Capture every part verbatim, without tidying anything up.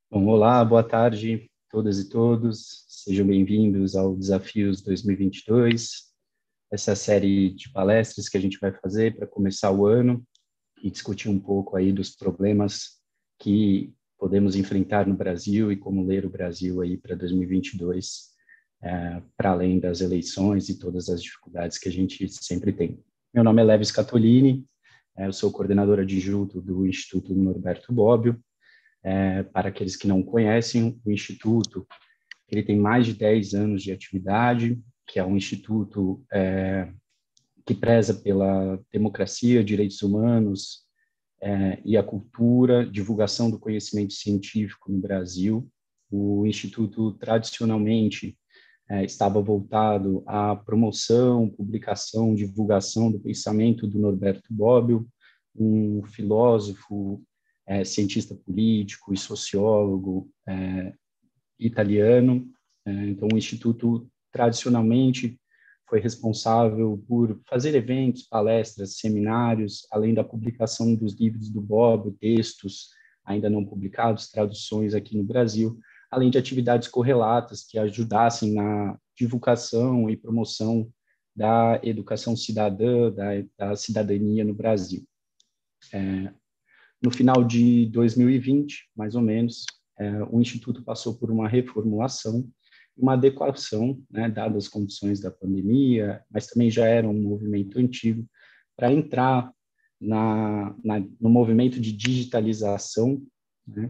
Bom, olá, boa tarde, todas e todos. Sejam bem-vindos ao Desafios dois mil e vinte e dois. Essa é a série de palestras que a gente vai fazer para começar o ano e discutir um pouco aí dos problemas que podemos enfrentar no Brasil e como ler o Brasil aí para dois mil e vinte e dois, é, para além das eleições e todas as dificuldades que a gente sempre tem. Meu nome é Levis Catolini, eu sou coordenador adjunto do Instituto Norberto Bobbio. É, para aqueles que não conhecem, o Instituto ele tem mais de dez anos de atividade, que é um instituto é, que preza pela democracia, direitos humanos é, e a cultura, divulgação do conhecimento científico no Brasil. O Instituto, tradicionalmente, é, estava voltado à promoção, publicação, divulgação do pensamento do Norberto Bobbio, um filósofo, é, cientista político e sociólogo é, italiano. É, então, o Instituto, tradicionalmente, foi responsável por fazer eventos, palestras, seminários, além da publicação dos livros do Bobbio, textos ainda não publicados, traduções aqui no Brasil, além de atividades correlatas que ajudassem na divulgação e promoção da educação cidadã, da, da cidadania no Brasil. É, no final de dois mil e vinte, mais ou menos, é, o Instituto passou por uma reformulação, uma adequação, né, dadas as condições da pandemia, mas também já era um movimento antigo, para entrar na, na, no movimento de digitalização, né,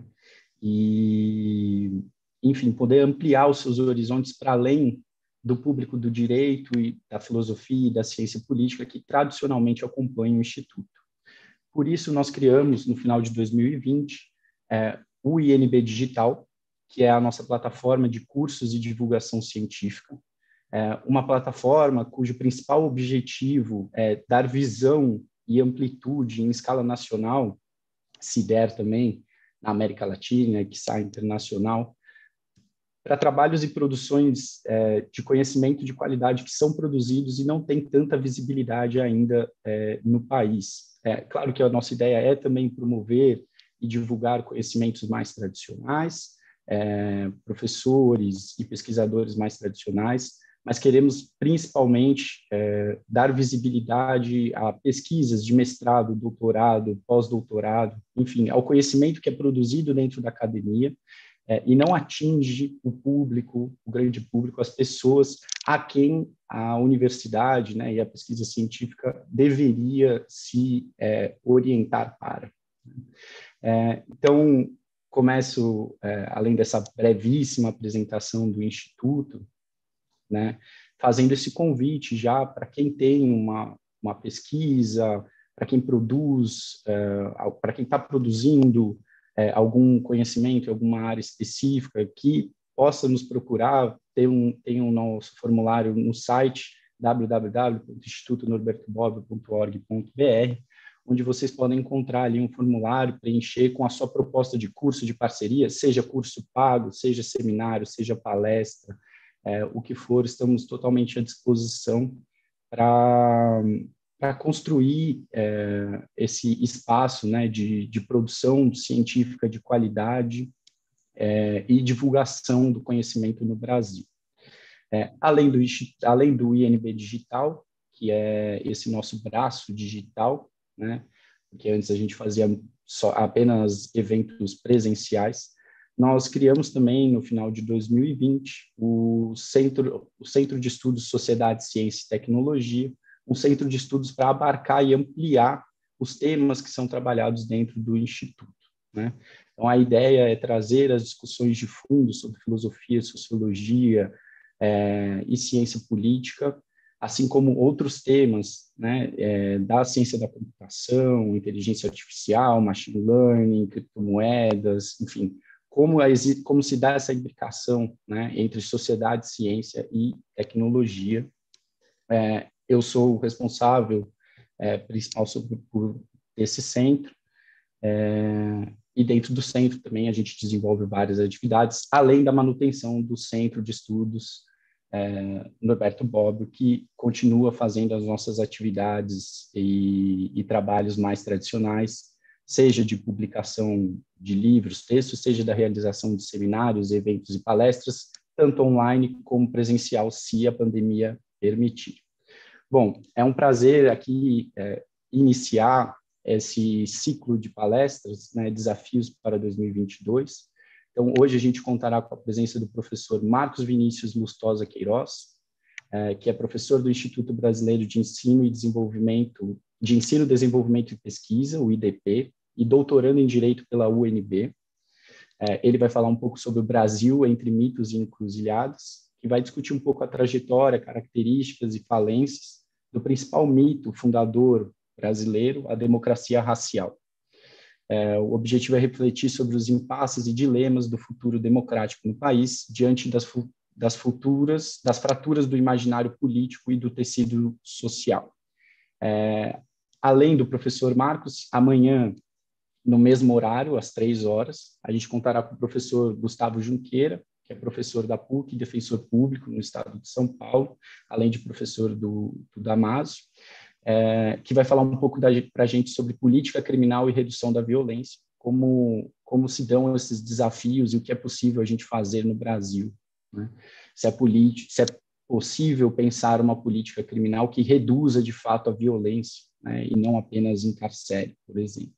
e, enfim, poder ampliar os seus horizontes para além do público do direito e da filosofia e da ciência política que tradicionalmente acompanham o Instituto. Por isso, nós criamos, no final de dois mil e vinte, é, o I N B Digital, que é a nossa plataforma de cursos e divulgação científica, é uma plataforma cujo principal objetivo é dar visão e amplitude em escala nacional, se der também, na América Latina, que sai internacional, para trabalhos e produções é, de conhecimento de qualidade que são produzidos e não tem tanta visibilidade ainda é, no país. É claro que a nossa ideia é também promover e divulgar conhecimentos mais tradicionais, é, professores e pesquisadores mais tradicionais, mas queremos principalmente é, dar visibilidade a pesquisas de mestrado, doutorado, pós-doutorado, enfim, ao conhecimento que é produzido dentro da academia, é, e não atinge o público, o grande público, as pessoas a quem a universidade, né, e a pesquisa científica deveria se é, orientar para. É, então, começo, é, além dessa brevíssima apresentação do Instituto, né, fazendo esse convite já para quem tem uma, uma pesquisa, para quem produz, é, para quem está produzindo é, algum conhecimento, alguma área específica, que possa nos procurar, tem um, tem um nosso formulário no site w w w ponto instituto norberto bobbio ponto org ponto b r, onde vocês podem encontrar ali um formulário, preencher com a sua proposta de curso, de parceria, seja curso pago, seja seminário, seja palestra, é, o que for, estamos totalmente à disposição para para construir é, esse espaço, né, de, de produção científica de qualidade é, e divulgação do conhecimento no Brasil. É, além, do, além do I N B Digital, que é esse nosso braço digital, né, porque antes a gente fazia só, apenas eventos presenciais, nós criamos também, no final de dois mil e vinte, o Centro, o Centro de Estudos Sociedade, Ciência e Tecnologia, um centro de estudos para abarcar e ampliar os temas que são trabalhados dentro do Instituto, né? Então, a ideia é trazer as discussões de fundo sobre filosofia, sociologia é, e ciência política, assim como outros temas, né, é, da ciência da computação, inteligência artificial, machine learning, criptomoedas, enfim, como, como se dá essa imbricação, né, entre sociedade, ciência e tecnologia. É, eu sou o responsável é, principal sobre, por esse centro, é, e dentro do centro também a gente desenvolve várias atividades, além da manutenção do Centro de Estudos é, Norberto Bobbio, que continua fazendo as nossas atividades e, e trabalhos mais tradicionais, seja de publicação de livros, textos, seja da realização de seminários, eventos e palestras, tanto online como presencial, se a pandemia permitir. Bom, é um prazer aqui é, iniciar esse ciclo de palestras, né, Desafios para dois mil e vinte e dois. Então, hoje a gente contará com a presença do professor Marcos Vinícius Lustosa Queiroz, é, que é professor do Instituto Brasileiro de Ensino e Desenvolvimento, de Ensino, Desenvolvimento e Pesquisa, o I D P, e doutorando em Direito pela U N B. É, ele vai falar um pouco sobre o Brasil entre mitos e encruzilhadas, e vai discutir um pouco a trajetória, características e falências do principal mito fundador brasileiro, a democracia racial. É, o objetivo é refletir sobre os impasses e dilemas do futuro democrático no país, diante das, das futuras, das fraturas do imaginário político e do tecido social. É, além do professor Marcos, amanhã, no mesmo horário, às três horas, a gente contará com o professor Gustavo Junqueira, que é professor da P U C, defensor público no estado de São Paulo, além de professor do, do Damásio, é, que vai falar um pouco para a gente sobre política criminal e redução da violência, como, como se dão esses desafios e o que é possível a gente fazer no Brasil. Né? Se, é se é possível pensar uma política criminal que reduza, de fato, a violência, né? E não apenas encarcere, por exemplo.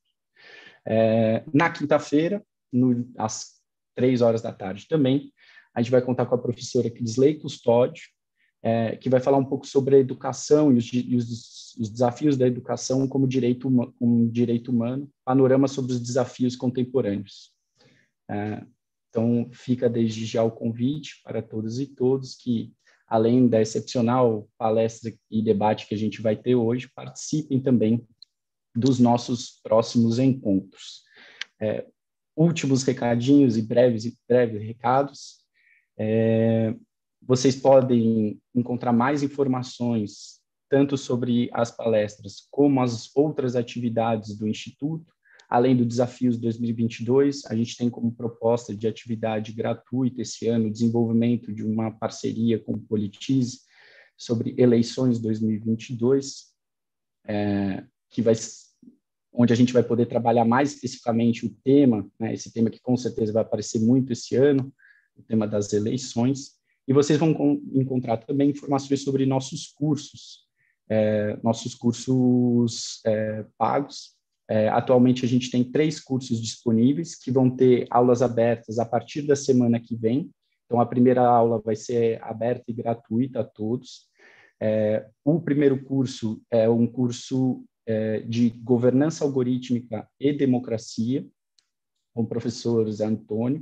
É, na quinta-feira, às três horas da tarde também, a gente vai contar com a professora Crisley Custódio, é, que vai falar um pouco sobre a educação e os, e os, os desafios da educação como direito, como direito humano, panorama sobre os desafios contemporâneos. É, então, fica desde já o convite para todas e todos que, além da excepcional palestra e debate que a gente vai ter hoje, participem também dos nossos próximos encontros. É, últimos recadinhos e breves, breves recados. É, vocês podem encontrar mais informações, tanto sobre as palestras, como as outras atividades do Instituto, além do Desafios dois mil e vinte e dois, a gente tem como proposta de atividade gratuita esse ano o desenvolvimento de uma parceria com o Politize sobre eleições dois mil e vinte e dois, é, que vai, onde a gente vai poder trabalhar mais especificamente o tema, né, esse tema que com certeza vai aparecer muito esse ano, o tema das eleições, e vocês vão encontrar também informações sobre nossos cursos, é, nossos cursos é, pagos. É, atualmente a gente tem três cursos disponíveis que vão ter aulas abertas a partir da semana que vem. Então, a primeira aula vai ser aberta e gratuita a todos. É, o primeiro curso é um curso é, de governança algorítmica e democracia, com o professor Zé Antônio.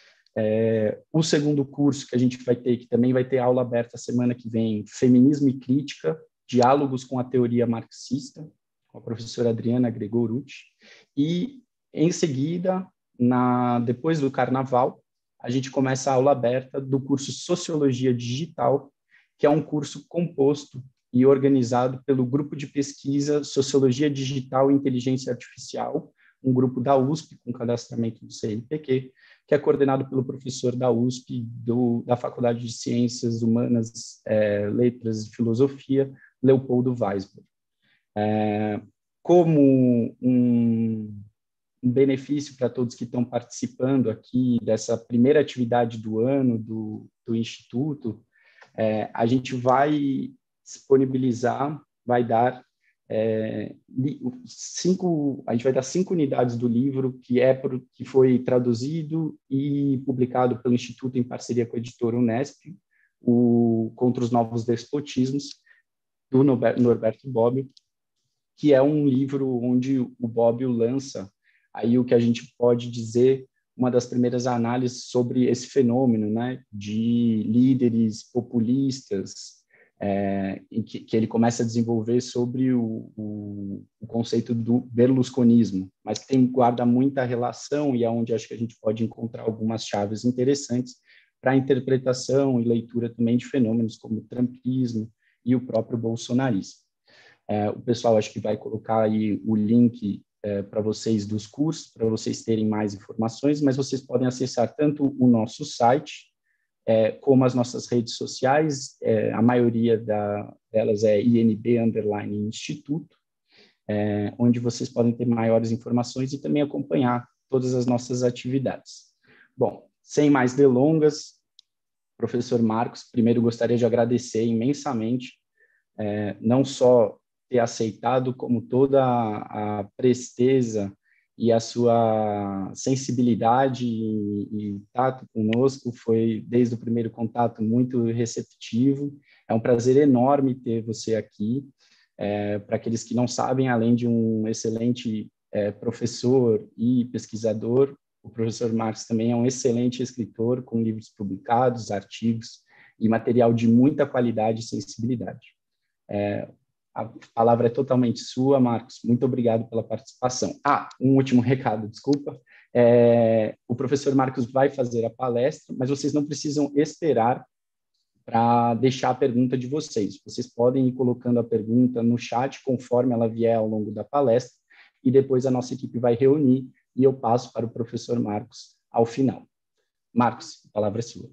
É, o segundo curso que a gente vai ter, que também vai ter aula aberta semana que vem, Feminismo e Crítica, Diálogos com a Teoria Marxista, com a professora Adriana Gregorucci. E, em seguida, na, depois do Carnaval, a gente começa a aula aberta do curso Sociologia Digital, que é um curso composto e organizado pelo Grupo de Pesquisa Sociologia Digital e Inteligência Artificial, um grupo da U S P, com cadastramento do C N P Q, que é coordenado pelo professor da U S P, do, da Faculdade de Ciências Humanas, é, Letras e Filosofia, Leopoldo Weisberg. É, como um, um benefício para todos que estão participando aqui dessa primeira atividade do ano do, do Instituto, é, a gente vai disponibilizar, vai dar É, cinco, a gente vai dar cinco unidades do livro que, é, que foi traduzido e publicado pelo Instituto em parceria com a editora Unesp, o Contra os Novos Despotismos, do Norberto Bobbio, que é um livro onde o Bobbio lança aí o que a gente pode dizer uma das primeiras análises sobre esse fenômeno, né, de líderes populistas, É, em que, que ele começa a desenvolver sobre o, o, o conceito do berlusconismo, mas que tem, guarda muita relação e é onde acho que a gente pode encontrar algumas chaves interessantes para a interpretação e leitura também de fenômenos como o trumpismo e o próprio bolsonarismo. É, o pessoal acho que vai colocar aí o link é, para vocês dos cursos, para vocês terem mais informações, mas vocês podem acessar tanto o nosso site, É, como as nossas redes sociais, é, a maioria da, delas é I N B underline Instituto, é, onde vocês podem ter maiores informações e também acompanhar todas as nossas atividades. Bom, sem mais delongas, professor Marcos, primeiro gostaria de agradecer imensamente, é, não só ter aceitado, como toda a, a presteza e a sua sensibilidade e, e tato conosco, foi, desde o primeiro contato, muito receptivo. É um prazer enorme ter você aqui. É, para aqueles que não sabem, além de um excelente é, professor e pesquisador, o professor Marcos também é um excelente escritor, com livros publicados, artigos e material de muita qualidade e sensibilidade. É, a palavra é totalmente sua, Marcos. Muito obrigado pela participação. Ah, um último recado, desculpa. É, o professor Marcos vai fazer a palestra, mas vocês não precisam esperar para deixar a pergunta de vocês. Vocês podem ir colocando a pergunta no chat conforme ela vier ao longo da palestra, e depois a nossa equipe vai reunir e eu passo para o professor Marcos ao final. Marcos, a palavra é sua.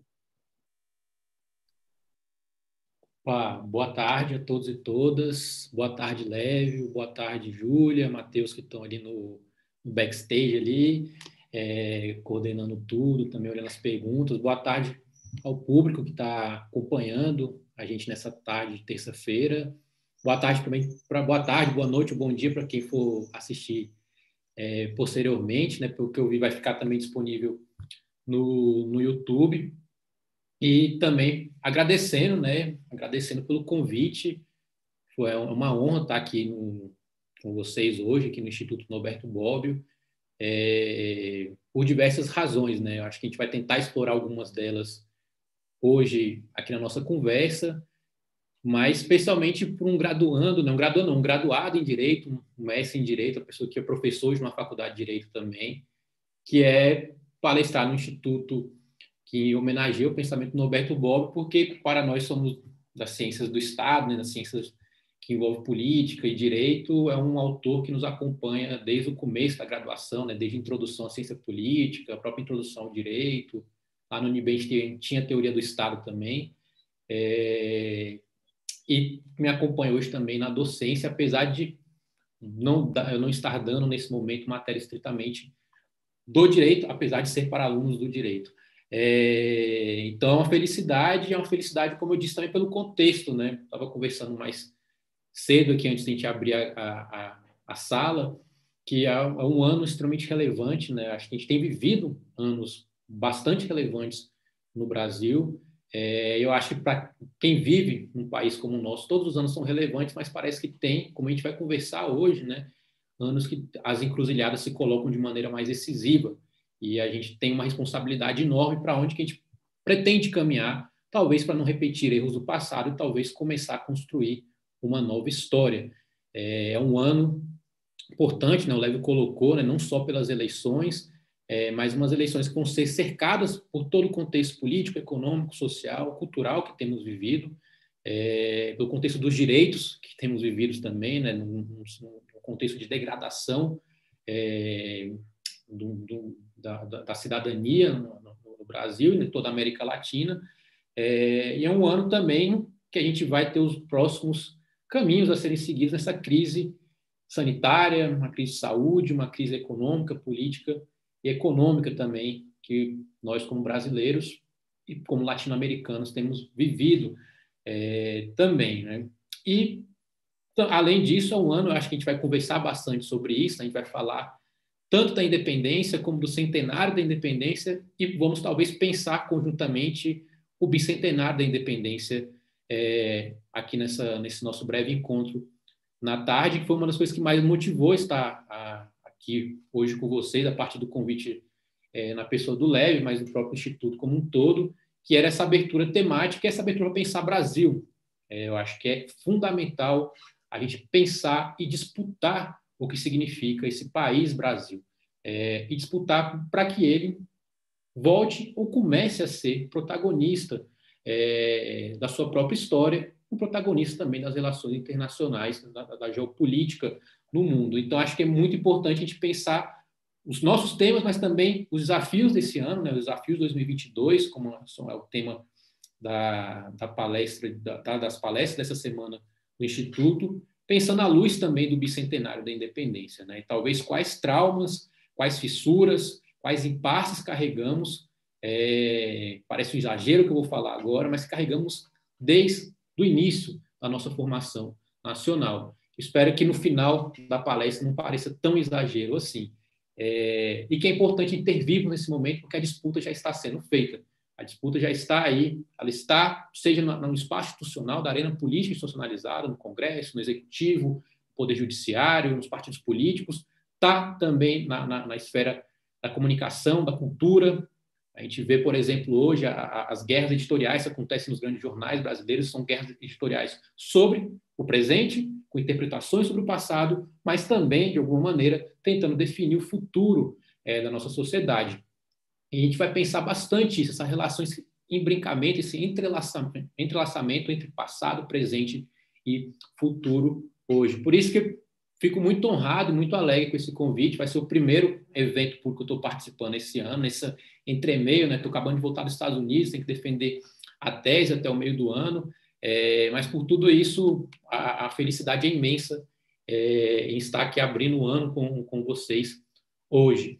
Opa, boa tarde a todos e todas. Boa tarde, Lévio. Boa tarde, Júlia, Matheus, que estão ali no, no backstage ali, é, coordenando tudo, também olhando as perguntas. Boa tarde ao público que está acompanhando a gente nessa tarde de terça-feira. Boa tarde também, pra, boa tarde, boa noite, bom dia para quem for assistir é, posteriormente, né? Pelo que eu vi, vai ficar também disponível no, no YouTube. E também agradecendo, né? Agradecendo pelo convite. Foi uma honra estar aqui no, com vocês hoje, aqui no Instituto Norberto Bobbio, é, por diversas razões, né? Eu acho que a gente vai tentar explorar algumas delas hoje aqui na nossa conversa, mas especialmente para um graduando, não um graduando, não, um graduado em Direito, um mestre em Direito, a pessoa que é professor de uma faculdade de Direito também, que é palestrar no Instituto que homenageia o pensamento Norberto Bobbio, porque para nós somos das ciências do Estado, né, das ciências que envolvem política e direito, é um autor que nos acompanha desde o começo da graduação, né, desde a introdução à ciência política, a própria introdução ao direito. Lá no Unibank tinha teoria do Estado também, é, e me acompanha hoje também na docência, apesar de não, eu não estar dando nesse momento matéria estritamente do direito, apesar de ser para alunos do direito. É, então, é uma felicidade, é uma felicidade, como eu disse, também pelo contexto, né? Estava conversando mais cedo aqui, antes de a gente abrir a, a, a sala, que é um ano extremamente relevante, né? Acho que a gente tem vivido anos bastante relevantes no Brasil. É, eu acho que para quem vive num país como o nosso, todos os anos são relevantes, mas parece que tem, como a gente vai conversar hoje, né? Anos que as encruzilhadas se colocam de maneira mais decisiva. E a gente tem uma responsabilidade enorme para onde que a gente pretende caminhar, talvez para não repetir erros do passado e talvez começar a construir uma nova história. É um ano importante, né? O Lévio colocou, né? Não só pelas eleições, é, mas umas eleições que vão ser cercadas por todo o contexto político, econômico, social, cultural que temos vivido, é, pelo contexto dos direitos que temos vivido também, né? num, num contexto de degradação é, do, do, da, da cidadania no, no Brasil e em toda a América Latina. É, e é um ano também que a gente vai ter os próximos caminhos a serem seguidos nessa crise sanitária, uma crise de saúde, uma crise econômica, política e econômica também, que nós, como brasileiros e como latino-americanos, temos vivido é, também. Né? E, além disso, é um ano, eu acho que a gente vai conversar bastante sobre isso, a gente vai falar tanto da independência como do centenário da independência e vamos talvez pensar conjuntamente o bicentenário da independência é, aqui nessa, nesse nosso breve encontro na tarde, que foi uma das coisas que mais motivou estar a, aqui hoje com vocês, a partir do convite é, na pessoa do Lévio, mas do próprio Instituto como um todo, que era essa abertura temática, essa abertura para pensar Brasil. É, eu acho que é fundamental a gente pensar e disputar o que significa esse país Brasil, é, e disputar para que ele volte ou comece a ser protagonista é, da sua própria história, um protagonista também das relações internacionais, da, da geopolítica no mundo. Então, acho que é muito importante a gente pensar os nossos temas, mas também os desafios desse ano, né, os desafios de dois mil e vinte e dois, como é o tema da, da palestra, da, das palestras dessa semana do Instituto, pensando à luz também do bicentenário da independência, né? E talvez quais traumas, quais fissuras, quais impasses carregamos. É, parece um exagero que eu vou falar agora, mas carregamos desde o início da nossa formação nacional. Espero que no final da palestra não pareça tão exagero assim. É, e que é importante intervir nesse momento, porque a disputa já está sendo feita. A disputa já está aí, ela está, seja no espaço institucional, da arena política institucionalizada, no Congresso, no Executivo, no Poder Judiciário, nos partidos políticos, está também na, na, na esfera da comunicação, da cultura. A gente vê, por exemplo, hoje, a, a, as guerras editoriais que acontecem nos grandes jornais brasileiros são guerras editoriais sobre o presente, com interpretações sobre o passado, mas também, de alguma maneira, tentando definir o futuro é, da nossa sociedade. E a gente vai pensar bastante isso, essa relação, esse embrincamento, esse entrelaçamento, entrelaçamento entre passado, presente e futuro hoje. Por isso que fico muito honrado e muito alegre com esse convite. Vai ser o primeiro evento público que eu estou participando esse ano, nesse entremeio, né? Estou acabando de voltar dos Estados Unidos, tenho que defender a tese até o meio do ano, é, mas por tudo isso, a, a felicidade é imensa é, em estar aqui abrindo o ano com, com vocês hoje.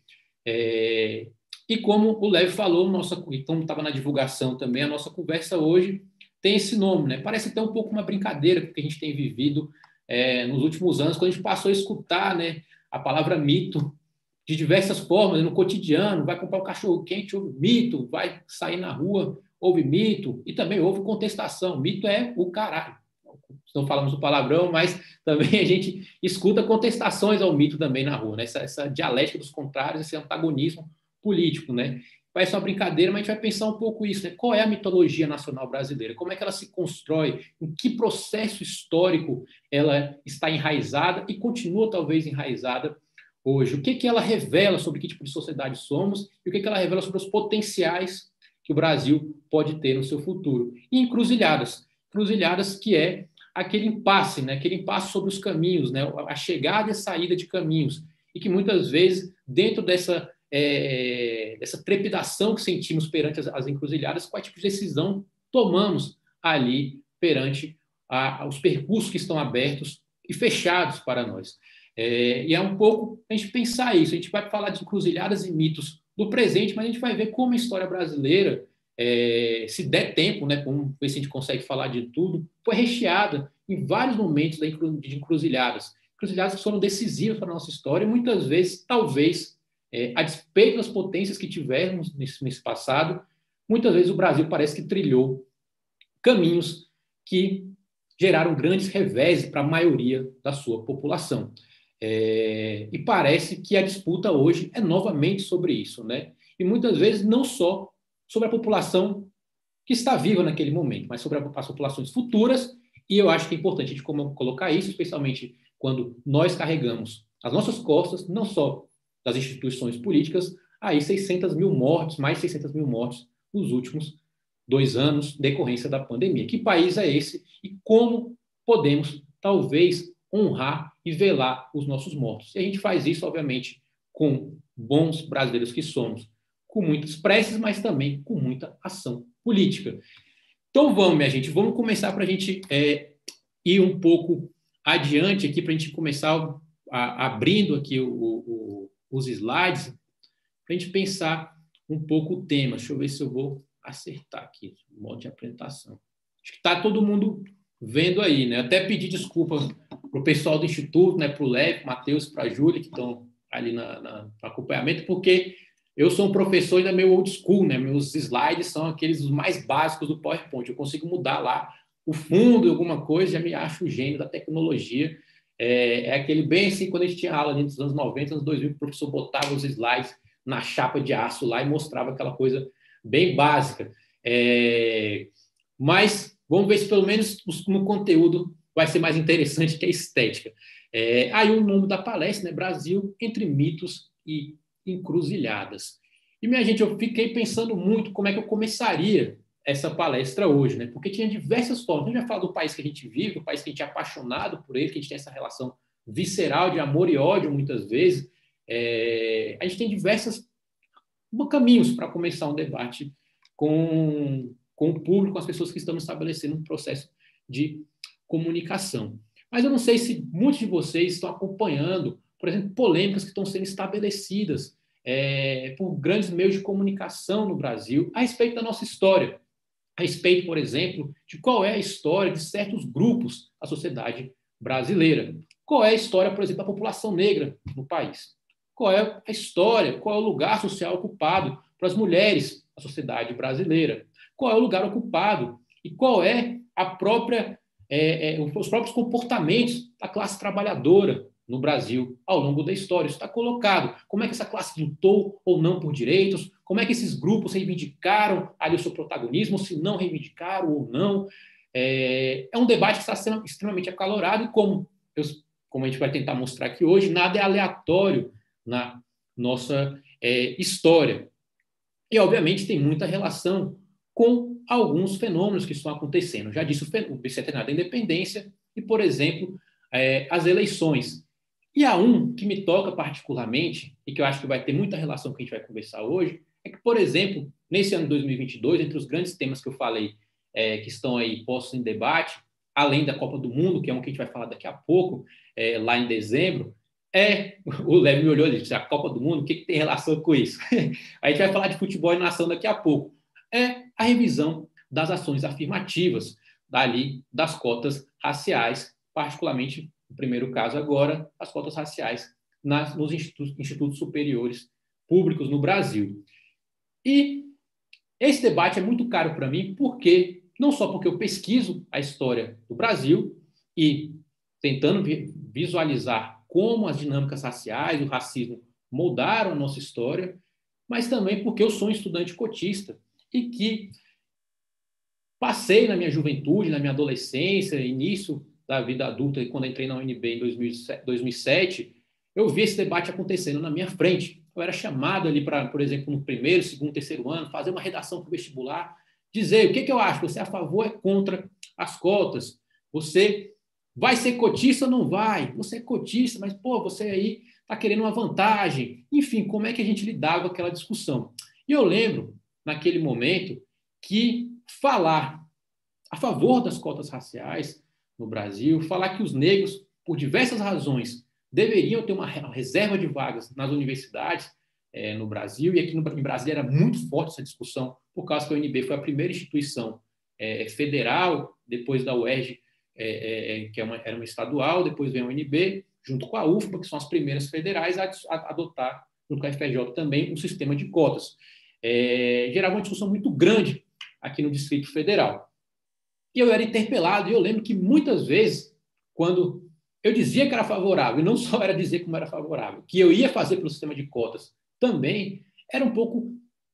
É, e como o Levi falou, nossa, e como estava na divulgação também, a nossa conversa hoje tem esse nome, né? Parece até um pouco uma brincadeira que a gente tem vivido É, nos últimos anos, quando a gente passou a escutar, né, a palavra mito de diversas formas, no cotidiano, vai comprar um cachorro-quente, houve mito, vai sair na rua, houve mito, e também houve contestação. Mito é o caralho. Não falamos o palavrão, mas também a gente escuta contestações ao mito também na rua, né? essa, essa dialética dos contrários, esse antagonismo político, né? Vai ser uma brincadeira, mas a gente vai pensar um pouco isso, né? Qual é a mitologia nacional brasileira? Como é que ela se constrói? Em que processo histórico ela está enraizada e continua talvez enraizada hoje? O que que ela revela sobre que tipo de sociedade somos e o que que ela revela sobre os potenciais que o Brasil pode ter no seu futuro? E encruzilhadas, encruzilhadas que é aquele impasse, né? Aquele impasse sobre os caminhos, né? A chegada e a saída de caminhos e que muitas vezes dentro dessa É, dessa trepidação que sentimos perante as, as encruzilhadas, qual tipo de decisão tomamos ali perante a, os percursos que estão abertos e fechados para nós. É, e é um pouco a gente pensar isso, a gente vai falar de encruzilhadas e mitos do presente, mas a gente vai ver como a história brasileira, é, se der tempo, né, como ver se a gente consegue falar de tudo, foi recheada em vários momentos de encruzilhadas, encruzilhadas que foram decisivas para a nossa história e muitas vezes, talvez, É, a despeito das potências que tivemos nesse, nesse passado, muitas vezes o Brasil parece que trilhou caminhos que geraram grandes reveses para a maioria da sua população. É, e parece que a disputa hoje é novamente sobre isso, né? E muitas vezes não só sobre a população que está viva naquele momento, mas sobre as populações futuras, e eu acho que é importante a gente colocar isso, especialmente quando nós carregamos as nossas costas, não só das instituições políticas, aí seiscentas mil mortes, mais seiscentas mil mortes nos últimos dois anos, decorrência da pandemia. Que país é esse e como podemos, talvez, honrar e velar os nossos mortos? E a gente faz isso, obviamente, com bons brasileiros que somos, com muitas preces, mas também com muita ação política. Então vamos, minha gente, vamos começar para a gente é, ir um pouco adiante aqui, para a gente começar a, abrindo aqui o, o os slides, para a gente pensar um pouco o tema. Deixa eu ver se eu vou acertar aqui o modo de apresentação. Acho que está todo mundo vendo aí, né? Até pedir desculpa para o pessoal do Instituto, né? Para o Levi, Matheus, para a Júlia, que estão ali na, na, no acompanhamento, porque eu sou um professor ainda meio old school, né? Meus slides são aqueles mais básicos do PowerPoint. Eu consigo mudar lá o fundo, alguma coisa, já me acho o gênio da tecnologia. É, é aquele bem assim, quando a gente tinha aula nos anos noventa, anos dois mil, o professor botava os slides na chapa de aço lá e mostrava aquela coisa bem básica. É, mas vamos ver se pelo menos no conteúdo vai ser mais interessante que a estética. É, aí o nome da palestra, né? Brasil entre mitos e encruzilhadas. E, minha gente, eu fiquei pensando muito como é que eu começaria essa palestra hoje, né? Porque tinha diversas formas. A gente vai falar do país que a gente vive, do país que a gente é apaixonado por ele, que a gente tem essa relação visceral de amor e ódio, muitas vezes. É, a gente tem diversos caminhos para começar um debate com, com o público, com as pessoas que estão estabelecendo um processo de comunicação. Mas eu não sei se muitos de vocês estão acompanhando o por exemplo, polêmicas que estão sendo estabelecidas é, por grandes meios de comunicação no Brasil a respeito da nossa história, a respeito, por exemplo, de qual é a história de certos grupos da sociedade brasileira. Qual é a história, por exemplo, da população negra no país? Qual é a história, qual é o lugar social ocupado para as mulheres da sociedade brasileira? Qual é o lugar ocupado e qual é a própria, é, é, os próprios comportamentos da classe trabalhadora no Brasil ao longo da história? Isso está colocado. Como é que essa classe lutou ou não por direitos? Como é que esses grupos reivindicaram ali o seu protagonismo, se não reivindicaram ou não? É, é um debate que está sendo extremamente acalorado e, como, eu, como a gente vai tentar mostrar aqui hoje, nada é aleatório na nossa é, história. E, obviamente, tem muita relação com alguns fenômenos que estão acontecendo. Já disse o bicentenário da independência e, por exemplo, é, as eleições. E há um que me toca particularmente, e que eu acho que vai ter muita relação com o que a gente vai conversar hoje, é que, por exemplo, nesse ano de dois mil e vinte e dois, entre os grandes temas que eu falei, é, que estão aí postos em debate, além da Copa do Mundo, que é um que a gente vai falar daqui a pouco, é, lá em dezembro, é, o Léo me olhou e disse, a Copa do Mundo, o que, que tem relação com isso? A gente vai falar de futebol e nação daqui a pouco. É a revisão das ações afirmativas, dali das cotas raciais, particularmente, no primeiro caso agora, as cotas raciais nas, nos institutos, institutos superiores públicos no Brasil. E esse debate é muito caro para mim, porque não só porque eu pesquiso a história do Brasil e tentando visualizar como as dinâmicas raciais, o racismo moldaram a nossa história, mas também porque eu sou um estudante cotista e que passei na minha juventude, na minha adolescência, início da vida adulta, e quando entrei na U N B em dois mil e sete, eu vi esse debate acontecendo na minha frente. Eu era chamado ali para, por exemplo, no primeiro, segundo, terceiro ano, fazer uma redação para o vestibular, dizer o que, que eu acho, você é a favor ou é contra as cotas? Você vai ser cotista ou não vai? Você é cotista, mas, pô, você aí está querendo uma vantagem. Enfim, como é que a gente lidava com aquela discussão? E eu lembro, naquele momento, que falar a favor das cotas raciais no Brasil, falar que os negros, por diversas razões, deveriam ter uma reserva de vagas nas universidades é, no Brasil, e aqui no, em Brasília era muito forte essa discussão, por causa que a U N B foi a primeira instituição é, federal, depois da U E R J, é, é, que é uma, era uma estadual, depois vem a U N B, junto com a U F B A, que são as primeiras federais a, a adotar, junto com a F R J também, um sistema de cotas. É, gerava uma discussão muito grande aqui no Distrito Federal. E eu era interpelado, e eu lembro que muitas vezes, quando eu dizia que era favorável, e não só era dizer como era favorável, que eu ia fazer pelo sistema de cotas também, era um pouco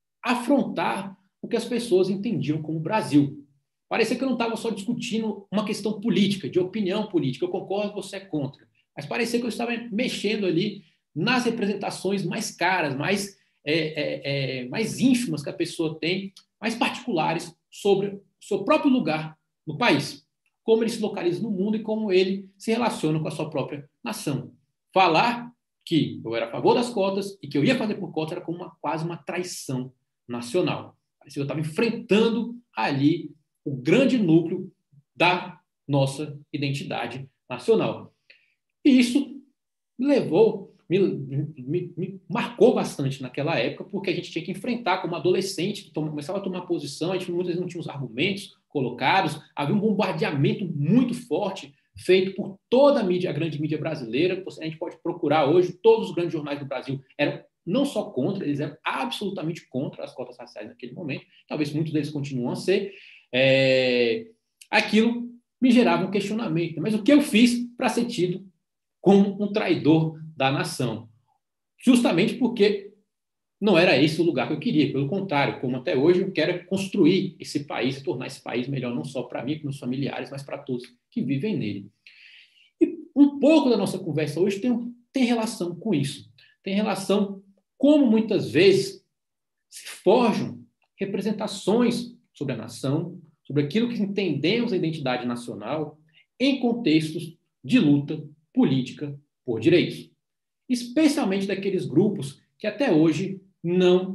afrontar o que as pessoas entendiam como Brasil. Parecia que eu não estava só discutindo uma questão política, de opinião política, eu concordo, você é contra, mas parecia que eu estava mexendo ali nas representações mais caras, mais, é, é, é, mais ínfimas que a pessoa tem, mais particulares sobre o seu próprio lugar no país, como ele se localiza no mundo e como ele se relaciona com a sua própria nação. Falar que eu era a favor das cotas e que eu ia fazer por cota era como uma, quase uma traição nacional. Parecia que eu estava enfrentando ali o grande núcleo da nossa identidade nacional. E isso me levou, me, me, me marcou bastante naquela época, porque a gente tinha que enfrentar como adolescente, que começava a tomar posição, a gente muitas vezes não tinha os argumentos colocados, havia um bombardeamento muito forte feito por toda a mídia, a grande mídia brasileira. A gente pode procurar hoje, todos os grandes jornais do Brasil eram não só contra, eles eram absolutamente contra as cotas raciais naquele momento, talvez muitos deles continuam a ser. É... Aquilo me gerava um questionamento, mas o que eu fiz para ser tido como um traidor da nação? Justamente porque não era esse o lugar que eu queria, pelo contrário, como até hoje eu quero construir esse país e tornar esse país melhor não só para mim, para meus familiares, mas para todos que vivem nele. E um pouco da nossa conversa hoje tem, tem relação com isso, tem relação como muitas vezes se forjam representações sobre a nação, sobre aquilo que entendemos a identidade nacional em contextos de luta política por direitos, especialmente daqueles grupos que até hoje não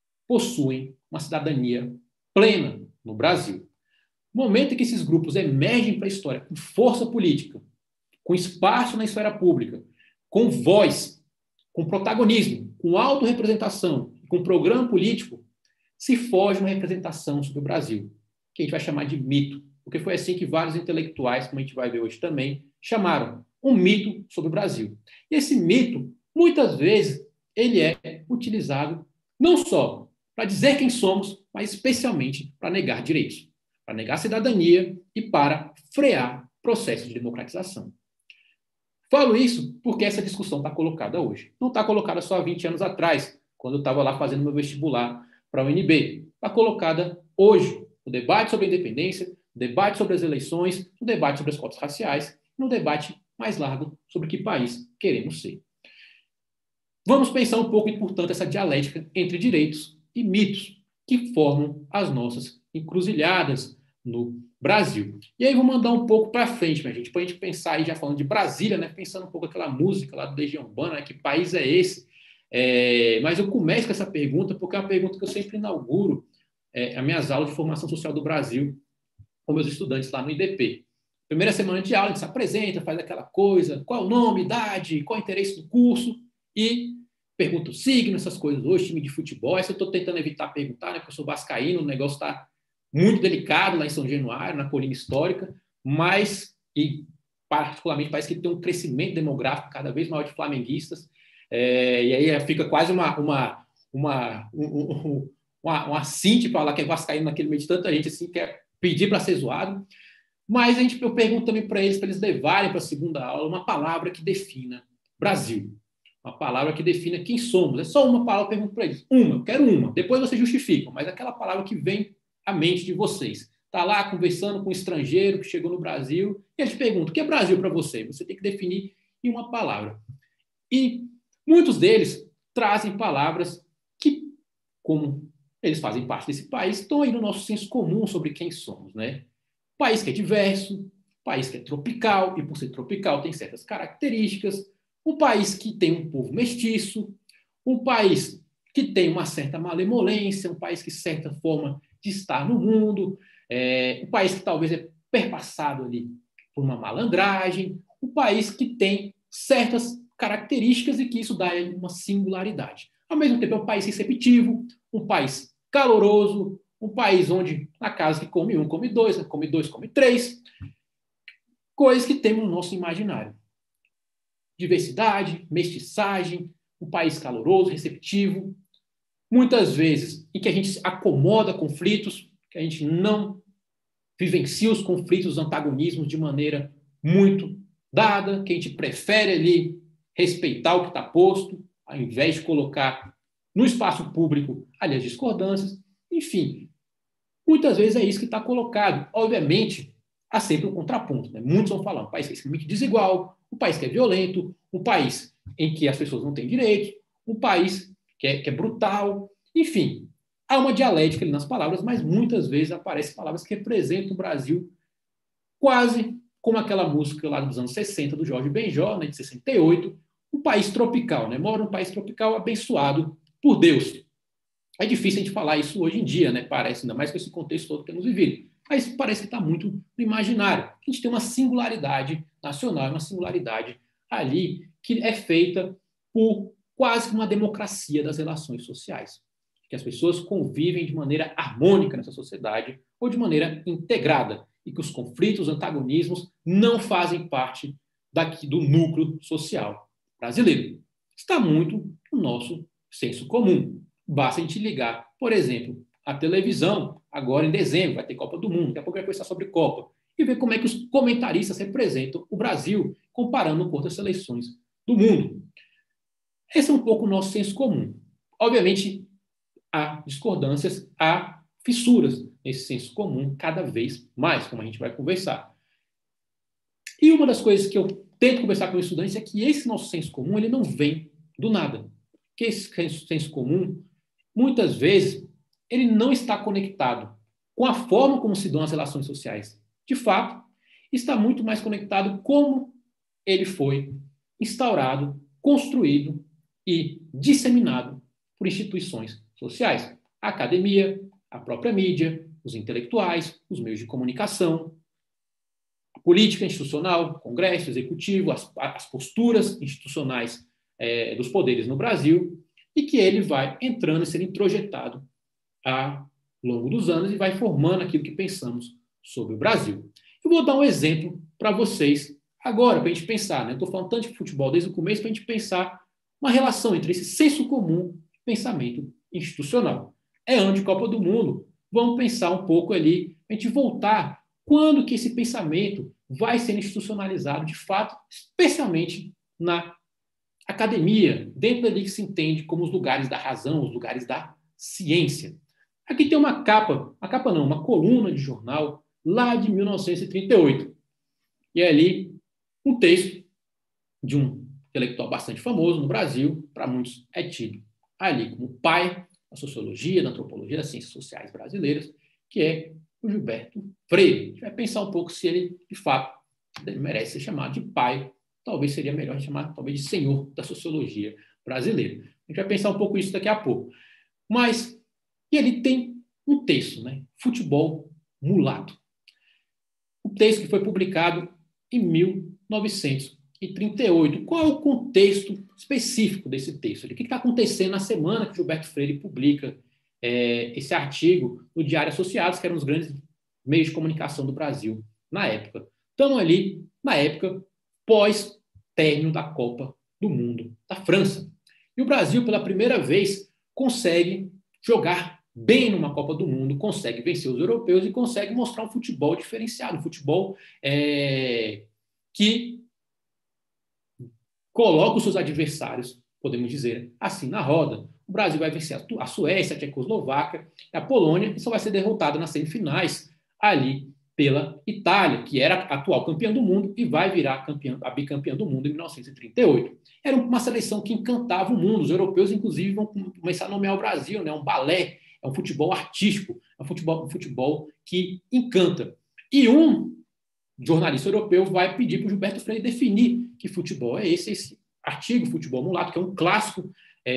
possuem uma cidadania plena no Brasil. No momento em que esses grupos emergem para a história com força política, com espaço na esfera pública, com voz, com protagonismo, com autorrepresentação, com programa político, se foge uma representação sobre o Brasil, que a gente vai chamar de mito, porque foi assim que vários intelectuais, como a gente vai ver hoje também, chamaram um mito sobre o Brasil. E esse mito, muitas vezes, ele é utilizado não só para dizer quem somos, mas especialmente para negar direitos, para negar cidadania e para frear processos de democratização. Falo isso porque essa discussão está colocada hoje. Não está colocada só há vinte anos atrás, quando eu estava lá fazendo meu vestibular para a U N B. Está colocada hoje, no debate sobre a independência, no debate sobre as eleições, no debate sobre as cotas raciais, no debate mais largo sobre que país queremos ser. Vamos pensar um pouco, e, portanto, essa dialética entre direitos e mitos que formam as nossas encruzilhadas no Brasil. E aí vou mandar um pouco para frente, minha gente, para a gente pensar aí, já falando de Brasília, né, pensando um pouco aquela música lá do Legião Urbana, né, que país é esse? É, mas eu começo com essa pergunta porque é uma pergunta que eu sempre inauguro é, as minhas aulas de formação social do Brasil com meus estudantes lá no I D P. Primeira semana de aula, a gente se apresenta, faz aquela coisa, qual o nome, idade, qual o interesse do curso, e pergunta o signo, essas coisas hoje, time de futebol. Essa eu estou tentando evitar perguntar, né, porque eu sou vascaíno, o negócio está muito delicado lá em São Januário, na colina histórica, mas, e particularmente, parece que tem um crescimento demográfico cada vez maior de flamenguistas, é, e aí fica quase uma, uma, uma, um, um, uma, uma cinte para falar que é vascaíno naquele meio de tanta gente, assim, que é pedir para ser zoado. Mas a gente, eu pergunto também para eles, para eles levarem para a segunda aula uma palavra que defina Brasil. Uma palavra que defina quem somos. É só uma palavra, eu pergunto para eles. Uma, eu quero uma. Depois vocês justificam, mas aquela palavra que vem à mente de vocês. Está lá conversando com um estrangeiro que chegou no Brasil e eles perguntam, o que é Brasil para você? Você tem que definir em uma palavra. E muitos deles trazem palavras que, como eles fazem parte desse país, estão aí no nosso senso comum sobre quem somos, né? País que é diverso, país que é tropical, e por ser tropical tem certas características, um país que tem um povo mestiço, um país que tem uma certa malemolência, um país que, de certa forma, de estar no mundo, é, um país que talvez é perpassado ali por uma malandragem, um país que tem certas características e que isso dá uma singularidade. Ao mesmo tempo, é um país receptivo, um país caloroso, um país onde na casa que come um, come dois, come dois, come três, coisas que temos no nosso imaginário. Diversidade, mestiçagem, um país caloroso, receptivo, muitas vezes em que a gente acomoda conflitos, que a gente não vivencia os conflitos, os antagonismos de maneira muito dada, que a gente prefere ali respeitar o que está posto, ao invés de colocar no espaço público ali as discordâncias. Enfim, muitas vezes é isso que está colocado. Obviamente, há sempre um contraponto, né? Muitos vão falar um país que é extremamente desigual, um país que é violento, um país em que as pessoas não têm direitos, um país que é, que é brutal. Enfim, há uma dialética ali nas palavras, mas muitas vezes aparecem palavras que representam o Brasil quase como aquela música lá dos anos sessenta, do Jorge Benjor, né, de sessenta e oito, um país tropical, né? Mora um país tropical abençoado por Deus. É difícil a gente falar isso hoje em dia, né? Parece, ainda mais com esse contexto todo que temos vivido. Mas parece que está muito no imaginário. A gente tem uma singularidade nacional, uma singularidade ali que é feita por quase uma democracia das relações sociais. Que as pessoas convivem de maneira harmônica nessa sociedade ou de maneira integrada e que os conflitos, os antagonismos não fazem parte daqui do núcleo social brasileiro. Está muito no nosso senso comum. Basta a gente ligar, por exemplo, a televisão, agora em dezembro, vai ter Copa do Mundo, daqui a pouco vai conversar sobre Copa, e ver como é que os comentaristas representam o Brasil, comparando com outras seleções do mundo. Esse é um pouco o nosso senso comum. Obviamente, há discordâncias, há fissuras nesse senso comum cada vez mais, como a gente vai conversar. E uma das coisas que eu tento conversar com os estudantes é que esse nosso senso comum ele não vem do nada. Que esse senso comum, muitas vezes, ele não está conectado com a forma como se dão as relações sociais. De fato, está muito mais conectado como ele foi instaurado, construído e disseminado por instituições sociais. A academia, a própria mídia, os intelectuais, os meios de comunicação, a política institucional, Congresso, Executivo, as, as posturas institucionais é, dos poderes no Brasil, e que ele vai entrando e sendo introjetado ao longo dos anos e vai formando aquilo que pensamos sobre o Brasil. Eu vou dar um exemplo para vocês agora, para a gente pensar. Né? Estou falando tanto de futebol desde o começo para a gente pensar uma relação entre esse senso comum e pensamento institucional. É ano de Copa do Mundo. Vamos pensar um pouco ali, a gente voltar quando que esse pensamento vai ser institucionalizado de fato, especialmente na academia, dentro dali que se entende como os lugares da razão, os lugares da ciência. Aqui tem uma capa, uma capa não, uma coluna de jornal lá de mil novecentos e trinta e oito. E é ali um texto de um intelectual bastante famoso no Brasil, para muitos é tido ali como pai da sociologia, da antropologia, das ciências sociais brasileiras, que é o Gilberto Freire. A gente vai pensar um pouco se ele, de fato, merece ser chamado de pai. Talvez seria melhor chamar talvez de senhor da sociologia brasileira. A gente vai pensar um pouco isso daqui a pouco. Mas, e ele tem um texto, né? Futebol Mulato. Um texto que foi publicado em mil novecentos e trinta e oito. Qual é o contexto específico desse texto? O que está acontecendo na semana que Gilberto Freire publica é, esse artigo no Diário Associados, que era um dos grandes meios de comunicação do Brasil na época? Estamos ali, na época, pós-término da Copa do Mundo da França. E o Brasil, pela primeira vez, consegue jogar bem numa Copa do Mundo, consegue vencer os europeus e consegue mostrar um futebol diferenciado, um futebol é, que coloca os seus adversários, podemos dizer assim, na roda. O Brasil vai vencer a Suécia, a Tchecoslováquia, a Polônia, e só vai ser derrotada nas semifinais ali pela Itália, que era a atual campeã do mundo e vai virar campeã, a bicampeã do mundo em mil novecentos e trinta e oito. Era uma seleção que encantava o mundo. Os europeus, inclusive, vão começar a nomear o Brasil, né? Um balé, é um futebol artístico, é um futebol, um futebol que encanta. E um jornalista europeu vai pedir para o Gilberto Freire definir que futebol é esse, esse artigo, Futebol Mulato, que é um clássico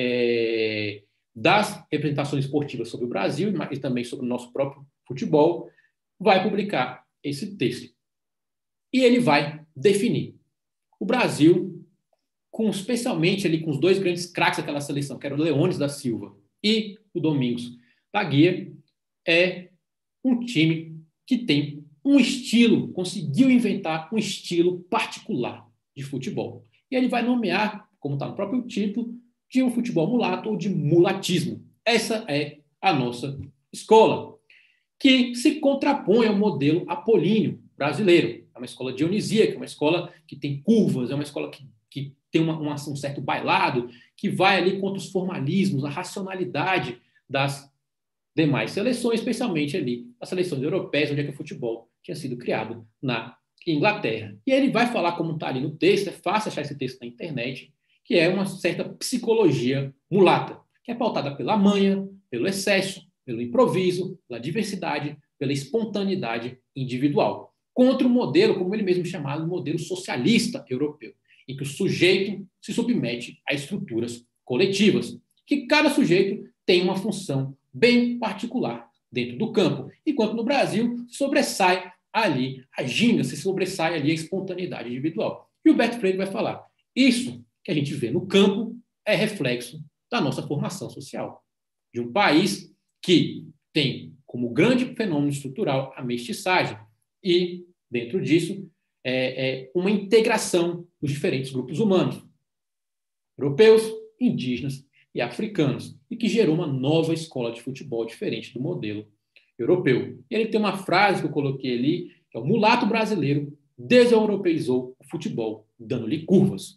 é, das representações esportivas sobre o Brasil e também sobre o nosso próprio futebol, vai publicar esse texto. E ele vai definir. O Brasil, com, especialmente ali com os dois grandes craques daquela seleção, que eram o Leônidas da Silva e o Domingos da Guia, é um time que tem um estilo, conseguiu inventar um estilo particular de futebol. E ele vai nomear, como está no próprio título, de um futebol mulato ou de mulatismo. Essa é a nossa escola, que se contrapõe ao modelo apolíneo brasileiro. É uma escola dionisíaca, é uma escola que tem curvas, é uma escola que, que tem uma, uma, um certo bailado, que vai ali contra os formalismos, a racionalidade das demais seleções, especialmente ali as seleções europeias, onde é que o futebol tinha sido criado na Inglaterra. E ele vai falar, como está ali no texto, é fácil achar esse texto na internet, que é uma certa psicologia mulata, que é pautada pela manha, pelo excesso, pelo improviso, pela diversidade, pela espontaneidade individual, contra o modelo, como ele mesmo chamava, o modelo socialista europeu, em que o sujeito se submete a estruturas coletivas, que cada sujeito tem uma função bem particular dentro do campo, enquanto no Brasil sobressai ali a ginga, se sobressai ali a espontaneidade individual. E o Gilberto Freire vai falar, isso que a gente vê no campo é reflexo da nossa formação social, de um país que tem como grande fenômeno estrutural a mestiçagem e, dentro disso, é, é uma integração dos diferentes grupos humanos, europeus, indígenas e africanos, e que gerou uma nova escola de futebol diferente do modelo europeu. E ele tem uma frase que eu coloquei ali, que é o mulato brasileiro deseuropeizou o futebol, dando-lhe curvas.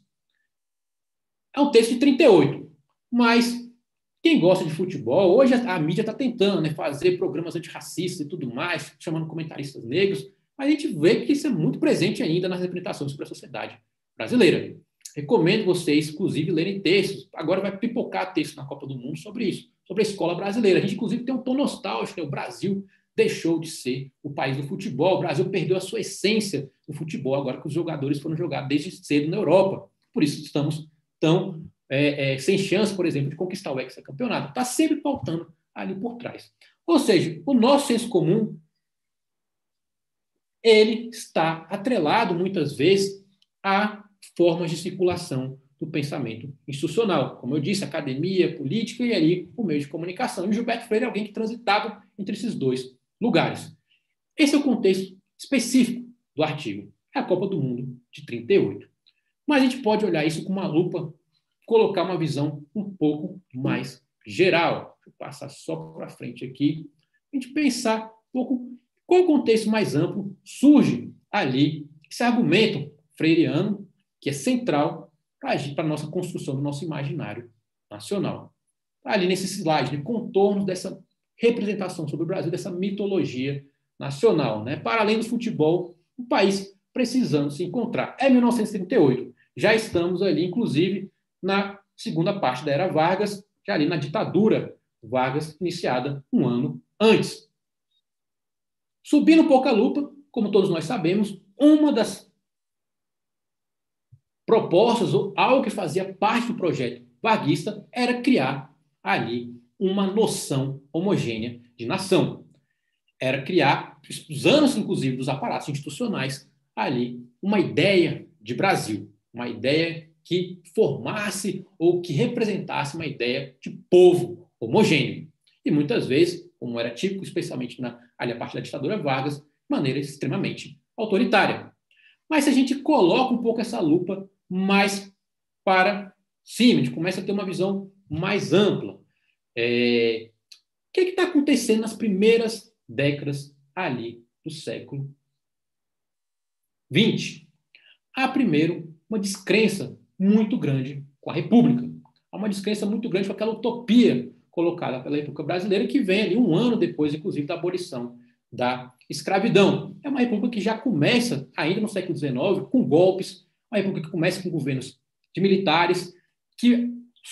É um texto de trinta e oito, mas quem gosta de futebol, hoje a, a mídia está tentando, né, fazer programas antirracistas e tudo mais, chamando comentaristas negros, mas a gente vê que isso é muito presente ainda nas representações sobre a sociedade brasileira. Recomendo vocês, inclusive, lerem textos. Agora vai pipocar texto na Copa do Mundo sobre isso, sobre a escola brasileira. A gente, inclusive, tem um tom nostálgico, né? O Brasil deixou de ser o país do futebol. O Brasil perdeu a sua essência no futebol, agora que os jogadores foram jogar desde cedo na Europa. Por isso estamos tão é, é, sem chance, por exemplo, de conquistar o hexacampeonato. Está sempre pautando ali por trás. Ou seja, o nosso senso comum, ele está atrelado, muitas vezes, a formas de circulação do pensamento institucional. Como eu disse, academia, política e ali o meio de comunicação. E o Gilberto Freire é alguém que transitava entre esses dois lugares. Esse é o contexto específico do artigo. É a Copa do Mundo de trinta e oito. Mas a gente pode olhar isso com uma lupa, colocar uma visão um pouco mais geral. Deixa eu passar só para frente aqui. A gente pensar um pouco qual o contexto mais amplo surge ali, esse argumento freiriano, que é central para agir para a nossa construção do nosso imaginário nacional. Ali nesse slide, de contornos dessa representação sobre o Brasil, dessa mitologia nacional. Né? Para além do futebol, o país precisando se encontrar. É mil novecentos e trinta e oito. Já estamos ali, inclusive, na segunda parte da Era Vargas, já ali na ditadura Vargas, iniciada um ano antes. Subindo um pouco a lupa, como todos nós sabemos, uma das propostas, ou algo que fazia parte do projeto varguista, era criar ali uma noção homogênea de nação. Era criar, usando-se inclusive dos aparatos institucionais, ali uma ideia de Brasil, uma ideia que formasse ou que representasse uma ideia de povo homogêneo. E muitas vezes, como era típico, especialmente na, ali a partir da ditadura Vargas, de maneira extremamente autoritária. Mas se a gente coloca um pouco essa lupa mais para cima, a gente começa a ter uma visão mais ampla. É... O que está acontecendo nas primeiras décadas ali do século vinte? Há, primeiro, uma descrença muito grande com a República. Há uma descrença muito grande com aquela utopia colocada pela República Brasileira, que vem ali um ano depois, inclusive, da abolição da escravidão. É uma república que já começa, ainda no século dezenove, com golpes, uma república que começa com governos de militares, que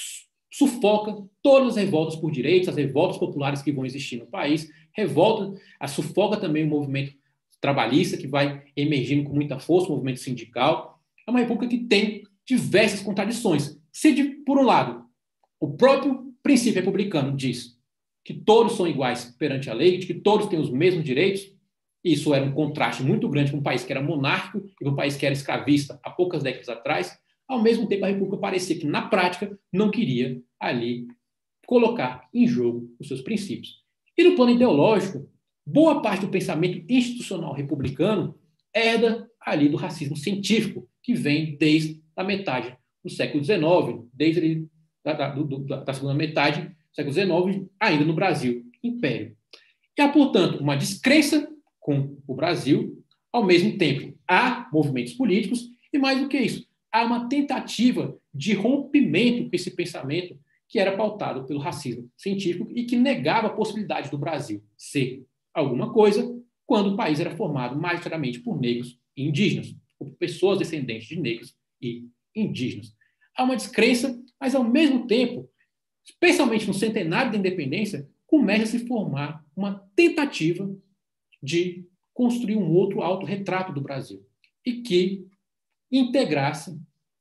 sufoca todas as revoltas por direitos, as revoltas populares que vão existir no país, revolta, a sufoca também o movimento trabalhista, que vai emergindo com muita força, o movimento sindical. É uma república que tem diversas contradições. Se, de, por um lado, o próprio princípio republicano diz que todos são iguais perante a lei, de que todos têm os mesmos direitos, isso era um contraste muito grande com um país que era monárquico e com um país que era escravista há poucas décadas atrás. Ao mesmo tempo, a República parecia que, na prática, não queria ali colocar em jogo os seus princípios. E no plano ideológico, boa parte do pensamento institucional republicano herda ali do racismo científico, que vem desde a metade do século dezenove, desde ali, da, da, do, da segunda metade do século dezenove, ainda no Brasil, Império. E há, portanto, uma descrença com o Brasil, ao mesmo tempo há movimentos políticos, e mais do que isso, há uma tentativa de rompimento com esse pensamento que era pautado pelo racismo científico e que negava a possibilidade do Brasil ser alguma coisa quando o país era formado majoritariamente por negros e indígenas, por pessoas descendentes de negros e indígenas. Há uma descrença, mas ao mesmo tempo, especialmente no centenário da independência, começa a se formar uma tentativa de construir um outro autorretrato do Brasil e que integrasse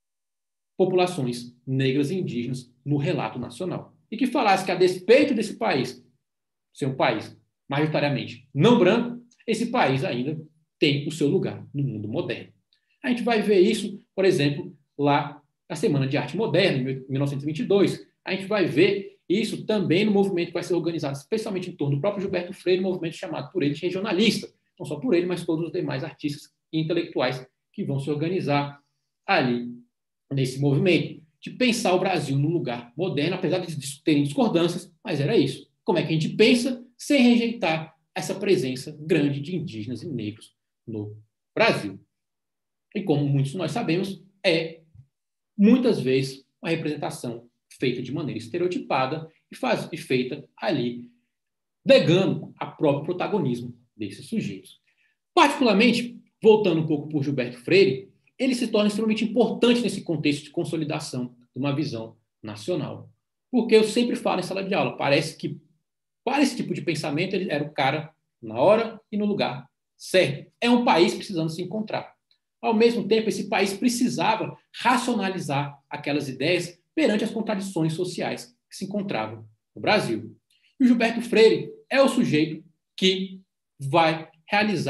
populações negras e indígenas no relato nacional. E que falasse que, a despeito desse país ser um país majoritariamente não branco, esse país ainda tem o seu lugar no mundo moderno. A gente vai ver isso, por exemplo, lá na Semana de Arte Moderna, em mil novecentos e vinte e dois. A gente vai ver isso também no movimento que vai ser organizado, especialmente em torno do próprio Gilberto Freire, um movimento chamado por ele de regionalista. Não só por ele, mas todos os demais artistas e intelectuais que vão se organizar ali nesse movimento, de pensar o Brasil num lugar moderno, apesar de terem discordâncias, mas era isso. Como é que a gente pensa sem rejeitar essa presença grande de indígenas e negros no Brasil? E como muitos de nós sabemos, é muitas vezes uma representação feita de maneira estereotipada e, faz, e feita ali, negando a próprio protagonismo desses sujeitos. Particularmente, voltando um pouco por Gilberto Freire, ele se torna extremamente importante nesse contexto de consolidação de uma visão nacional. Porque eu sempre falo em sala de aula, parece que para esse tipo de pensamento ele era o cara na hora e no lugar certo. É um país precisando se encontrar. Ao mesmo tempo, esse país precisava racionalizar aquelas ideias perante as contradições sociais que se encontravam no Brasil. E o Gilberto Freire é o sujeito que vai realizar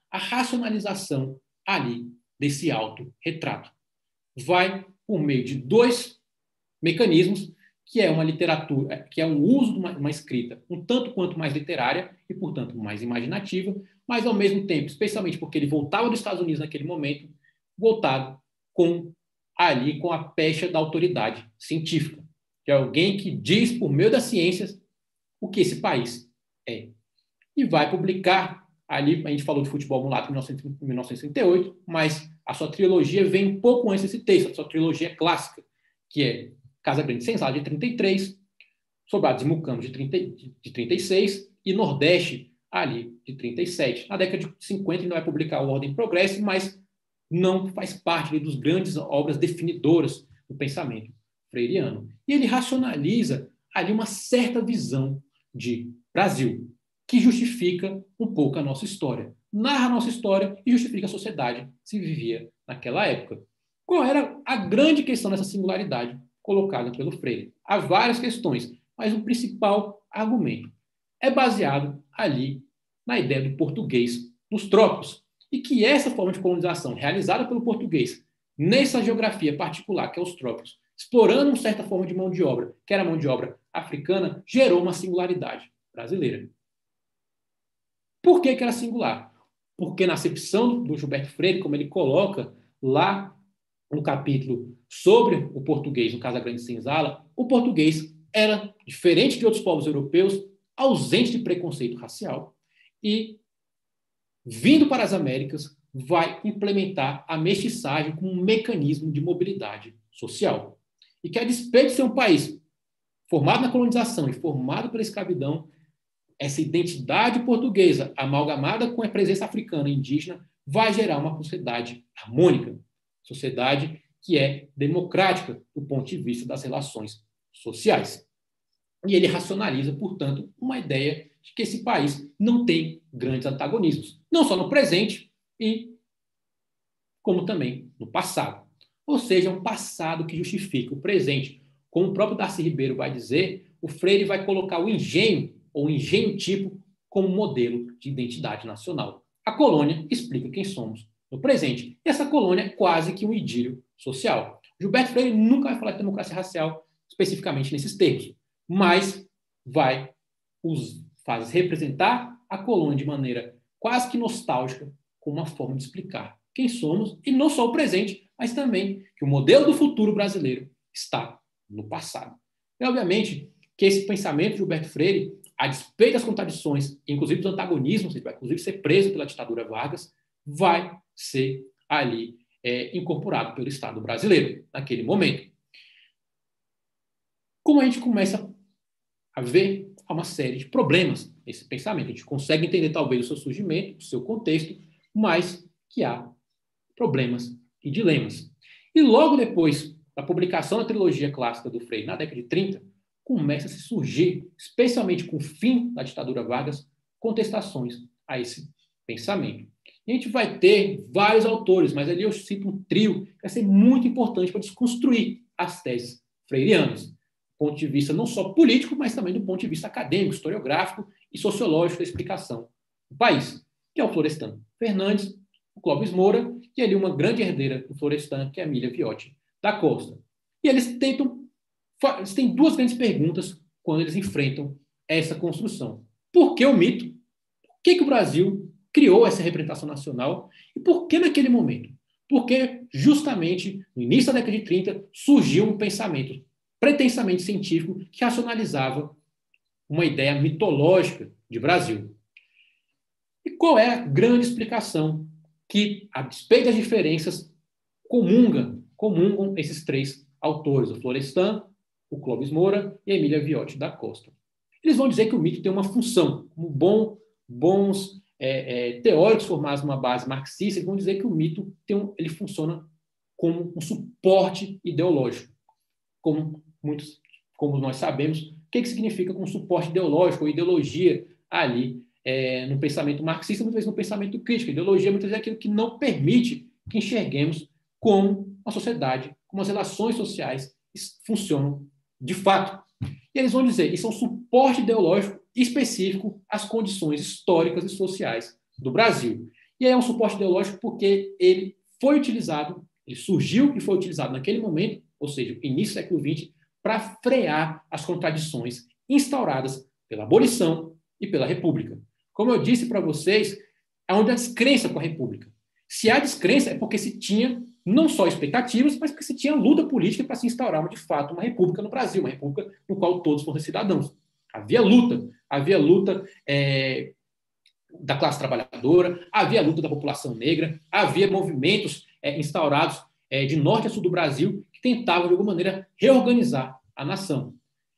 a racionalização ali desse autorretrato. Vai por meio de dois mecanismos, que é uma literatura, que é o uso de uma, uma escrita um tanto quanto mais literária e, portanto, mais imaginativa, mas, ao mesmo tempo, especialmente porque ele voltava dos Estados Unidos naquele momento, voltado com, ali com a pecha da autoridade científica, que é alguém que diz, por meio das ciências, o que esse país é. E vai publicar, ali, a gente falou de Futebol Mulato em mil novecentos e trinta e oito, mas a sua trilogia vem um pouco antes desse texto, a sua trilogia clássica, que é Casa Grande Senzala, de trinta e três, Sobrados e Mucambos, de, trinta, de trinta e seis, e Nordeste, ali, de trinta e sete. Na década de cinquenta, ele vai publicar o Ordem e Progresso, mas não faz parte ali, dos grandes obras definidoras do pensamento freiriano. E ele racionaliza ali uma certa visão de Brasil, que justifica um pouco a nossa história. Narra a nossa história e justifica a sociedade que se vivia naquela época. Qual era a grande questão dessa singularidade colocada pelo Freire? Há várias questões, mas o principal argumento é baseado ali na ideia do português nos trópicos, e que essa forma de colonização realizada pelo português nessa geografia particular, que é os trópicos, explorando uma certa forma de mão de obra, que era a mão de obra africana, gerou uma singularidade brasileira. Por que que era singular? Porque na acepção do Gilberto Freire, como ele coloca lá no capítulo sobre o português, no Casa Grande Senzala, o português era, diferente de outros povos europeus, ausente de preconceito racial e, vindo para as Américas, vai implementar a mestiçagem como um mecanismo de mobilidade social. E que, a despeito de ser um país formado na colonização e formado pela escravidão, essa identidade portuguesa, amalgamada com a presença africana e indígena, vai gerar uma sociedade harmônica, sociedade que é democrática do ponto de vista das relações sociais. E ele racionaliza, portanto, uma ideia de que esse país não tem grandes antagonismos, não só no presente, e como também no passado. Ou seja, um passado que justifica o presente. Como o próprio Darcy Ribeiro vai dizer, o Freire vai colocar o engenho, ou engenho tipo, como modelo de identidade nacional. A colônia explica quem somos no presente. E essa colônia é quase que um idílio social. Gilberto Freire nunca vai falar de democracia racial especificamente nesses termos, mas vai os, faz representar a colônia de maneira quase que nostálgica, como uma forma de explicar quem somos, e não só o presente, mas também que o modelo do futuro brasileiro está no passado. E, obviamente, que esse pensamento de Gilberto Freire, a despeito das contradições, inclusive dos antagonismos, ele vai inclusive ser preso pela ditadura Vargas, vai ser ali é, incorporado pelo Estado brasileiro naquele momento. Como a gente começa a ver, há uma série de problemas nesse pensamento. A gente consegue entender talvez o seu surgimento, o seu contexto, mas que há problemas e dilemas. E logo depois da publicação da trilogia clássica do Freire, na década de trinta, começa a se surgir, especialmente com o fim da ditadura Vargas, contestações a esse pensamento. E a gente vai ter vários autores, mas ali eu cito um trio que vai ser muito importante para desconstruir as teses freirianas, do ponto de vista não só político, mas também do ponto de vista acadêmico, historiográfico e sociológico da explicação do país, que é o Florestan Fernandes, o Clóvis Moura, e ali uma grande herdeira do Florestan, que é a Emília Viotti da Costa. E eles tentam, eles têm duas grandes perguntas quando eles enfrentam essa construção. Por que o mito? Por que, que o Brasil criou essa representação nacional? E por que naquele momento? Porque justamente no início da década de trinta surgiu um pensamento pretensamente científico que racionalizava uma ideia mitológica de Brasil. E qual é a grande explicação que, a despeito das diferenças, comunga, comungam esses três autores, o Florestan, o Clóvis Moura e a Emília Viotti da Costa? Eles vão dizer que o mito tem uma função. Como bom, bons é, é, teóricos formados numa base marxista, eles vão dizer que o mito tem um, ele funciona como um suporte ideológico. Como, muitos, como nós sabemos, o que, que significa com um suporte ideológico ou ideologia ali é, no pensamento marxista, muitas vezes no pensamento crítico. Ideologia muitas vezes é aquilo que não permite que enxerguemos como a sociedade, como as relações sociais funcionam de fato. E eles vão dizer, isso é um suporte ideológico específico às condições históricas e sociais do Brasil. E aí é um suporte ideológico porque ele foi utilizado, ele surgiu e foi utilizado naquele momento, ou seja, início do século vinte, para frear as contradições instauradas pela abolição e pela República. Como eu disse para vocês, há uma descrença com a República. Se há descrença, é porque se tinha não só expectativas, mas porque se tinha luta política para se instaurar, de fato, uma república no Brasil, uma república no qual todos fossem cidadãos. Havia luta, havia luta é, da classe trabalhadora, havia luta da população negra, havia movimentos é, instaurados é, de norte a sul do Brasil que tentavam, de alguma maneira, reorganizar a nação.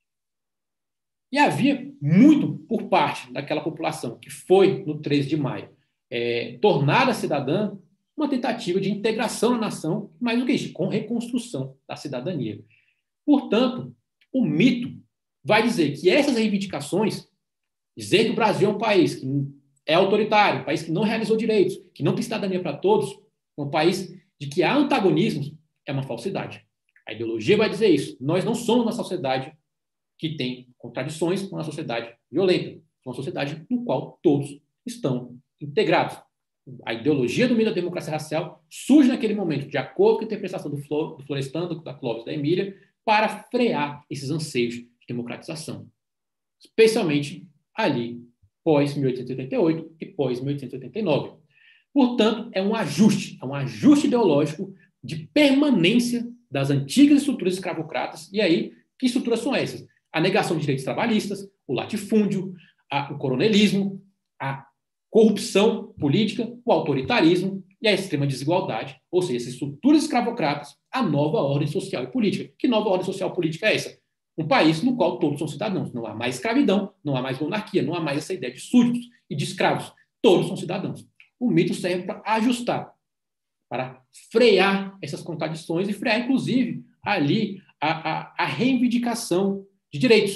E havia muito por parte daquela população que foi, no treze de maio, é, tornada cidadã, uma tentativa de integração na nação, mais do que isso, com reconstrução da cidadania. Portanto, o mito vai dizer que essas reivindicações, dizer que o Brasil é um país que é autoritário, um país que não realizou direitos, que não tem cidadania para todos, um país de que há antagonismos, é uma falsidade. A ideologia vai dizer isso. Nós não somos uma sociedade que tem contradições com uma sociedade violenta, uma sociedade no qual todos estão integrados. A ideologia do mito da democracia racial surge naquele momento, de acordo com a interpretação do Florestan, da Clóvis, da Emília, para frear esses anseios de democratização, especialmente ali, pós mil oitocentos e oitenta e oito e pós mil oitocentos e oitenta e nove. Portanto, é um ajuste, é um ajuste ideológico de permanência das antigas estruturas escravocratas. E aí, que estruturas são essas? A negação de direitos trabalhistas, o latifúndio, a, o coronelismo, a corrupção política, o autoritarismo e a extrema desigualdade, ou seja, essas estruturas escravocratas, a nova ordem social e política. Que nova ordem social e política é essa? Um país no qual todos são cidadãos. Não há mais escravidão, não há mais monarquia, não há mais essa ideia de súditos e de escravos. Todos são cidadãos. O mito serve para ajustar, para frear essas contradições e frear, inclusive, ali a, a, a reivindicação de direitos.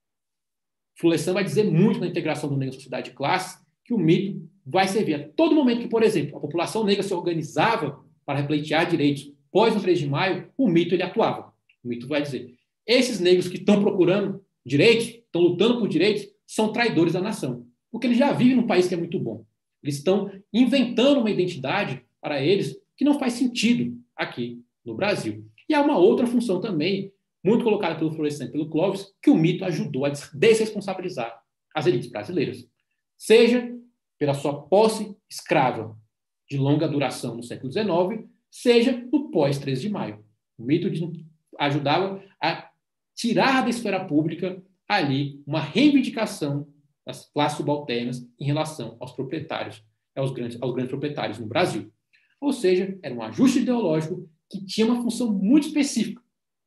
Florestan vai dizer muito na integração do negro na sociedade de classe que o mito vai servir a todo momento que, por exemplo, a população negra se organizava para pleitear direitos pós o treze de maio, o mito ele atuava. O mito vai dizer, esses negros que estão procurando direitos, estão lutando por direitos, são traidores da nação, porque eles já vivem num país que é muito bom. Eles estão inventando uma identidade para eles que não faz sentido aqui no Brasil. E há uma outra função também, muito colocada pelo Florestan e pelo Clóvis, que o mito ajudou a desresponsabilizar as elites brasileiras. Seja pela sua posse escrava de longa duração no século dezenove, seja no pós treze de maio. O mito ajudava a tirar da esfera pública ali uma reivindicação das classes subalternas em relação aos proprietários, aos grandes, aos grandes proprietários no Brasil. Ou seja, era um ajuste ideológico que tinha uma função muito específica: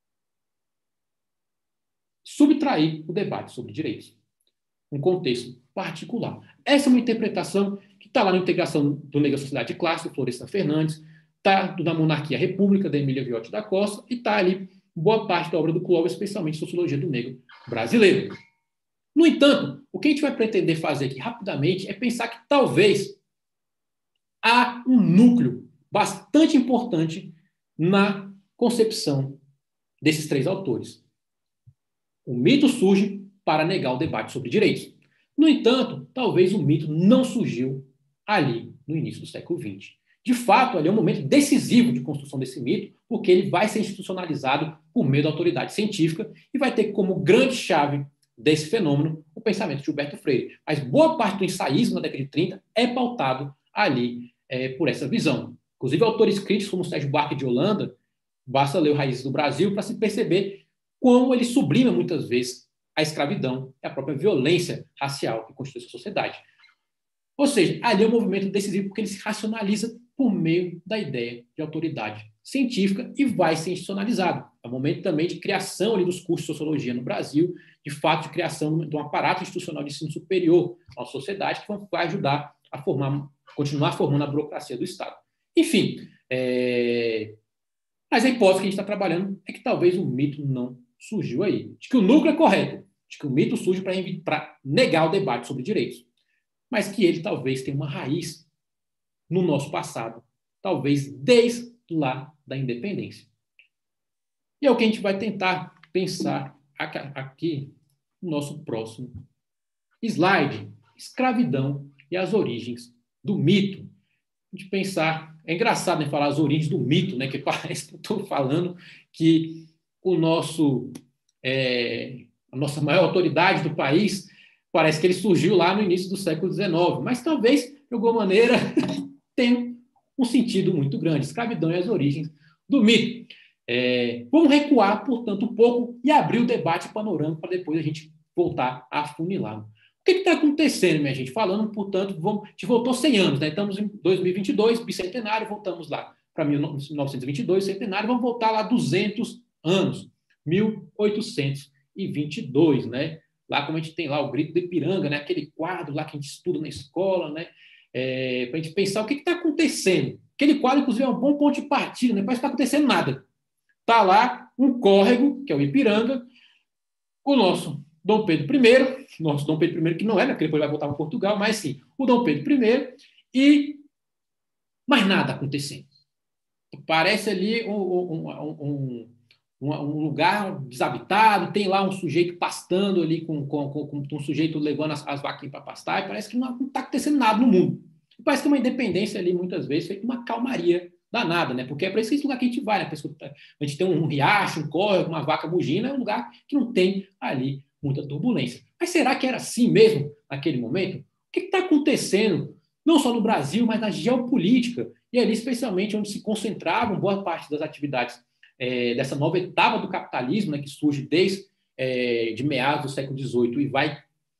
subtrair o debate sobre direitos, um contexto particular. Essa é uma interpretação que está lá na Integração do Negro à Sociedade de Classe, do Florestan Fernandes, está na Monarquia República, da Emília Viotti da Costa, e está ali boa parte da obra do Clóvis, especialmente Sociologia do Negro Brasileiro. No entanto, o que a gente vai pretender fazer aqui rapidamente é pensar que talvez há um núcleo bastante importante na concepção desses três autores. O mito surge para negar o debate sobre direitos. No entanto, talvez o mito não surgiu ali no início do século vinte. De fato, ali é um momento decisivo de construção desse mito, porque ele vai ser institucionalizado por meio da autoridade científica e vai ter como grande chave desse fenômeno o pensamento de Gilberto Freire. Mas boa parte do ensaísmo na década de trinta é pautado ali é, por essa visão. Inclusive, autores críticos como Sérgio Buarque de Holanda, basta ler o Raízes do Brasil para se perceber como ele sublima muitas vezes a escravidão e a própria violência racial que constitui essa sociedade. Ou seja, ali é um movimento decisivo porque ele se racionaliza por meio da ideia de autoridade científica e vai ser institucionalizado. É um momento também de criação ali dos cursos de sociologia no Brasil, de fato de criação de um aparato institucional de ensino superior à sociedade que vai ajudar a formar, continuar formando a burocracia do Estado. Enfim, é... mas a hipótese que a gente está trabalhando é que talvez o mito não surgiu aí. De que o núcleo é correto, de que o mito surge para negar o debate sobre direitos, mas que ele talvez tenha uma raiz no nosso passado, talvez desde lá da independência. E é o que a gente vai tentar pensar aqui no nosso próximo slide: escravidão e as origens do mito. de pensar. É engraçado, né, falar as origens do mito, né, que parece que eu estou falando que o nosso, é, a nossa maior autoridade do país parece que ele surgiu lá no início do século dezenove, mas talvez, de alguma maneira, tenha um sentido muito grande. Escravidão e as origens do mito. É, vamos recuar, portanto, um pouco e abrir o debate panorâmico para depois a gente voltar a afunilar. O que está acontecendo, minha gente? Falando, portanto, vamos, a gente voltou cem anos, né? Estamos em dois mil e vinte e dois, bicentenário, voltamos lá para mil novecentos e vinte e dois, centenário, vamos voltar lá duzentos anos, mil oitocentos e vinte e dois, né? Lá como a gente tem lá o Grito do Ipiranga, né? Aquele quadro lá que a gente estuda na escola, né? É, para a gente pensar o que está acontecendo. Aquele quadro, inclusive, é um bom ponto de partida, né? Parece que não está acontecendo nada. Está lá um córrego, que é o Ipiranga, o nosso Dom Pedro I, nosso Dom Pedro I, que não é, né? Porque depois vai voltar para Portugal, mas sim, o Dom Pedro I, e mais nada acontecendo. Parece ali um, um, um, um, um lugar desabitado, tem lá um sujeito pastando ali, com, com, com, com um sujeito levando as, as vaquinhas para pastar, e parece que não está acontecendo nada no mundo. E parece que uma independência ali, muitas vezes, feita uma calmaria danada, né? Porque é para esse lugar que a gente vai, né? A gente tem um riacho, um córrego, uma vaca bugina, é um lugar que não tem ali muita turbulência. Mas será que era assim mesmo naquele momento? O que está acontecendo, não só no Brasil, mas na geopolítica, e ali especialmente onde se concentravam boa parte das atividades é, dessa nova etapa do capitalismo, né, que surge desde é, de meados do século dezoito e vai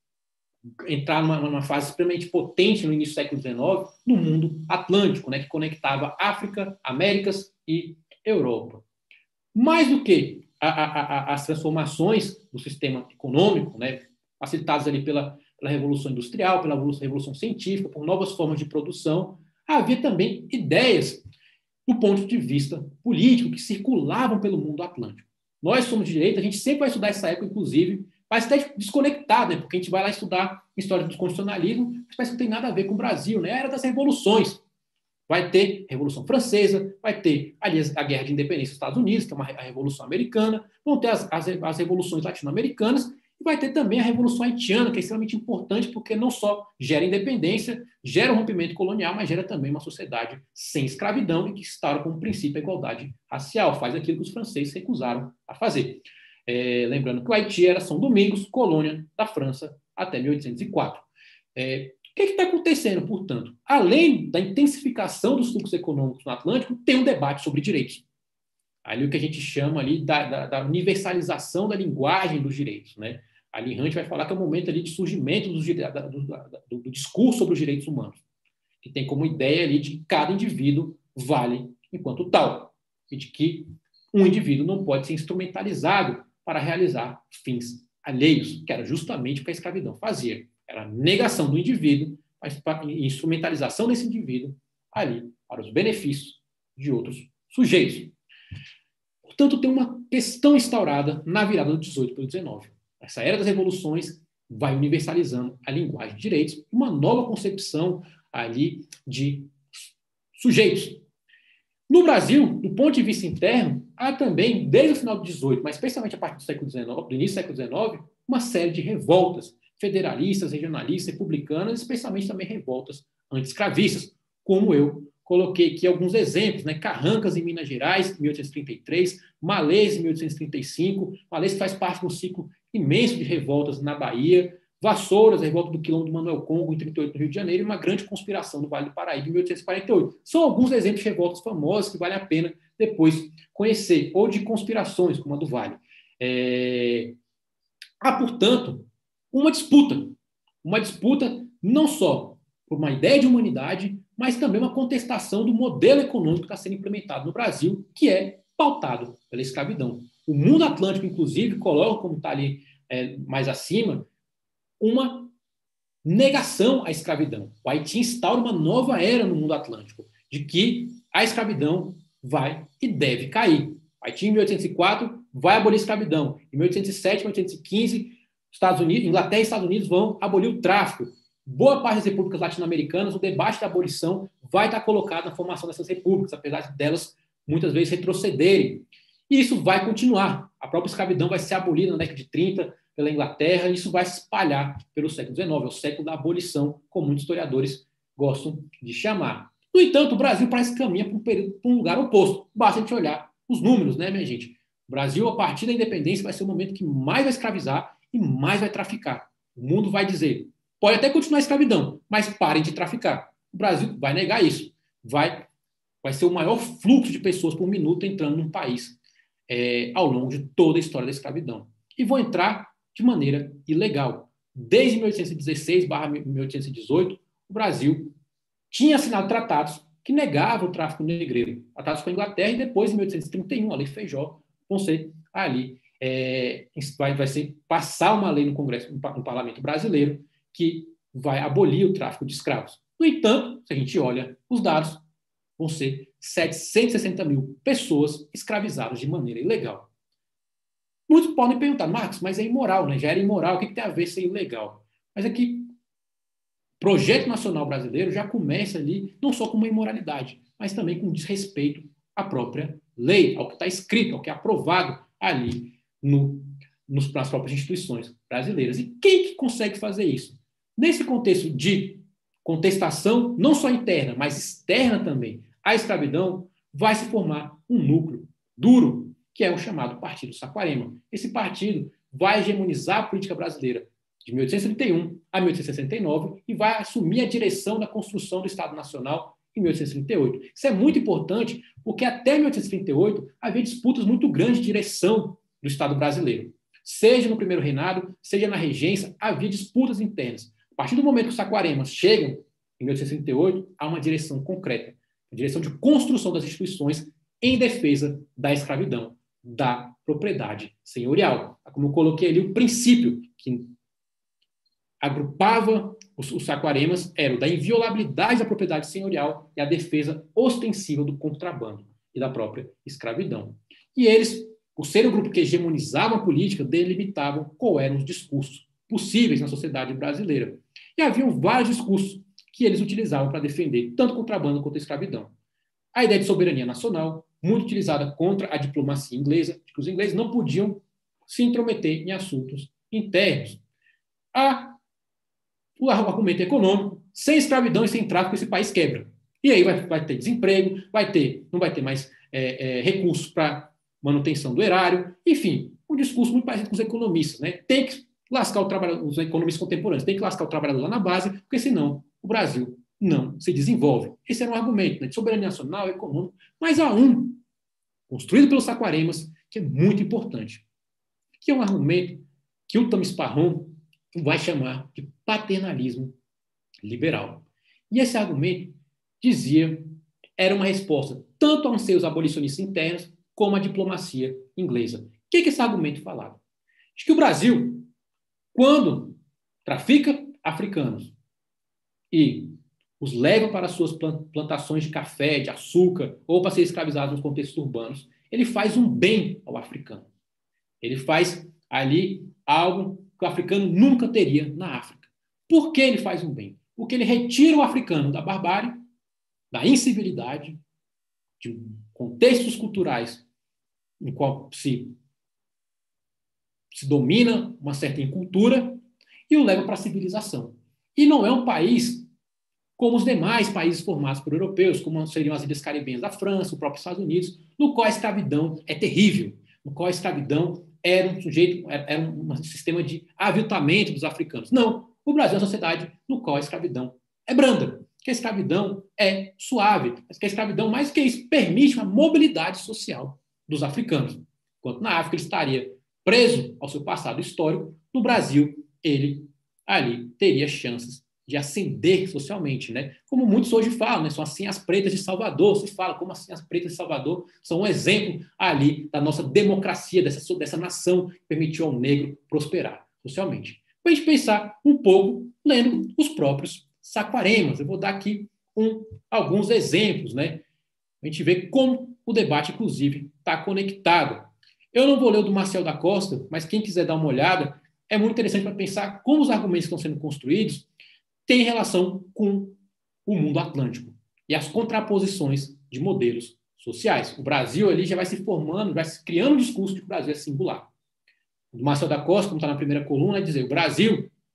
entrar numa, numa fase extremamente potente no início do século dezenove, no mundo atlântico, né, que conectava África, Américas e Europa. Mais do que a, a, a, as transformações do sistema econômico, né, facilitadas ali pela, pela Revolução Industrial, pela Revolução Científica, por novas formas de produção, havia também ideias do ponto de vista político que circulavam pelo mundo atlântico. Nós somos de direita, a gente sempre vai estudar essa época, inclusive, parece até desconectado, né? Porque a gente vai lá estudar história do constitucionalismo, mas parece que não tem nada a ver com o Brasil, né? A era das revoluções. Vai ter a Revolução Francesa, vai ter ali a Guerra de Independência dos Estados Unidos, que é uma, a Revolução Americana, vão ter as, as, as revoluções latino-americanas, e vai ter também a Revolução Haitiana, que é extremamente importante, porque não só gera independência, gera um rompimento colonial, mas gera também uma sociedade sem escravidão e que instaura como princípio a igualdade racial, faz aquilo que os franceses recusaram a fazer. É, lembrando que o Haiti era São Domingos, colônia da França, até mil oitocentos e quatro. É, o que está acontecendo, portanto? Além da intensificação dos fluxos econômicos no Atlântico, tem um debate sobre direitos. Ali o que a gente chama ali da, da, da universalização da linguagem dos direitos, né? Ali Hunt vai falar que é o momento ali de surgimento do, do, do, do discurso sobre os direitos humanos, que tem como ideia ali de que cada indivíduo vale enquanto tal, e de que um indivíduo não pode ser instrumentalizado para realizar fins alheios, que era justamente o que a escravidão fazia. Era a negação do indivíduo, a instrumentalização desse indivíduo ali para os benefícios de outros sujeitos. Portanto, tem uma questão instaurada na virada do dezoito para o dezenove. Essa era das revoluções vai universalizando a linguagem de direitos, uma nova concepção ali de sujeitos. No Brasil, do ponto de vista interno, há também, desde o final do dezoito, mas especialmente a partir do século dezenove, do início do século dezenove, uma série de revoltas federalistas, regionalistas, republicanas, especialmente também revoltas anti-escravistas, como eu coloquei aqui alguns exemplos, né? Carrancas, em Minas Gerais, mil oitocentos e trinta e três, Malês, em mil oitocentos e trinta e cinco, Malês faz parte de um ciclo imenso de revoltas na Bahia, Vassouras, a revolta do Quilombo do Manuel Congo, em trinta e oito, no Rio de Janeiro, e uma grande conspiração no Vale do Paraíba, em mil oitocentos e quarenta e oito. São alguns exemplos de revoltas famosas que vale a pena depois conhecer, ou de conspirações, como a do Vale. É... Há, portanto, uma disputa, uma disputa não só por uma ideia de humanidade, mas também uma contestação do modelo econômico que está sendo implementado no Brasil, que é pautado pela escravidão. O mundo atlântico, inclusive, coloca, como está ali é, mais acima, uma negação à escravidão. O Haiti instaura uma nova era no mundo atlântico, de que a escravidão vai e deve cair. O Haiti, em mil oitocentos e quatro, vai abolir a escravidão. Em mil oitocentos e sete, mil oitocentos e quinze, Estados Unidos, Inglaterra e Estados Unidos vão abolir o tráfico. Boa parte das repúblicas latino-americanas, o debate da abolição vai estar colocado na formação dessas repúblicas, apesar delas muitas vezes retrocederem. E isso vai continuar. A própria escravidão vai ser abolida na década de trinta pela Inglaterra, e isso vai se espalhar pelo século dezenove, é o século da abolição, como muitos historiadores gostam de chamar. No entanto, o Brasil parece que caminha para um, período, para um lugar oposto. Basta a gente olhar os números, né, minha gente? O Brasil, a partir da independência, vai ser o momento que mais vai escravizar e mais vai traficar. O mundo vai dizer, pode até continuar a escravidão, mas parem de traficar. O Brasil vai negar isso. Vai, vai ser o maior fluxo de pessoas por minuto entrando num país é, ao longo de toda a história da escravidão. E vão entrar de maneira ilegal. Desde mil oitocentos e dezesseis barra mil oitocentos e dezoito, o Brasil tinha assinado tratados que negavam o tráfico negreiro. Tratados com a Inglaterra e depois, em mil oitocentos e trinta e um, a Lei Feijó, vão ser ali, é, vai, vai ser passar uma lei no Congresso, no Parlamento brasileiro, que vai abolir o tráfico de escravos. No entanto, se a gente olha os dados, vão ser setecentos e sessenta mil pessoas escravizadas de maneira ilegal. Muitos podem perguntar, Marcos, mas é imoral, né? Já era imoral, o que, que tem a ver ser ilegal? Mas é que o projeto nacional brasileiro já começa ali, não só com uma imoralidade, mas também com desrespeito à própria lei, ao que está escrito, ao que é aprovado ali no, nos, nas próprias instituições brasileiras. E quem que consegue fazer isso? Nesse contexto de contestação, não só interna, mas externa também, à escravidão, vai se formar um núcleo duro, que é o chamado Partido Saquarema. Esse partido vai hegemonizar a política brasileira de mil oitocentos e trinta e um a mil oitocentos e sessenta e nove e vai assumir a direção da construção do Estado Nacional em mil oitocentos e trinta e oito. Isso é muito importante, porque até mil oitocentos e trinta e oito havia disputas muito grandes de direção do Estado brasileiro. Seja no primeiro reinado, seja na regência, havia disputas internas. A partir do momento que os Saquaremas chegam, em mil oitocentos e trinta e oito, há uma direção concreta, a direção de construção das instituições em defesa da escravidão, da propriedade senhorial. Como eu coloquei ali, o princípio que agrupava os, os Saquaremas era o da inviolabilidade da propriedade senhorial e a defesa ostensiva do contrabando e da própria escravidão. E eles, por serem o grupo que hegemonizava a política, delimitavam quais eram os discursos possíveis na sociedade brasileira. E haviam vários discursos que eles utilizavam para defender tanto o contrabando quanto a escravidão. A ideia de soberania nacional, muito utilizada contra a diplomacia inglesa, de que os ingleses não podiam se intrometer em assuntos internos. A, o argumento econômico, sem escravidão e sem tráfico, esse país quebra. E aí vai, vai ter desemprego, vai ter, não vai ter mais é, é, recursos para manutenção do erário, enfim, um discurso muito parecido com os economistas, né? Tem que lascar o trabalhador, os economistas contemporâneos, tem que lascar o trabalhador lá na base, porque senão o Brasil não se desenvolve. Esse era um argumento, né, de soberania nacional, econômico, mas há um, construído pelos Saquaremas, que é muito importante, que é um argumento que o Tamis Parron vai chamar de paternalismo liberal. E esse argumento dizia, era uma resposta tanto aos seus abolicionistas internos, como à diplomacia inglesa. O que, que esse argumento falava? De que o Brasil, quando trafica africanos e os leva para suas plantações de café, de açúcar, ou para ser escravizados nos contextos urbanos, ele faz um bem ao africano. Ele faz ali algo que o africano nunca teria na África. Por que ele faz um bem? Porque ele retira o africano da barbárie, da incivilidade, de contextos culturais em qual se, se domina uma certa incultura e o leva para a civilização. E não é um país como os demais países formados por europeus, como seriam as Ilhas Caribenhas da França, o próprio Estados Unidos, no qual a escravidão é terrível, no qual a escravidão era um sujeito, era um sistema de aviltamento dos africanos. Não, o Brasil é uma sociedade no qual a escravidão é branda, que a escravidão é suave, mas que a escravidão, mais que isso, permite uma mobilidade social dos africanos. Enquanto na África ele estaria preso ao seu passado histórico, no Brasil ele ali teria chances de ascender socialmente, né? Como muitos hoje falam, né? São assim as pretas de Salvador, se fala como assim as pretas de Salvador são um exemplo ali da nossa democracia, dessa, dessa nação que permitiu ao negro prosperar socialmente. Para a gente pensar um pouco lendo os próprios Saquaremas. Eu vou dar aqui um, alguns exemplos, né? A gente vê como o debate, inclusive, está conectado. Eu não vou ler o do Marcel da Costa, mas quem quiser dar uma olhada, é muito interessante para pensar como os argumentos que estão sendo construídos têm relação com o mundo atlântico e as contraposições de modelos sociais. O Brasil ali já vai se formando, vai se criando um discurso de que o Brasil é singular. O Marcel da Costa, como está na primeira coluna, vai dizer: o Brasil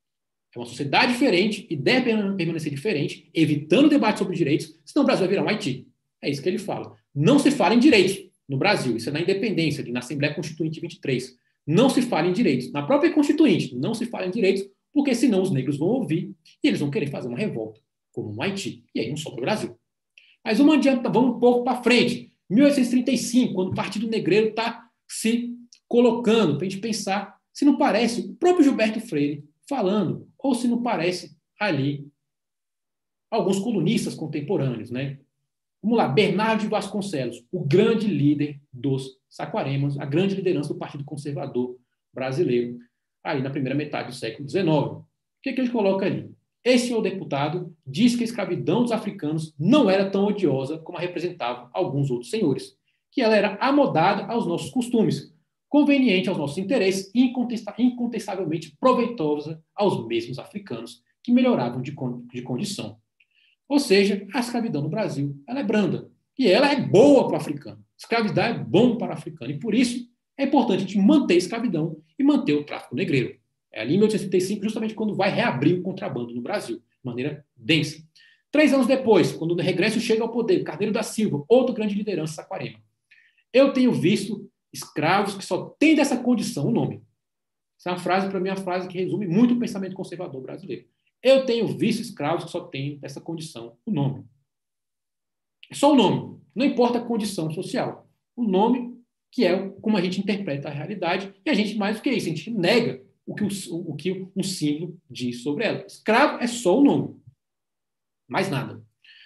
É uma sociedade diferente e deve permanecer diferente, evitando debate sobre direitos, senão o Brasil vai virar um Haiti. É isso que ele fala. Não se fala em direitos no Brasil. Isso é na independência, na Assembleia Constituinte vinte e três. Não se fala em direitos. Na própria Constituinte, não se fala em direitos, porque senão os negros vão ouvir e eles vão querer fazer uma revolta, como no Haiti. E aí não sobra o Brasil. Mas vamos adianta, vamos um pouco para frente. mil oitocentos e trinta e cinco, quando o Partido Negreiro está se colocando, para a gente pensar se não parece o próprio Gilberto Freire falando, ou se não parece ali alguns colunistas contemporâneos, né? Vamos lá, Bernardo de Vasconcelos, o grande líder dos Saquaremas, a grande liderança do Partido Conservador brasileiro, aí na primeira metade do século dezenove. O que, é que ele coloca ali? Esse senhor deputado diz que a escravidão dos africanos não era tão odiosa como a representavam alguns outros senhores, que ela era amodada aos nossos costumes, conveniente aos nossos interesses e incontestavelmente proveitosa aos mesmos africanos, que melhoravam de, de condição. Ou seja, a escravidão no Brasil ela é branda. E ela é boa para o africano. Escravidão é bom para o africano. E por isso é importante a gente manter a escravidão e manter o tráfico negreiro. É ali em mil oitocentos e trinta e cinco, justamente quando vai reabrir o contrabando no Brasil, de maneira densa. Três anos depois, quando o regresso chega ao poder, Carneiro da Silva, outro grande liderança saquarema. Eu tenho visto escravos que só têm dessa condição o nome. Essa é uma frase, para mim, é uma frase que resume muito o pensamento conservador brasileiro. Eu tenho visto escravos que só têm dessa condição o nome. É só o nome. Não importa a condição social. O nome, que é como a gente interpreta a realidade, e a gente, mais do que isso, a gente nega o que, o, o que um símbolo diz sobre ela. Escravo é só o nome. Mais nada.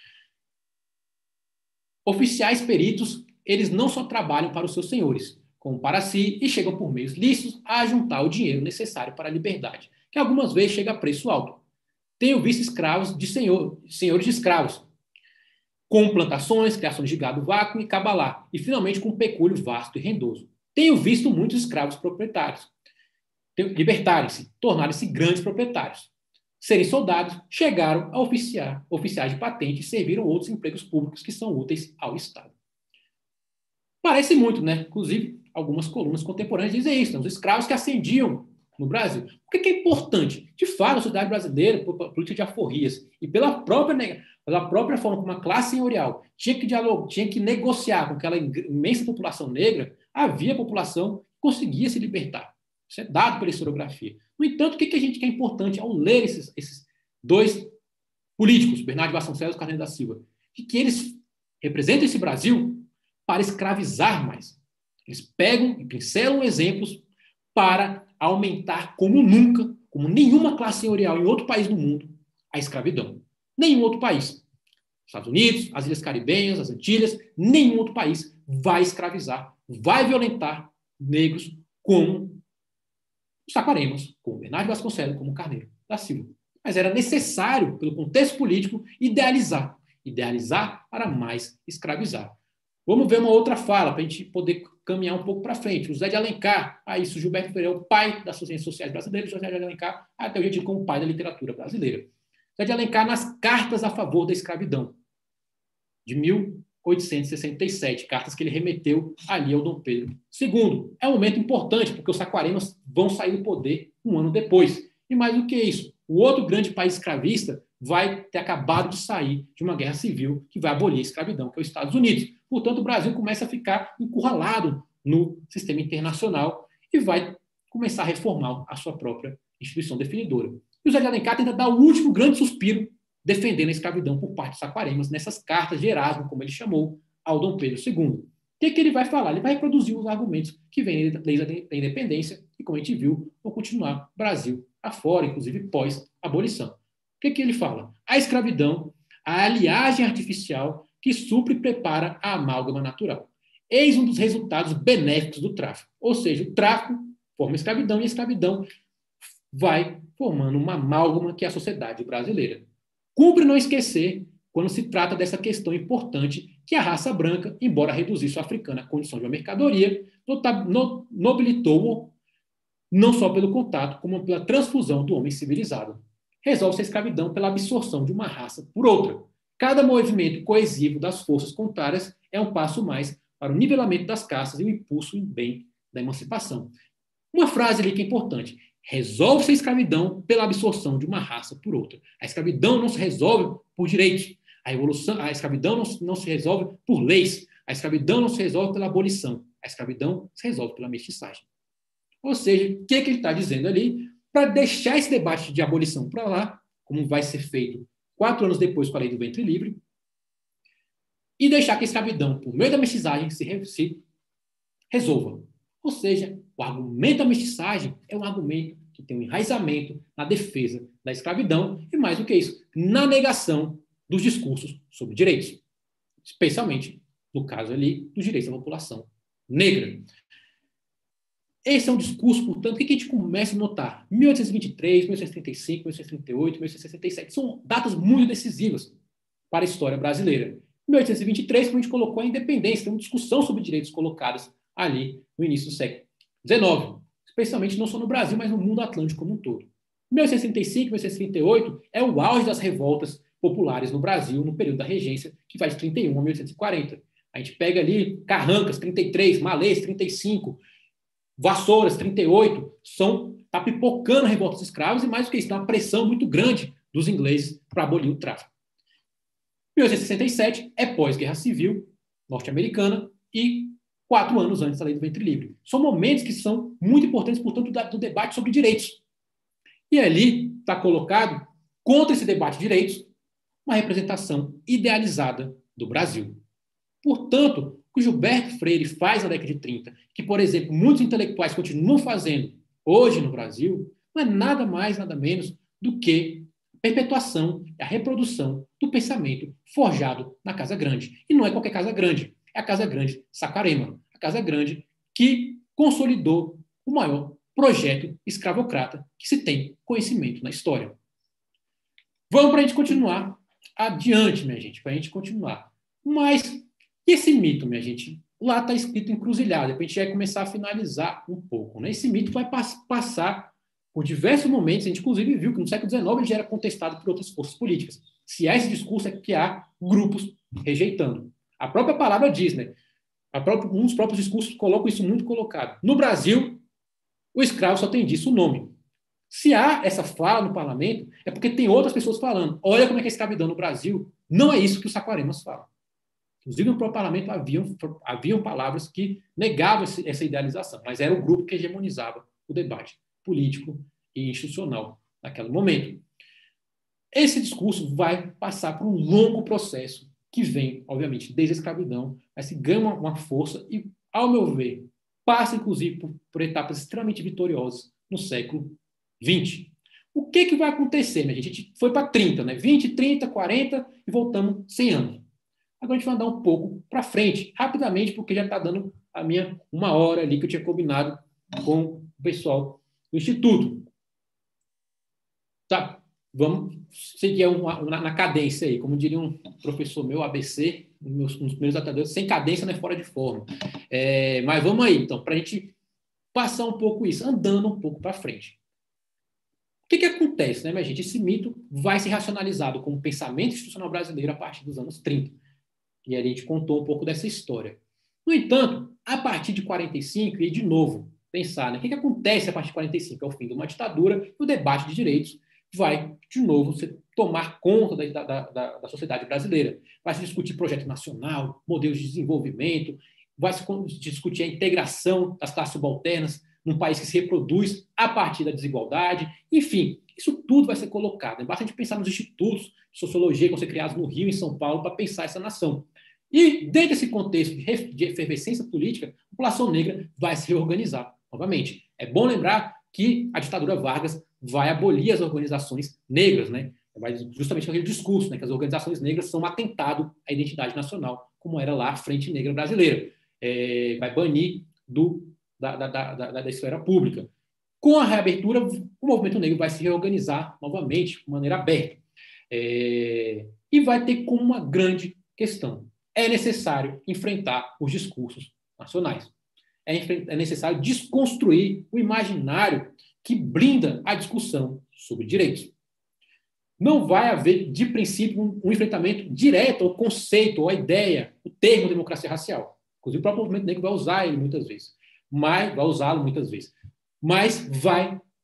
Oficiais peritos, eles não só trabalham para os seus senhores, como para si, e chegam por meios lícitos a juntar o dinheiro necessário para a liberdade, que algumas vezes chega a preço alto. Tenho visto escravos de senhor, senhores de escravos, com plantações, criações de gado vácuo e cabalá, e finalmente com um pecúlio vasto e rendoso. Tenho visto muitos escravos proprietários libertarem-se, tornarem-se grandes proprietários. Serem soldados, chegaram a oficiar, oficiais de patente e serviram outros empregos públicos que são úteis ao Estado. Parece muito, né? Inclusive, algumas colunas contemporâneas dizem isso, né? Os escravos que ascendiam no Brasil. Por que é importante? De fato, a sociedade brasileira, por política de aforrias e pela própria, pela própria forma como a classe senhorial tinha que dialogar, tinha que negociar com aquela imensa população negra, havia população que conseguia se libertar. Isso é dado pela historiografia. No entanto, o que a gente quer importante ao ler esses, esses dois políticos, Bernardo de Vasconcelos e Carneiro da Silva, de que eles representam esse Brasil para escravizar mais. Eles pegam e pincelam exemplos para aumentar como nunca, como nenhuma classe senhorial em outro país do mundo, a escravidão. Nenhum outro país. Estados Unidos, as Ilhas Caribenhas, as Antilhas, nenhum outro país vai escravizar, vai violentar negros como os saquaremas, como Bernardo Vasconcelos, como Carneiro da Silva. Mas era necessário, pelo contexto político, idealizar. Idealizar para mais escravizar. Vamos ver uma outra fala, para a gente poder caminhar um pouco para frente. O José de Alencar, ah, isso, Gilberto Freire é o pai das ciências sociais brasileiras, José de Alencar, até hoje é tido como pai da literatura brasileira. José de Alencar, nas cartas a favor da escravidão, de mil oitocentos e sessenta e sete, cartas que ele remeteu ali ao Dom Pedro segundo. É um momento importante, porque os saquaremas vão sair do poder um ano depois. E mais do que isso, o outro grande país escravista vai ter acabado de sair de uma guerra civil que vai abolir a escravidão, que é os Estados Unidos. Portanto, o Brasil começa a ficar encurralado no sistema internacional e vai começar a reformar a sua própria instituição definidora. E o José de Alencar tenta dar o último grande suspiro defendendo a escravidão por parte dos saquaremas, nessas cartas de Erasmo, como ele chamou, ao Dom Pedro segundo. O que, que ele vai falar? Ele vai reproduzir os argumentos que vêm desde a independência e, como a gente viu, vão continuar Brasil afora, inclusive pós-abolição. O que, que ele fala? A escravidão, a aliagem artificial que supre e prepara a amálgama natural. Eis um dos resultados benéficos do tráfico. Ou seja, o tráfico forma a escravidão e a escravidão vai formando uma amálgama que é a sociedade brasileira. Cumpre não esquecer, quando se trata dessa questão importante, que a raça branca, embora reduzisse o africano à condição de uma mercadoria, nobilitou-o não só pelo contato, como pela transfusão do homem civilizado. Resolve-se a escravidão pela absorção de uma raça por outra. Cada movimento coesivo das forças contrárias é um passo mais para o nivelamento das caças e o impulso em bem da emancipação. Uma frase ali que é importante. resolve-se a escravidão pela absorção de uma raça por outra. A escravidão não se resolve por direitos. A, evolução, a escravidão não, não se resolve por leis. A escravidão não se resolve pela abolição. A escravidão se resolve pela mestiçagem. Ou seja, o que, que ele está dizendo ali? Para deixar esse debate de abolição para lá, como vai ser feito quatro anos depois com a lei do ventre livre, e deixar que a escravidão, por meio da mestiçagem, se, se resolva. Ou seja, o argumento da mestiçagem é um argumento que tem um enraizamento na defesa da escravidão e, mais do que isso, na negação dos discursos sobre direitos, especialmente, no caso ali, dos direitos da população negra. Esse é um discurso, portanto, que a gente começa a notar. mil oitocentos e vinte e três, mil oitocentos e trinta e cinco, mil oitocentos e trinta e oito, mil oitocentos e sessenta e sete. São datas muito decisivas para a história brasileira. mil oitocentos e vinte e três, quando a gente colocou a independência, tem uma discussão sobre direitos colocadas ali no início do século dezenove, especialmente não só no Brasil, mas no mundo atlântico como um todo. mil oitocentos e trinta e cinco, mil oitocentos e trinta e oito é o auge das revoltas populares no Brasil, no período da regência, que vai de trinta e um a mil oitocentos e quarenta. A gente pega ali Carrancas, trinta e três, Malês, trinta e cinco, Vassouras, trinta e oito, são, tá pipocando revoltas escravas e mais do que isso, tem uma pressão muito grande dos ingleses para abolir o tráfico. mil oitocentos e sessenta e sete é pós-guerra civil norte-americana e quatro anos antes da lei do ventre livre. São momentos que são muito importantes, portanto, do debate sobre direitos. E ali está colocado, contra esse debate de direitos, uma representação idealizada do Brasil. Portanto, o que Gilberto Freire faz na década de trinta, que, por exemplo, muitos intelectuais continuam fazendo hoje no Brasil, não é nada mais, nada menos do que a perpetuação e a reprodução do pensamento forjado na Casa Grande. E não é qualquer Casa Grande, é a Casa Grande Saquarema, a Casa Grande que consolidou o maior projeto escravocrata que se tem conhecimento na história. Vamos para a gente continuar adiante, minha gente, para a gente continuar. Mas e esse mito, minha gente? Lá está escrito encruzilhada, depois a gente vai começar a finalizar um pouco. Né? Esse mito vai pass passar por diversos momentos, a gente inclusive viu que no século dezenove ele já era contestado por outras forças políticas. Se há esse discurso, é que há grupos rejeitando. A própria palavra diz, né? A própria, um dos próprios discursos colocam isso muito colocado. No Brasil, o escravo só tem disso o nome. Se há essa fala no parlamento, é porque tem outras pessoas falando. Olha como é que é a escravidão no Brasil. Não é isso que os saquaremas falam. Inclusive, no próprio parlamento haviam, haviam palavras que negavam esse, essa idealização, mas era o grupo que hegemonizava o debate político e institucional naquele momento. Esse discurso vai passar por um longo processo que vem, obviamente, desde a escravidão, mas se ganha uma, uma força e, ao meu ver, passa, inclusive, por, por etapas extremamente vitoriosas no século vinte. O que, que vai acontecer, minha gente? A gente foi para trinta, né? vinte, trinta, quarenta e voltamos cem anos. Agora a gente vai andar um pouco para frente, rapidamente, porque já está dando a minha uma hora ali que eu tinha combinado com o pessoal do Instituto. Tá, vamos seguir uma, uma, na cadência aí, como diria um professor meu, A B C, um dos meus, um dos primeiros atadores, sem cadência não é fora de forma. É, mas vamos aí, então, para a gente passar um pouco isso, andando um pouco para frente. O que, que acontece, né, minha gente? Esse mito vai ser racionalizado como pensamento institucional brasileiro a partir dos anos trinta. E a gente contou um pouco dessa história. No entanto, a partir de quarenta e cinco, e de novo, pensar, né, o que, que acontece a partir de quarenta e cinco? É o fim de uma ditadura e o debate de direitos vai, de novo, se tomar conta da, da, da, da sociedade brasileira. Vai se discutir projeto nacional, modelos de desenvolvimento, vai se discutir a integração das classes subalternas num país que se reproduz a partir da desigualdade. Enfim, isso tudo vai ser colocado. Basta a gente pensar nos institutos de sociologia que vão ser criados no Rio e em São Paulo para pensar essa nação. E, dentro desse contexto de efervescência política, a população negra vai se reorganizar novamente. É bom lembrar que a ditadura Vargas vai abolir as organizações negras, né? Vai justamente aquele discurso, né, que as organizações negras são um atentado à identidade nacional, como era lá a Frente Negra Brasileira. É, vai banir do, da, da, da, da, da esfera pública. Com a reabertura, o movimento negro vai se reorganizar novamente, de maneira aberta. É, e vai ter como uma grande questão: é necessário enfrentar os discursos nacionais. É, é necessário desconstruir o imaginário que blinda a discussão sobre direitos. Não vai haver, de princípio, um, um enfrentamento direto ao conceito, ou à ideia, o termo democracia racial. Inclusive, o próprio movimento negro vai usar ele muitas vezes, mas vai usá-lo muitas vezes. Mas vai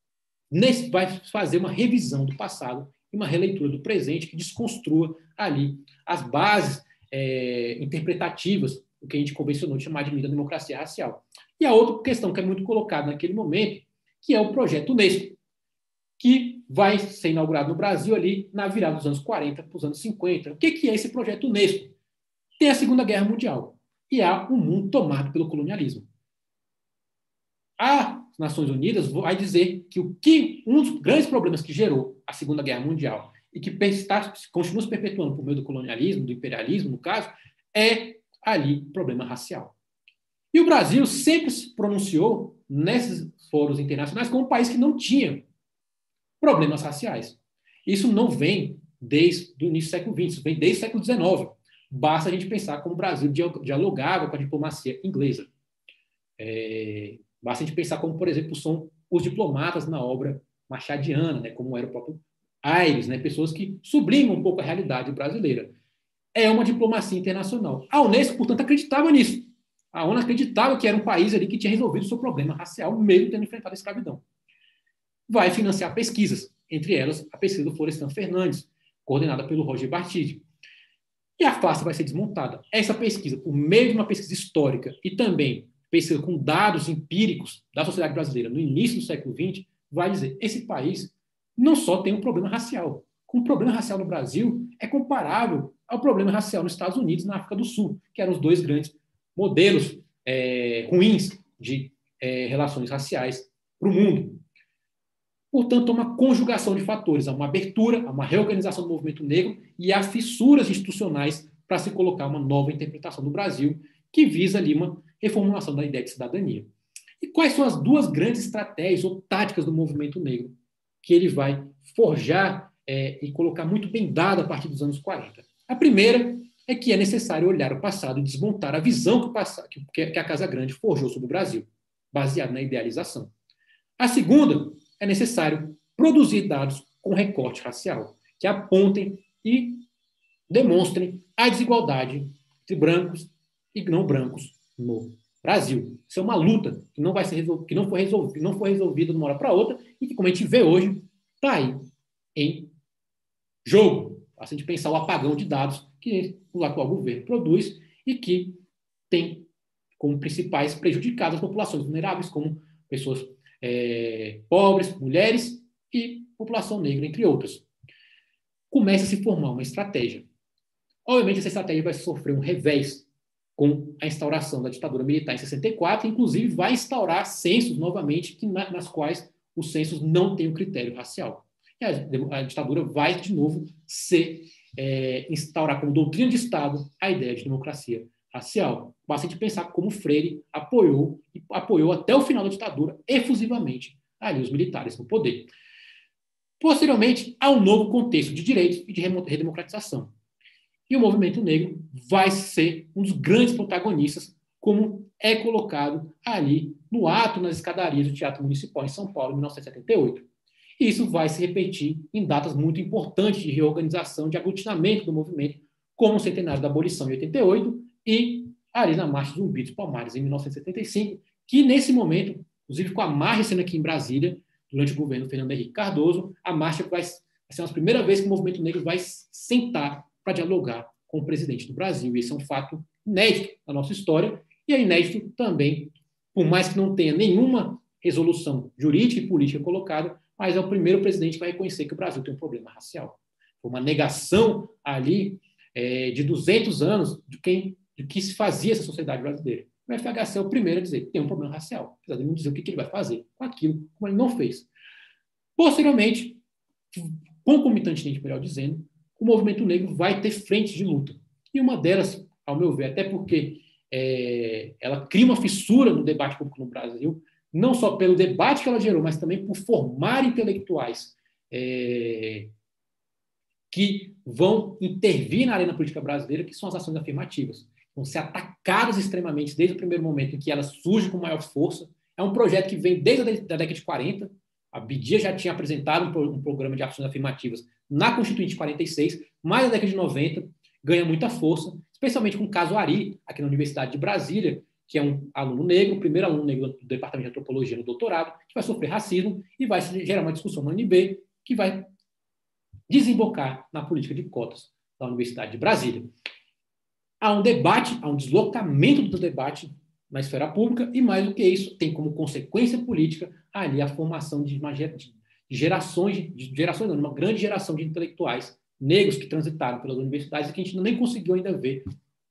nesse, vai fazer uma revisão do passado e uma releitura do presente que desconstrua ali as bases é, interpretativas, o que a gente convencionou de chamar de mito da democracia racial. E a outra questão que é muito colocada naquele momento, que é o projeto Unesco, que vai ser inaugurado no Brasil ali na virada dos anos quarenta para os anos cinquenta. O que é esse projeto Unesco? Tem a Segunda Guerra Mundial e há um mundo tomado pelo colonialismo. As Nações Unidas vai dizer que, o que um dos grandes problemas que gerou a Segunda Guerra Mundial e que está, continua se perpetuando por meio do colonialismo, do imperialismo, no caso, é ali problema racial. E o Brasil sempre se pronunciou nesses fóruns internacionais como um país que não tinha problemas raciais. Isso não vem desde o início do século vinte, isso vem desde o século dezenove. Basta a gente pensar como o Brasil dialogava com a diplomacia inglesa. É, basta a gente pensar como, por exemplo, são os diplomatas na obra machadiana, né, como era o próprio Aires, né, pessoas que sublimam um pouco a realidade brasileira. É uma diplomacia internacional. A Unesco, portanto, acreditava nisso. A ONU acreditava que era um país ali que tinha resolvido o seu problema racial, mesmo tendo enfrentado a escravidão. Vai financiar pesquisas, entre elas a pesquisa do Florestan Fernandes, coordenada pelo Roger Barthes. E a face vai ser desmontada. Essa pesquisa, por meio de uma pesquisa histórica e também pesquisa com dados empíricos da sociedade brasileira no início do século vinte, vai dizer que esse país não só tem um problema racial. O problema racial no Brasil é comparável ao problema racial nos Estados Unidos e na África do Sul, que eram os dois grandes modelos é, ruins de é, relações raciais para o mundo. Portanto, há uma conjugação de fatores, há uma abertura, há uma reorganização do movimento negro e há fissuras institucionais para se colocar uma nova interpretação do Brasil que visa ali uma reformulação da ideia de cidadania. E quais são as duas grandes estratégias ou táticas do movimento negro que ele vai forjar é, e colocar muito bem dado a partir dos anos quarenta? A primeira é que é necessário olhar o passado e desmontar a visão que, o passado, que a Casa Grande forjou sobre o Brasil, baseada na idealização. A segunda é necessário produzir dados com recorte racial, que apontem e demonstrem a desigualdade entre brancos e não brancos no Brasil. Isso é uma luta que não vai ser resolvida, que não foi resolvida, não foi resolvida de uma hora para outra e que, como a gente vê hoje, está aí em jogo. Basta a gente pensar o apagão de dados que o atual governo produz e que tem como principais prejudicadas as populações vulneráveis, como pessoas é, pobres, mulheres e população negra, entre outras. Começa a se formar uma estratégia. Obviamente, essa estratégia vai sofrer um revés com a instauração da ditadura militar em sessenta e quatro, inclusive vai instaurar censos novamente, que, na, nas quais os censos não têm o critério racial. E a, a ditadura vai, de novo, se é, instaurar como doutrina de Estado a ideia de democracia racial. Basta a gente pensar como Freire apoiou, e apoiou até o final da ditadura, efusivamente, ali os militares no poder. Posteriormente, há um novo contexto de direitos e de redemocratização. E o movimento negro vai ser um dos grandes protagonistas, como é colocado ali no ato nas escadarias do Teatro Municipal em São Paulo, em mil novecentos e setenta e oito. E isso vai se repetir em datas muito importantes de reorganização, de aglutinamento do movimento, como o centenário da abolição em oitenta e oito e ali na Marcha Zumbi dos Palmares, em mil novecentos e setenta e cinco, que nesse momento, inclusive com a marcha sendo aqui em Brasília, durante o governo Fernando Henrique Cardoso, a marcha vai, vai ser a primeira vez que o movimento negro vai sentar para dialogar com o presidente do Brasil. Esse é um fato inédito na nossa história e é inédito também, por mais que não tenha nenhuma resolução jurídica e política colocada, mas é o primeiro presidente que vai reconhecer que o Brasil tem um problema racial. Foi uma negação ali é, de duzentos anos de, quem, de que se fazia essa sociedade brasileira. O F H C é o primeiro a dizer que tem um problema racial, apesar de não dizer o que ele vai fazer com aquilo, como ele não fez. Posteriormente, concomitantemente, melhor dizendo, o movimento negro vai ter frentes de luta. E uma delas, ao meu ver, até porque é, ela cria uma fissura no debate público no Brasil, não só pelo debate que ela gerou, mas também por formar intelectuais é, que vão intervir na arena política brasileira, que são as ações afirmativas. Vão ser atacadas extremamente desde o primeiro momento em que elas surgem com maior força. É um projeto que vem desde a década de quarenta. A Abdias já tinha apresentado um, um programa de ações afirmativas na Constituinte de quarenta e seis, mas na década de noventa ganha muita força, especialmente com o caso Ari, aqui na Universidade de Brasília, que é um aluno negro, o primeiro aluno negro do Departamento de Antropologia no doutorado, que vai sofrer racismo e vai gerar uma discussão na U N B que vai desembocar na política de cotas da Universidade de Brasília. Há um debate, há um deslocamento do debate na esfera pública e, mais do que isso, tem como consequência política ali a formação de, uma, de gerações, de gerações não, uma grande geração de intelectuais negros que transitaram pelas universidades e que a gente nem conseguiu ainda ver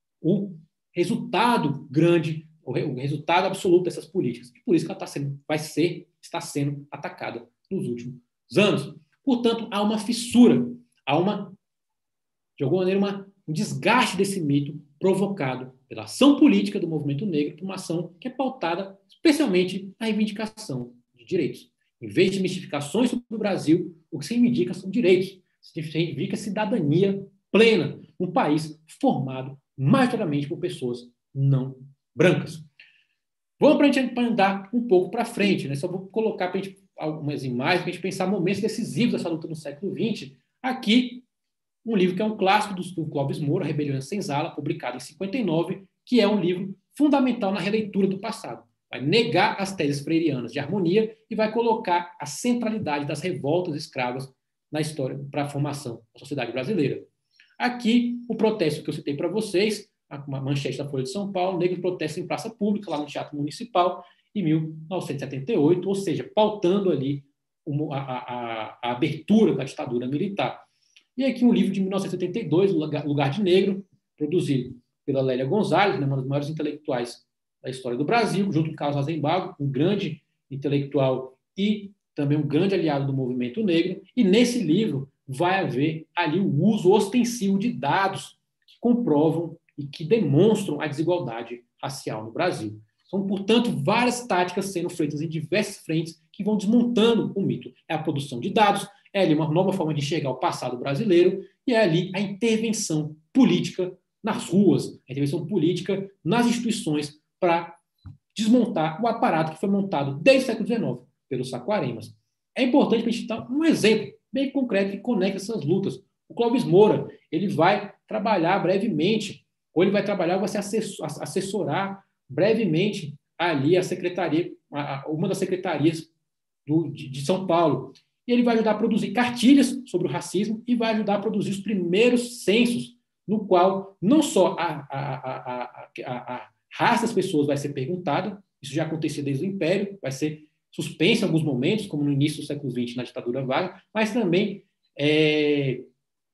o resultado grande, o resultado absoluto dessas políticas. E por isso que ela está sendo, vai ser, está sendo atacada nos últimos anos. Portanto, há uma fissura, há uma, de alguma maneira, uma, um desgaste desse mito provocado pela ação política do movimento negro, por uma ação que é pautada especialmente na reivindicação de direitos. Em vez de mistificações sobre o Brasil, o que se reivindica são direitos. Se reivindica cidadania plena, um país formado majoritariamente por pessoas não brancas. Vamos para a gente andar um pouco para frente, né? Só vou colocar para a gente algumas imagens para a gente pensar momentos decisivos dessa luta no século vinte. Aqui, um livro que é um clássico do Clóvis Moura, Rebelião em Senzala, publicado em cinquenta e nove, que é um livro fundamental na releitura do passado. Vai negar as teses freirianas de harmonia e vai colocar a centralidade das revoltas escravas na história para a formação da sociedade brasileira. Aqui, o protesto que eu citei para vocês, a manchete da Folha de São Paulo, negros protestam em praça pública, lá no Teatro Municipal, em mil novecentos e setenta e oito, ou seja, pautando ali a, a, a abertura da ditadura militar. E aqui um livro de mil novecentos e setenta e dois, Lugar de Negro, produzido pela Lélia Gonzalez, né, uma das maiores intelectuais da história do Brasil, junto com Carlos Azenbago, um grande intelectual e também um grande aliado do movimento negro. E nesse livro vai haver ali o uso ostensivo de dados que comprovam e que demonstram a desigualdade racial no Brasil. São, portanto, várias táticas sendo feitas em diversas frentes que vão desmontando o mito. É a produção de dados, é ali uma nova forma de enxergar o passado brasileiro e é ali a intervenção política nas ruas, a intervenção política nas instituições para desmontar o aparato que foi montado desde o século dezenove pelos saquaremas. É importante para a gente dar um exemplo bem concreto que conecta essas lutas. O Clóvis Moura, ele vai trabalhar brevemente, ou ele vai trabalhar, vai se assessorar brevemente ali a secretaria, uma das secretarias do, de, de São Paulo. E ele vai ajudar a produzir cartilhas sobre o racismo e vai ajudar a produzir os primeiros censos, no qual não só a, a, a, a, a, a raça das pessoas vai ser perguntada, isso já acontecia desde o Império, vai ser suspenso em alguns momentos, como no início do século vinte, na ditadura Vargas, mas também é,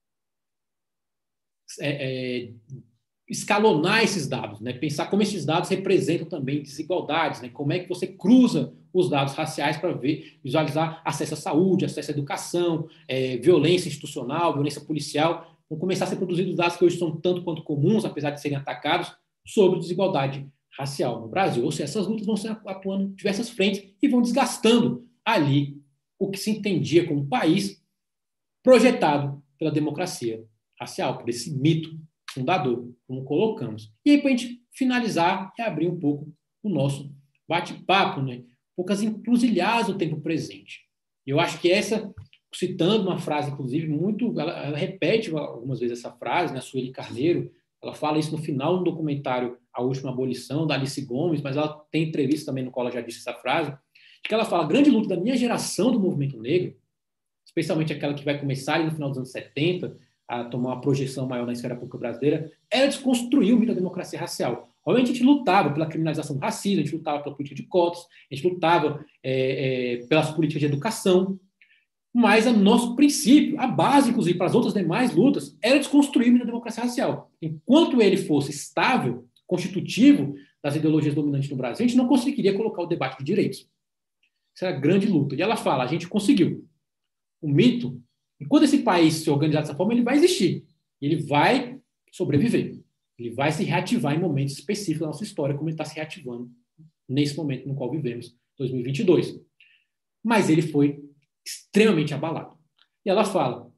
é, é, escalonar esses dados, né? Pensar como esses dados representam também desigualdades, né? Como é que você cruza os dados raciais para ver, visualizar acesso à saúde, acesso à educação, é, violência institucional, violência policial. Vão começar a ser produzidos dados que hoje são tanto quanto comuns, apesar de serem atacados, sobre desigualdade racial no Brasil. Ou seja, essas lutas vão ser atuando em diversas frentes e vão desgastando ali o que se entendia como país projetado pela democracia racial, por esse mito fundador, como colocamos. E aí, para a gente finalizar e abrir um pouco o nosso bate-papo, né? Poucas encruzilhadas do tempo presente. Eu acho que essa, citando uma frase, inclusive, muito, ela, ela repete algumas vezes essa frase, né? A Sueli Carneiro, ela fala isso no final do documentário A Última Abolição, da Alice Gomes, mas ela tem entrevista também no qual ela já disse essa frase, que ela fala, a grande luta da minha geração do movimento negro, especialmente aquela que vai começar ali no final dos anos setenta, a tomar uma projeção maior na esfera pública brasileira, era desconstruir o mito da democracia racial. Obviamente, a gente lutava pela criminalização do racismo, a gente lutava pela política de cotas, a gente lutava é, é, pelas políticas de educação, mas o nosso princípio, a base, inclusive, para as outras demais lutas, era desconstruir o mito da democracia racial. Enquanto ele fosse estável, constitutivo das ideologias dominantes no Brasil, a gente não conseguiria colocar o debate de direitos. Essa era a grande luta. E ela fala, a gente conseguiu. O mito, enquanto esse país se organizar dessa forma, ele vai existir. Ele vai sobreviver. Ele vai se reativar em momentos específicos da nossa história, como ele está se reativando nesse momento no qual vivemos, dois mil e vinte e dois. Mas ele foi extremamente abalado. E ela fala,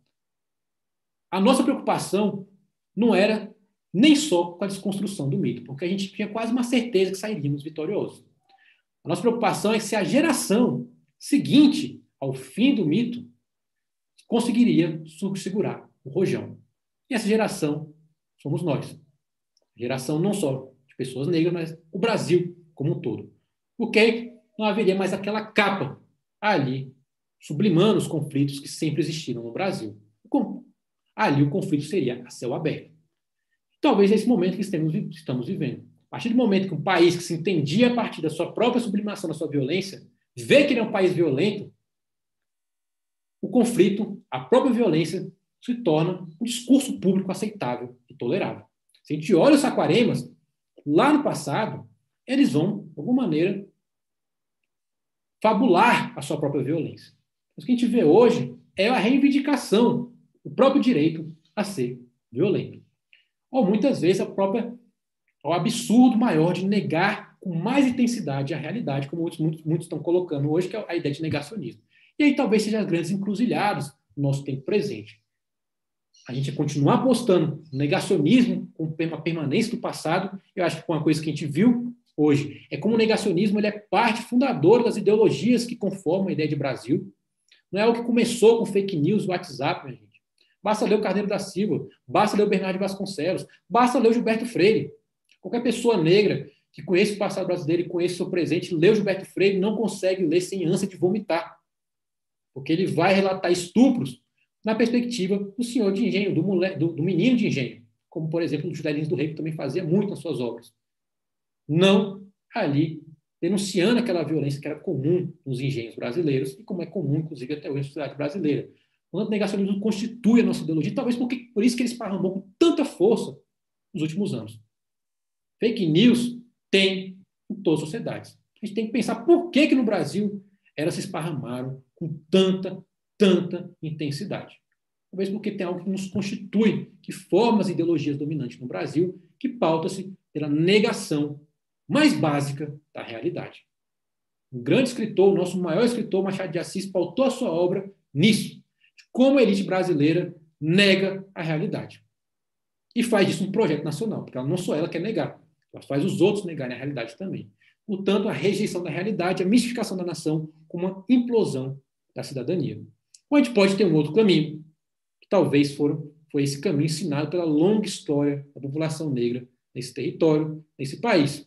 a nossa preocupação não era nem só com a desconstrução do mito, porque a gente tinha quase uma certeza que sairíamos vitoriosos. A nossa preocupação é se a geração seguinte ao fim do mito conseguiria segurar o rojão. E essa geração somos nós. Geração não só de pessoas negras, mas o Brasil como um todo. Porque não haveria mais aquela capa ali, sublimando os conflitos que sempre existiram no Brasil. Ali o conflito seria a céu aberto. Talvez nesse momento que estamos vivendo. A partir do momento que um país que se entendia a partir da sua própria sublimação, da sua violência, vê que ele é um país violento, o conflito, a própria violência, se torna um discurso público aceitável e tolerável. Se a gente olha os saquaremas, lá no passado, eles vão, de alguma maneira, fabular a sua própria violência. O que a gente vê hoje é a reivindicação, o próprio direito a ser violento. Ou muitas vezes a própria, o absurdo maior de negar com mais intensidade a realidade, como muitos, muitos, muitos estão colocando hoje, que é a ideia de negacionismo. E aí talvez sejam as grandes encruzilhadas no nosso tempo presente. A gente continuar apostando no negacionismo com uma permanência do passado, eu acho que uma coisa que a gente viu hoje é como o negacionismo ele é parte fundadora das ideologias que conformam a ideia de Brasil. Não é algo que começou com fake news, WhatsApp, minha gente. Basta ler o Carneiro da Silva, basta ler o Bernardo de Vasconcelos, basta ler o Gilberto Freire. Qualquer pessoa negra que conheça o passado brasileiro e conheça o seu presente, lê o Gilberto Freire, não consegue ler sem ânsia de vomitar. Porque ele vai relatar estupros na perspectiva do senhor de engenho, do, mulher, do, do menino de engenho, como, por exemplo, o José Lins do Rei, que também fazia muito nas suas obras. Não ali denunciando aquela violência que era comum nos engenhos brasileiros e como é comum, inclusive, até hoje na sociedade brasileira. O negacionismo constitui a nossa ideologia, talvez porque, por isso que ele esparramou com tanta força nos últimos anos. Fake news tem em todas as sociedades. A gente tem que pensar por que, que no Brasil elas se esparramaram com tanta, tanta intensidade. Talvez porque tem algo que nos constitui, que forma as ideologias dominantes no Brasil, que pauta-se pela negação mais básica da realidade. Um grande escritor, o nosso maior escritor, Machado de Assis, pautou a sua obra nisso, de como a elite brasileira nega a realidade. E faz disso um projeto nacional, porque ela não só ela quer negar, ela faz os outros negarem a realidade também. Portanto, a rejeição da realidade, a mistificação da nação, com uma implosão da cidadania. Ou a gente pode ter um outro caminho, que talvez foram, foi esse caminho ensinado pela longa história da população negra nesse território, nesse país,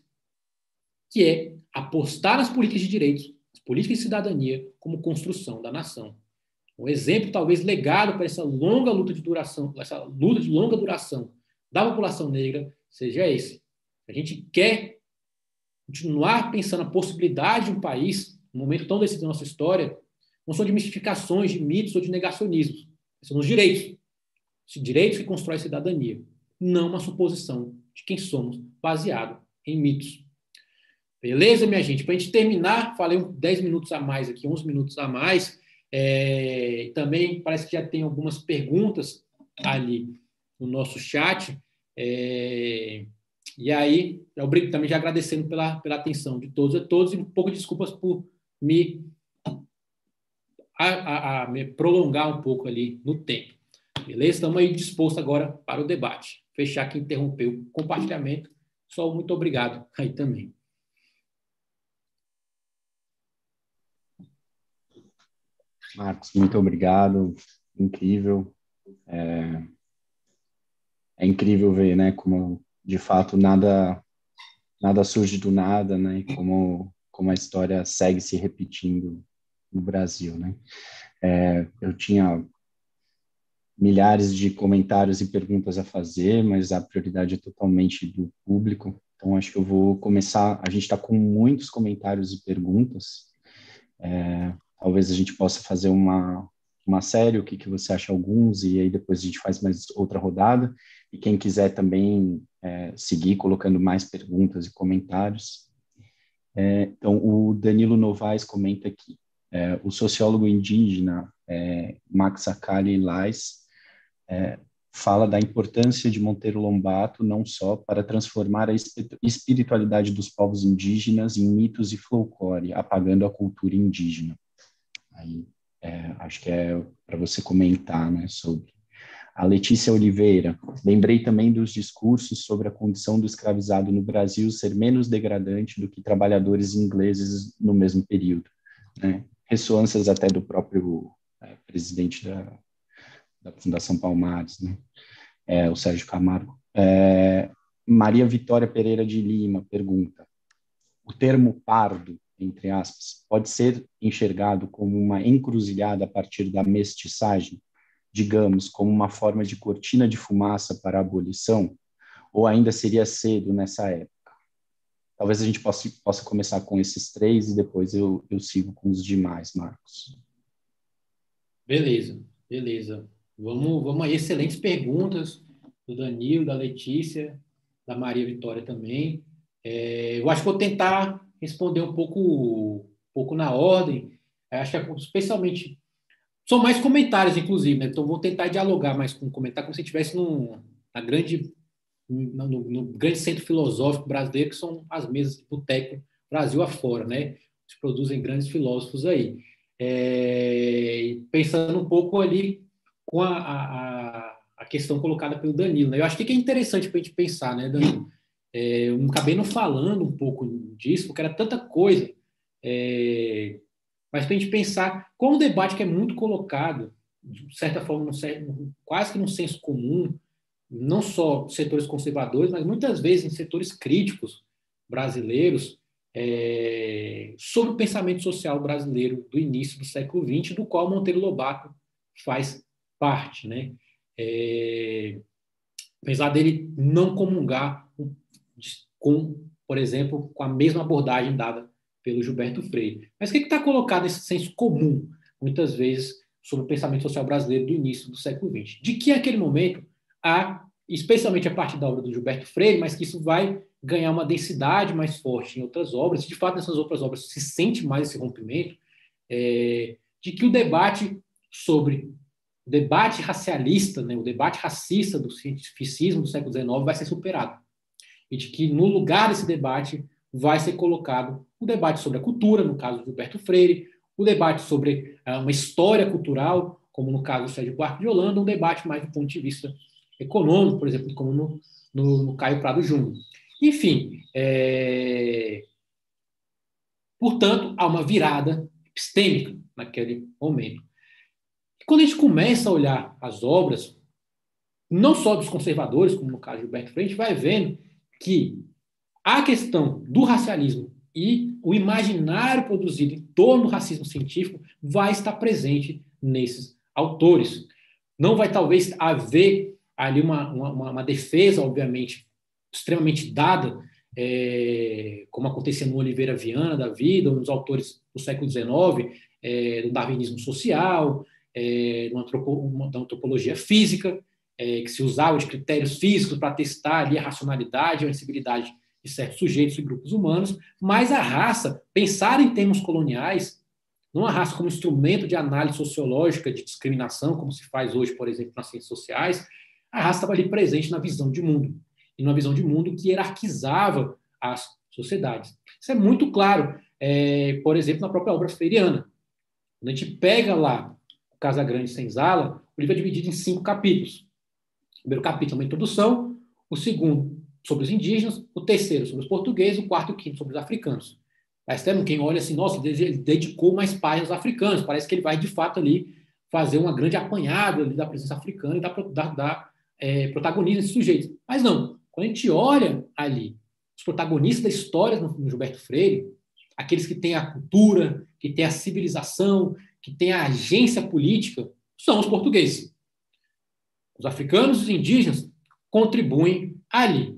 que é apostar nas políticas de direitos, nas políticas de cidadania, como construção da nação. Um exemplo, talvez, legado para essa longa luta de duração, essa luta de longa duração da população negra, seja esse. A gente quer continuar pensando na possibilidade de um país, num momento tão decisivo da nossa história, não são de mistificações, de mitos ou de negacionismos. São os direitos. Os direitos que constroem a cidadania. Não uma suposição de quem somos, baseado em mitos. Beleza, minha gente? Para a gente terminar, falei dez minutos a mais aqui, onze minutos a mais. É, também parece que já tem algumas perguntas ali no nosso chat. É, e aí, eu também já agradecendo pela, pela atenção de todos e todos, e um pouco de desculpas por me, a, a, a, me prolongar um pouco ali no tempo. Beleza? Estamos aí dispostos agora para o debate. Fechar aqui, interromper o compartilhamento. Só muito obrigado aí também. Marcos, muito obrigado. Incrível. É, é incrível ver, né, como de fato nada nada surge do nada, né, e como como a história segue se repetindo no Brasil, né. É, eu tinha milhares de comentários e perguntas a fazer, mas a prioridade é totalmente do público. Então acho que eu vou começar. A gente está com muitos comentários e perguntas. É, talvez a gente possa fazer uma uma série, o que, que você acha alguns, e aí depois a gente faz mais outra rodada, e quem quiser também é, seguir colocando mais perguntas e comentários. É, então, o Danilo Novaes comenta aqui, é, o sociólogo indígena é, Max Akali Lais é, fala da importância de Monteiro Lobato não só para transformar a espiritualidade dos povos indígenas em mitos e folclore, apagando a cultura indígena. Aí, É, acho que é para você comentar, né, sobre. A Letícia Oliveira, lembrei também dos discursos sobre a condição do escravizado no Brasil ser menos degradante do que trabalhadores ingleses no mesmo período, né? Ressonâncias até do próprio é, presidente da, da Fundação Palmares, né? É, o Sérgio Camargo. É, Maria Vitória Pereira de Lima pergunta: o termo pardo, entre aspas, pode ser enxergado como uma encruzilhada a partir da mestiçagem, digamos, como uma forma de cortina de fumaça para a abolição, ou ainda seria cedo nessa época? Talvez a gente possa, possa começar com esses três e depois eu, eu sigo com os demais, Marcos. Beleza, beleza. Vamos, vamos aí, excelentes perguntas do Danilo, da Letícia, da Maria Vitória também. É, eu acho que vou tentar responder um pouco, um pouco na ordem. Eu acho que, especialmente, são mais comentários, inclusive, né? Então, vou tentar dialogar mais com comentar, como se estivesse num, na grande, no, no, no grande centro filosófico brasileiro, que são as mesas de boteco Brasil afora, né? Se produzem grandes filósofos aí. É, pensando um pouco ali com a, a, a questão colocada pelo Danilo, né? Eu acho que é interessante para a gente pensar, né, Danilo? É, eu acabei não falando um pouco disso, porque era tanta coisa, é, mas para a gente pensar como um debate que é muito colocado, de certa forma, no, quase que num senso comum, não só setores conservadores, mas muitas vezes em setores críticos brasileiros, é, sobre o pensamento social brasileiro do início do século vinte, do qual Monteiro Lobato faz parte, né? É, apesar dele não comungar com, por exemplo, com a mesma abordagem dada pelo Gilberto Freire. Mas o que está colocado nesse senso comum, muitas vezes, sobre o pensamento social brasileiro do início do século vinte? De que, naquele momento, há, especialmente a partir da obra do Gilberto Freire, mas que isso vai ganhar uma densidade mais forte em outras obras, de fato, nessas outras obras se sente mais esse rompimento, é, de que o debate sobre o debate racialista, né, o debate racista do cientificismo do século dezenove vai ser superado. E de que, no lugar desse debate, vai ser colocado o debate sobre a cultura, no caso do Gilberto Freire, o debate sobre uh, uma história cultural, como no caso do Sérgio Buarque de Holanda, um debate mais do ponto de vista econômico, por exemplo, como no, no, no Caio Prado Júnior. Enfim, é... portanto, há uma virada epistêmica naquele momento. E quando a gente começa a olhar as obras, não só dos conservadores, como no caso de Gilberto Freire, a gente vai vendo que a questão do racialismo e o imaginário produzido em torno do racismo científico vai estar presente nesses autores. Não vai, talvez, haver ali uma, uma, uma defesa, obviamente, extremamente dada, é, como acontecia no Oliveira Viana da vida, ou nos autores do século dezenove, é, do darwinismo social, é, antropo, da antropologia física, é, que se usava de critérios físicos para testar ali a racionalidade e a sensibilidade de certos sujeitos e grupos humanos, mas a raça, pensar em termos coloniais, não a raça como instrumento de análise sociológica de discriminação, como se faz hoje, por exemplo, nas ciências sociais, a raça estava ali presente na visão de mundo, e numa visão de mundo que hierarquizava as sociedades. Isso é muito claro, é, por exemplo, na própria obra freiriana. Quando a gente pega lá o Casagrande Senzala, o livro é dividido em cinco capítulos. O primeiro capítulo é uma introdução, o segundo sobre os indígenas, o terceiro sobre os portugueses, o quarto e o quinto sobre os africanos. Mas temos quem olha assim, nossa, ele dedicou mais páginas aos africanos, parece que ele vai de fato ali fazer uma grande apanhada ali da presença africana e dar, dar, dar é, protagonismo a esses sujeitos. Mas não, quando a gente olha ali os protagonistas da história no Gilberto Freire, aqueles que têm a cultura, que têm a civilização, que têm a agência política, são os portugueses. Os africanos e os indígenas contribuem ali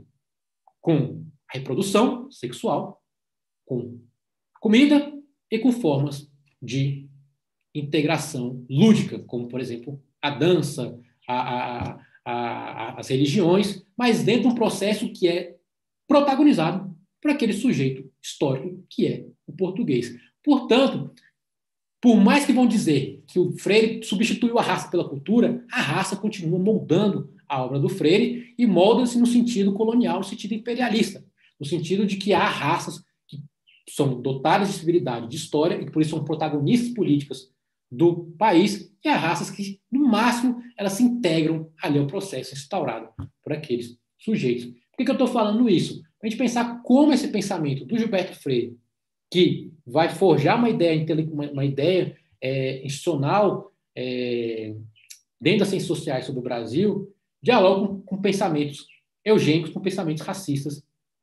com a reprodução sexual, com comida e com formas de integração lúdica, como, por exemplo, a dança, a, a, a, as religiões, mas dentro de um processo que é protagonizado por aquele sujeito histórico que é o português. Portanto, por mais que vão dizer que o Freire substituiu a raça pela cultura, a raça continua moldando a obra do Freire e molda-se no sentido colonial, no sentido imperialista, no sentido de que há raças que são dotadas de civilidade, de história, e que por isso são protagonistas políticas do país, e há raças que, no máximo, elas se integram ali ao processo instaurado por aqueles sujeitos. Por que, que eu estou falando isso? Para a gente pensar como esse pensamento do Gilberto Freire, que vai forjar uma ideia, uma ideia é, institucional é, dentro das ciências sociais sobre o Brasil, dialoga com, com pensamentos eugênicos com pensamentos racistas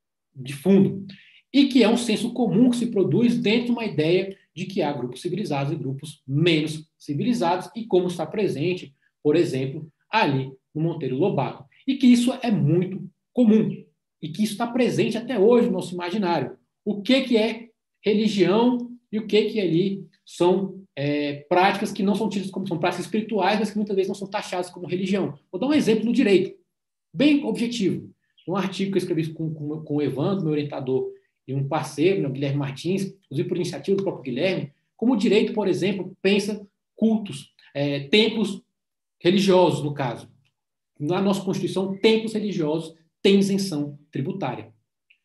de fundo, e que é um senso comum que se produz dentro de uma ideia de que há grupos civilizados e grupos menos civilizados, e como está presente, por exemplo, ali no Monteiro Lobato. E que isso é muito comum, e que isso está presente até hoje no nosso imaginário. O que, que é religião e o que, que ali são é, práticas que não são tidas como são práticas espirituais, mas que muitas vezes não são taxadas como religião. Vou dar um exemplo no direito, bem objetivo. Um artigo que eu escrevi com, com, com o Evandro, meu orientador, e um parceiro, né, o Guilherme Martins, inclusive por iniciativa do próprio Guilherme, como o direito, por exemplo, pensa cultos, é, templos religiosos, no caso. Na nossa Constituição, templos religiosos têm isenção tributária.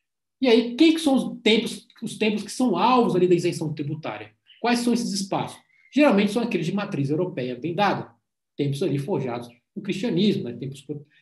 E aí, quem que são os templos, os templos que são alvos ali da isenção tributária? Quais são esses espaços? Geralmente são aqueles de matriz europeia bem dada, templos ali forjados no cristianismo, né? templos,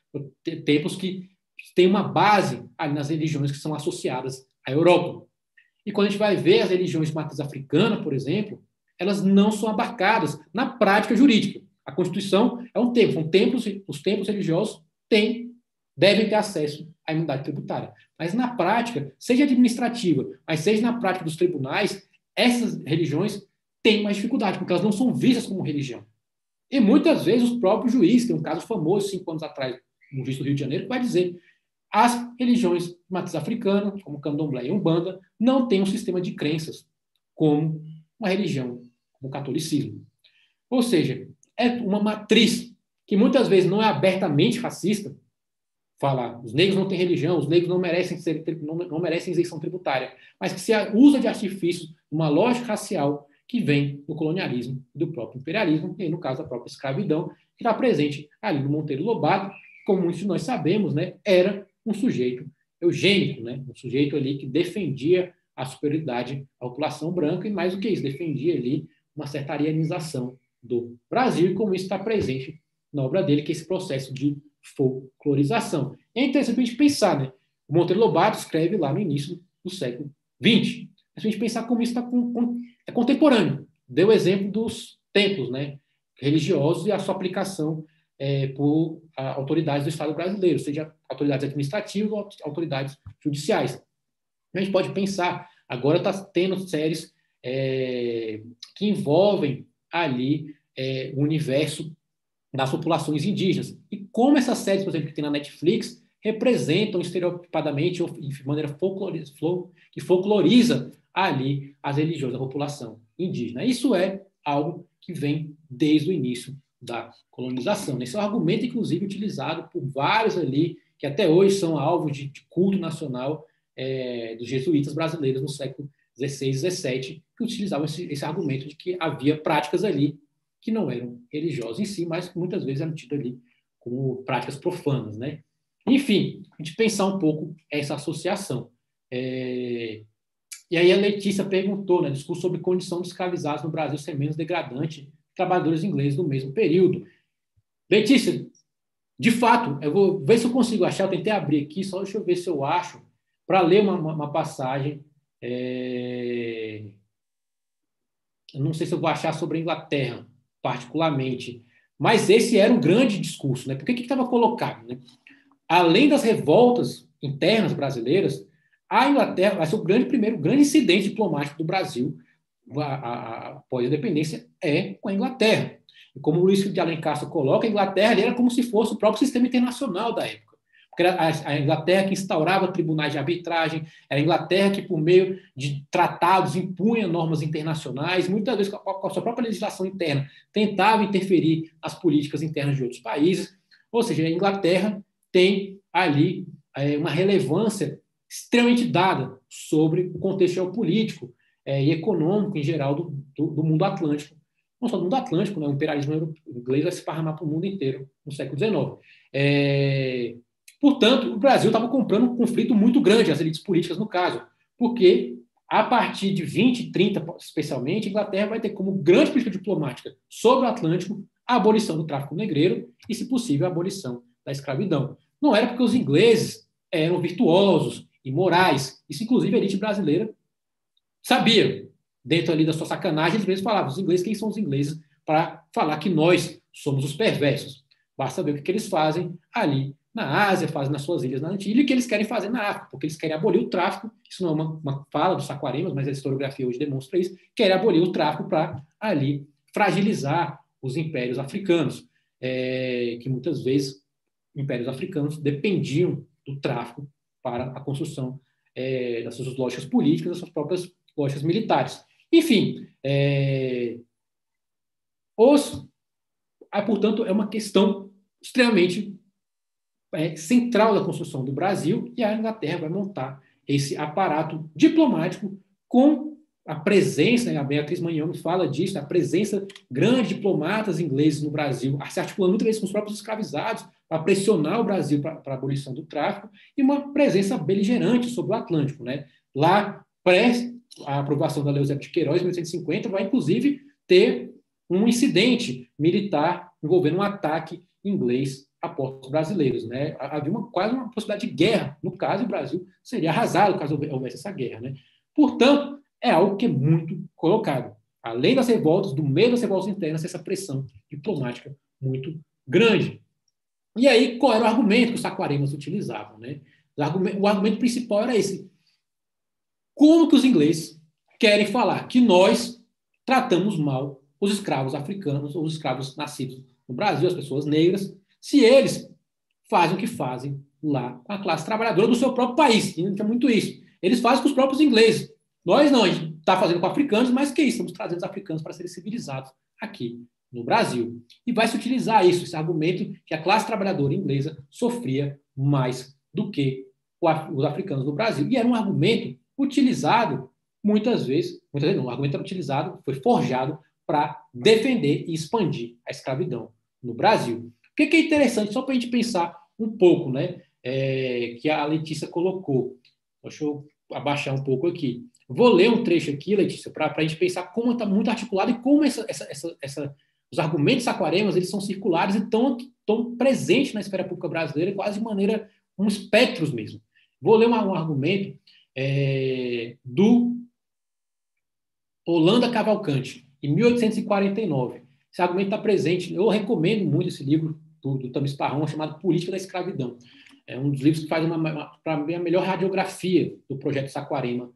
templos que têm uma base ali nas religiões que são associadas à Europa. E quando a gente vai ver as religiões de matriz africana, por exemplo, elas não são abarcadas na prática jurídica. A Constituição é um templo, são templos, os templos religiosos têm, devem ter acesso à imunidade tributária. Mas na prática, seja administrativa, mas seja na prática dos tribunais, essas religiões têm mais dificuldade, porque elas não são vistas como religião. E muitas vezes os próprios juízes, tem um caso famoso, cinco anos atrás, um juiz do Rio de Janeiro, que vai dizer as religiões de matriz africana, como Candomblé e Umbanda, não têm um sistema de crenças como uma religião, como o catolicismo. Ou seja, é uma matriz que muitas vezes não é abertamente racista, falar os negros não têm religião, os negros não merecem, ser, não, não merecem isenção tributária, mas que se usa de artifícios, uma lógica racial que vem do colonialismo e do próprio imperialismo, e no caso da própria escravidão, que está presente ali no Monteiro Lobato, que, como muitos de nós sabemos, né, era um sujeito eugênico, né, um sujeito ali que defendia a superioridade da população branca, e mais do que isso, defendia ali uma certa arianização do Brasil, e como isso está presente na obra dele, que é esse processo de folclorização. É interessante a gente pensar, né? O Monteiro Lobato escreve lá no início do século vinte. É a gente pensar como isso tá com, com, é contemporâneo. Deu o exemplo dos templos, né, religiosos e a sua aplicação é, por a, autoridades do Estado brasileiro, seja autoridades administrativas ou autoridades judiciais. A gente pode pensar, agora está tendo séries é, que envolvem ali é, o universo das populações indígenas. E como essas séries, por exemplo, que tem na Netflix, representam estereotipadamente ou de maneira folcloriza, que folcloriza ali as religiões da população indígena. Isso é algo que vem desde o início da colonização. Esse é um argumento, inclusive, utilizado por vários ali, que até hoje são alvos de, de culto nacional é, dos jesuítas brasileiros no século dezesseis, dezessete, que utilizavam esse, esse argumento de que havia práticas ali que não eram religiosas em si, mas que muitas vezes eram tidas ali como práticas profanas, né? Enfim, a gente pensar um pouco essa associação. É... E aí a Letícia perguntou, né, discurso sobre condição de escravizados no Brasil ser menos degradante que trabalhadores ingleses no mesmo período. Letícia, de fato, eu vou ver se eu consigo achar, eu tentei abrir aqui, só deixa eu ver se eu acho, para ler uma, uma, uma passagem. É... Eu não sei se eu vou achar sobre a Inglaterra, particularmente, mas esse era um grande discurso, né? Porque o que estava colocado, né? Além das revoltas internas brasileiras, a Inglaterra vai ser o grande primeiro, o grande incidente diplomático do Brasil a, a, após a independência é com a Inglaterra. E como o Luiz de Alencar coloca, a Inglaterra ali era como se fosse o próprio sistema internacional da época. Porque era a Inglaterra que instaurava tribunais de arbitragem, era a Inglaterra que, por meio de tratados, impunha normas internacionais, muitas vezes com a sua própria legislação interna, tentava interferir nas políticas internas de outros países. Ou seja, a Inglaterra tem ali é, uma relevância extremamente dada sobre o contexto geopolítico é, e econômico, em geral, do, do, do mundo atlântico. Não só do mundo atlântico, né? O imperialismo inglês vai se esparramar para o mundo inteiro no século dezenove. É... Portanto, o Brasil estava comprando um conflito muito grande, as elites políticas, no caso, porque a partir de vinte, trinta, especialmente, a Inglaterra vai ter como grande política diplomática sobre o Atlântico a abolição do tráfico negreiro e, se possível, a abolição da escravidão. Não era porque os ingleses eram virtuosos e morais. Isso, inclusive, a elite brasileira sabia. Dentro ali da sua sacanagem, eles mesmos falavam, os ingleses, quem são os ingleses para falar que nós somos os perversos? Basta ver o que, que eles fazem ali na Ásia, fazem nas suas ilhas na Antilha, e que eles querem fazer na África, porque eles querem abolir o tráfico. Isso não é uma, uma fala dos Saquaremas, mas a historiografia hoje demonstra isso, querem abolir o tráfico para ali fragilizar os impérios africanos, é, que muitas vezes impérios africanos dependiam do tráfico para a construção é, das suas lógicas políticas, das suas próprias lógicas militares. Enfim, é, os, ah, portanto, é uma questão extremamente é, central da construção do Brasil, e a Inglaterra vai montar esse aparato diplomático com a presença, né, a Beatriz Manhão fala disso, a presença grande de diplomatas ingleses no Brasil, se articulando muitas vezes com os próprios escravizados para pressionar o Brasil para a abolição do tráfico, e uma presença beligerante sobre o Atlântico. Né? Lá, pré a aprovação da Lei Eusébio de Queiroz, em mil oitocentos e cinquenta, vai inclusive ter um incidente militar envolvendo um ataque inglês a portos brasileiros. Né? Havia uma, quase uma possibilidade de guerra, no caso, o Brasil seria arrasado caso houvesse essa guerra. Né? Portanto, é algo que é muito colocado. Além das revoltas, do meio das revoltas internas, essa pressão diplomática muito grande. E aí, qual era o argumento que os Saquaremas utilizavam? Né? O, argumento, o argumento principal era esse. Como que os ingleses querem falar que nós tratamos mal os escravos africanos, ou os escravos nascidos no Brasil, as pessoas negras, se eles fazem o que fazem lá com a classe trabalhadora do seu próprio país? E não tem muito isso. Eles fazem com os próprios ingleses. Nós não, a gente está fazendo com africanos, mas que isso? Estamos trazendo os africanos para serem civilizados aqui no Brasil. E vai se utilizar isso, esse argumento que a classe trabalhadora inglesa sofria mais do que os africanos no Brasil. E era um argumento utilizado muitas vezes, muitas vezes não, o argumento era utilizado, foi forjado para defender e expandir a escravidão no Brasil. O que é interessante, só para a gente pensar um pouco, né, é, que a Letícia colocou. Deixa eu abaixar um pouco aqui. Vou ler um trecho aqui, Letícia, para a gente pensar como está muito articulado e como essa, essa, essa, essa, os argumentos saquaremas eles são circulares e estão, estão presentes na esfera pública brasileira quase de maneira, um espectros mesmo. Vou ler um, um argumento é, do Holanda Cavalcante, em mil oitocentos e quarenta e nove. Esse argumento está presente, eu recomendo muito esse livro do, do Tamis Parron, chamado Política da Escravidão. É um dos livros que faz, para mim, a melhor radiografia do projeto Saquarema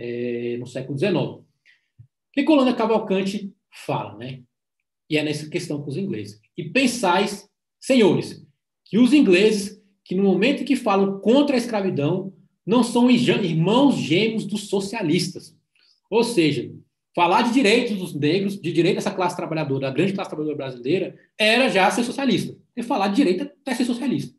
é, no século dezenove. O que Holanda Cavalcante fala, né? E é nessa questão com os ingleses. E pensais, senhores, que os ingleses, que no momento em que falam contra a escravidão, não são irmãos gêmeos dos socialistas. Ou seja, falar de direitos dos negros, de direito dessa classe trabalhadora, da grande classe trabalhadora brasileira, era já ser socialista. E falar de direito é ser socialista.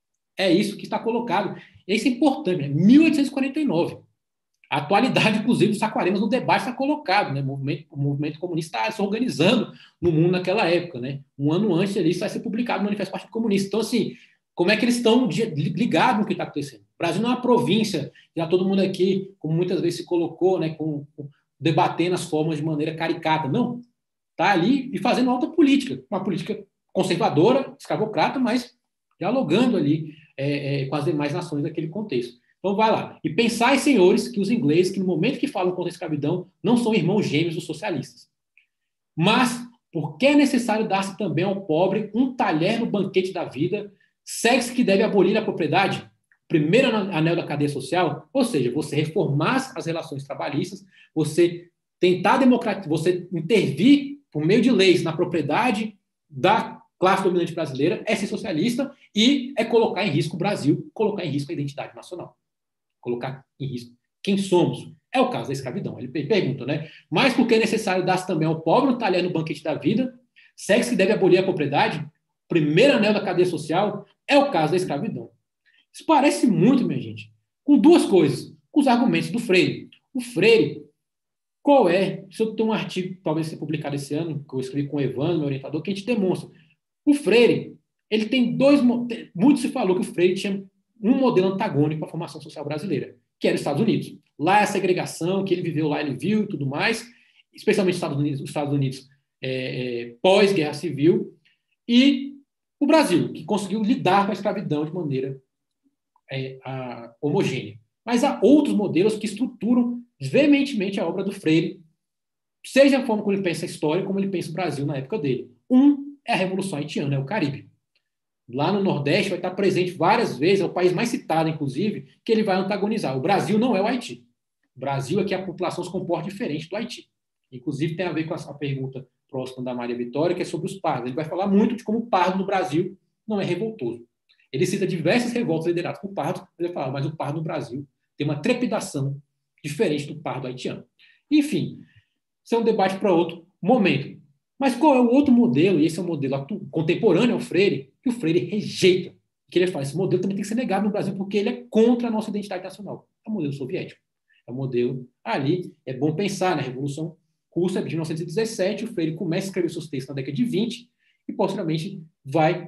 É isso que está colocado. E isso é importante. Né? mil oitocentos e quarenta e nove. A atualidade, inclusive, dos Saquaremas no debate está colocado. Né? O, movimento, o movimento comunista está se organizando no mundo naquela época. Né? Um ano antes disso vai ser publicado o Manifesto do Partido Comunista. Então, assim, como é que eles estão ligados no que está acontecendo? O Brasil não é uma província, já todo mundo aqui, como muitas vezes se colocou, né, com, com, debatendo as formas de maneira caricata. Não. Está ali e fazendo alta política. Uma política conservadora, escravocrata, mas dialogando ali é, é, com as demais nações daquele contexto. Então, vai lá. E pensai, senhores, que os ingleses, que no momento que falam contra a escravidão, não são irmãos gêmeos dos socialistas. Mas, porque é necessário dar-se também ao pobre um talher no banquete da vida, segue-se que deve abolir a propriedade, primeiro anel da cadeia social, ou seja, você reformar as relações trabalhistas, você tentar democratizar, você intervir por meio de leis na propriedade da classe dominante brasileira, é ser socialista e é colocar em risco o Brasil, colocar em risco a identidade nacional. Colocar em risco quem somos. É o caso da escravidão. Ele pergunta, né? Mas porque é necessário dar-se também ao pobre um talher no banquete da vida, segue-se que deve abolir a propriedade, primeiro anel da cadeia social, é o caso da escravidão. Isso parece muito, minha gente, com duas coisas, com os argumentos do Freire. O Freire, qual é? Se eu tenho um artigo, talvez seja publicado esse ano, que eu escrevi com o Evandro, meu orientador, que a gente demonstra. O Freire, ele tem dois... Muito se falou que o Freire tinha um modelo antagônico para a formação social brasileira, que era os Estados Unidos. Lá é a segregação, que ele viveu lá, ele viu e tudo mais, especialmente os Estados Unidos, os Estados Unidos é, é, pós-guerra civil, e o Brasil, que conseguiu lidar com a escravidão de maneira é, a, homogênea. Mas há outros modelos que estruturam veementemente a obra do Freire, seja a forma como ele pensa a história, como ele pensa o Brasil na época dele. Um é a Revolução Haitiana, é o Caribe. lá no Nordeste vai estar presente várias vezes, é o país mais citado, inclusive, que ele vai antagonizar. O Brasil não é o Haiti. O Brasil é que a população se comporta diferente do Haiti. Inclusive, tem a ver com a pergunta próxima da Maria Vitória, que é sobre os pardos. Ele vai falar muito de como o pardo no Brasil não é revoltoso. Ele cita diversas revoltas lideradas por pardos, ele vai falar, mas o pardo no Brasil tem uma trepidação diferente do pardo haitiano. Enfim, isso é um debate para outro momento. Mas qual é o outro modelo, e esse é um modelo contemporâneo ao Freire, que o Freire rejeita? Que ele fala, esse modelo também tem que ser negado no Brasil, porque ele é contra a nossa identidade nacional. É o modelo soviético. É o modelo ali, é bom pensar, na Revolução Russa de mil novecentos e dezessete, o Freire começa a escrever seus textos na década de vinte e, posteriormente, vai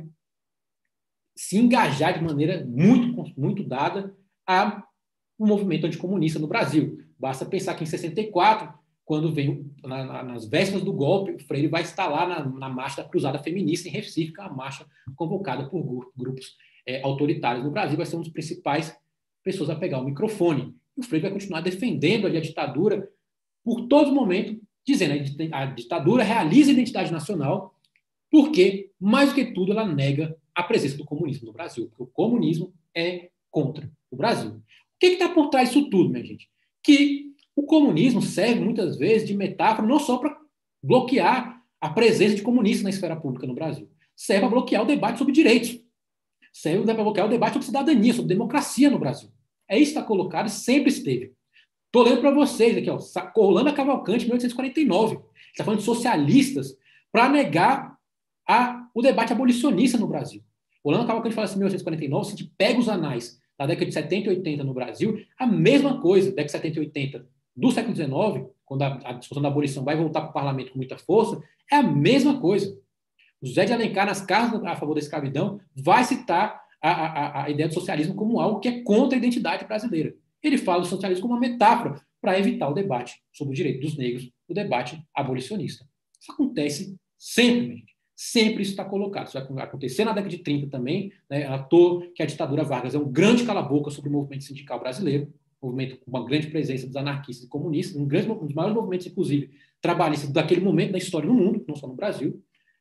se engajar de maneira muito, muito dada a um movimento anticomunista no Brasil. Basta pensar que em sessenta e quatro, quando vem na, na, nas vésperas do golpe, o Freire vai estar lá na, na marcha da Cruzada Feminista em Recife, que é a marcha convocada por grupos é, autoritários no Brasil, vai ser um dos principais pessoas a pegar o microfone. E o Freire vai continuar defendendo ali a ditadura por todo momento, dizendo que a ditadura realiza a identidade nacional, porque, mais do que tudo, ela nega a presença do comunismo no Brasil, porque o comunismo é contra o Brasil. O que está por trás disso tudo, minha gente? Que o comunismo serve, muitas vezes, de metáfora não só para bloquear a presença de comunistas na esfera pública no Brasil, serve para bloquear o debate sobre direitos, serve para bloquear o debate sobre cidadania, sobre democracia no Brasil. É isso que está colocado e sempre esteve. Estou lendo para vocês aqui, ó, Orlando Cavalcante, mil oitocentos e quarenta e nove. Está falando de socialistas para negar a, o debate abolicionista no Brasil. Orlando Cavalcante fala assim, em mil oitocentos e quarenta e nove, se a gente pega os anais da década de setenta e oitenta no Brasil, a mesma coisa, década de setenta e oitenta do século dezenove, quando a, a discussão da abolição vai voltar para o parlamento com muita força, é a mesma coisa. O José de Alencar, nas cartas a favor da escravidão, vai citar a, a, a ideia do socialismo como algo que é contra a identidade brasileira. Ele fala do socialismo como uma metáfora para evitar o debate sobre o direito dos negros, o debate abolicionista. Isso acontece sempre, gente. Sempre isso está colocado. Isso vai acontecer na década de trinta também. Né? À toa que a ditadura Vargas é um grande cala-boca sobre o movimento sindical brasileiro, um movimento com uma grande presença dos anarquistas e comunistas, um, grande, um dos maiores movimentos, inclusive, trabalhistas daquele momento da história no mundo, não só no Brasil.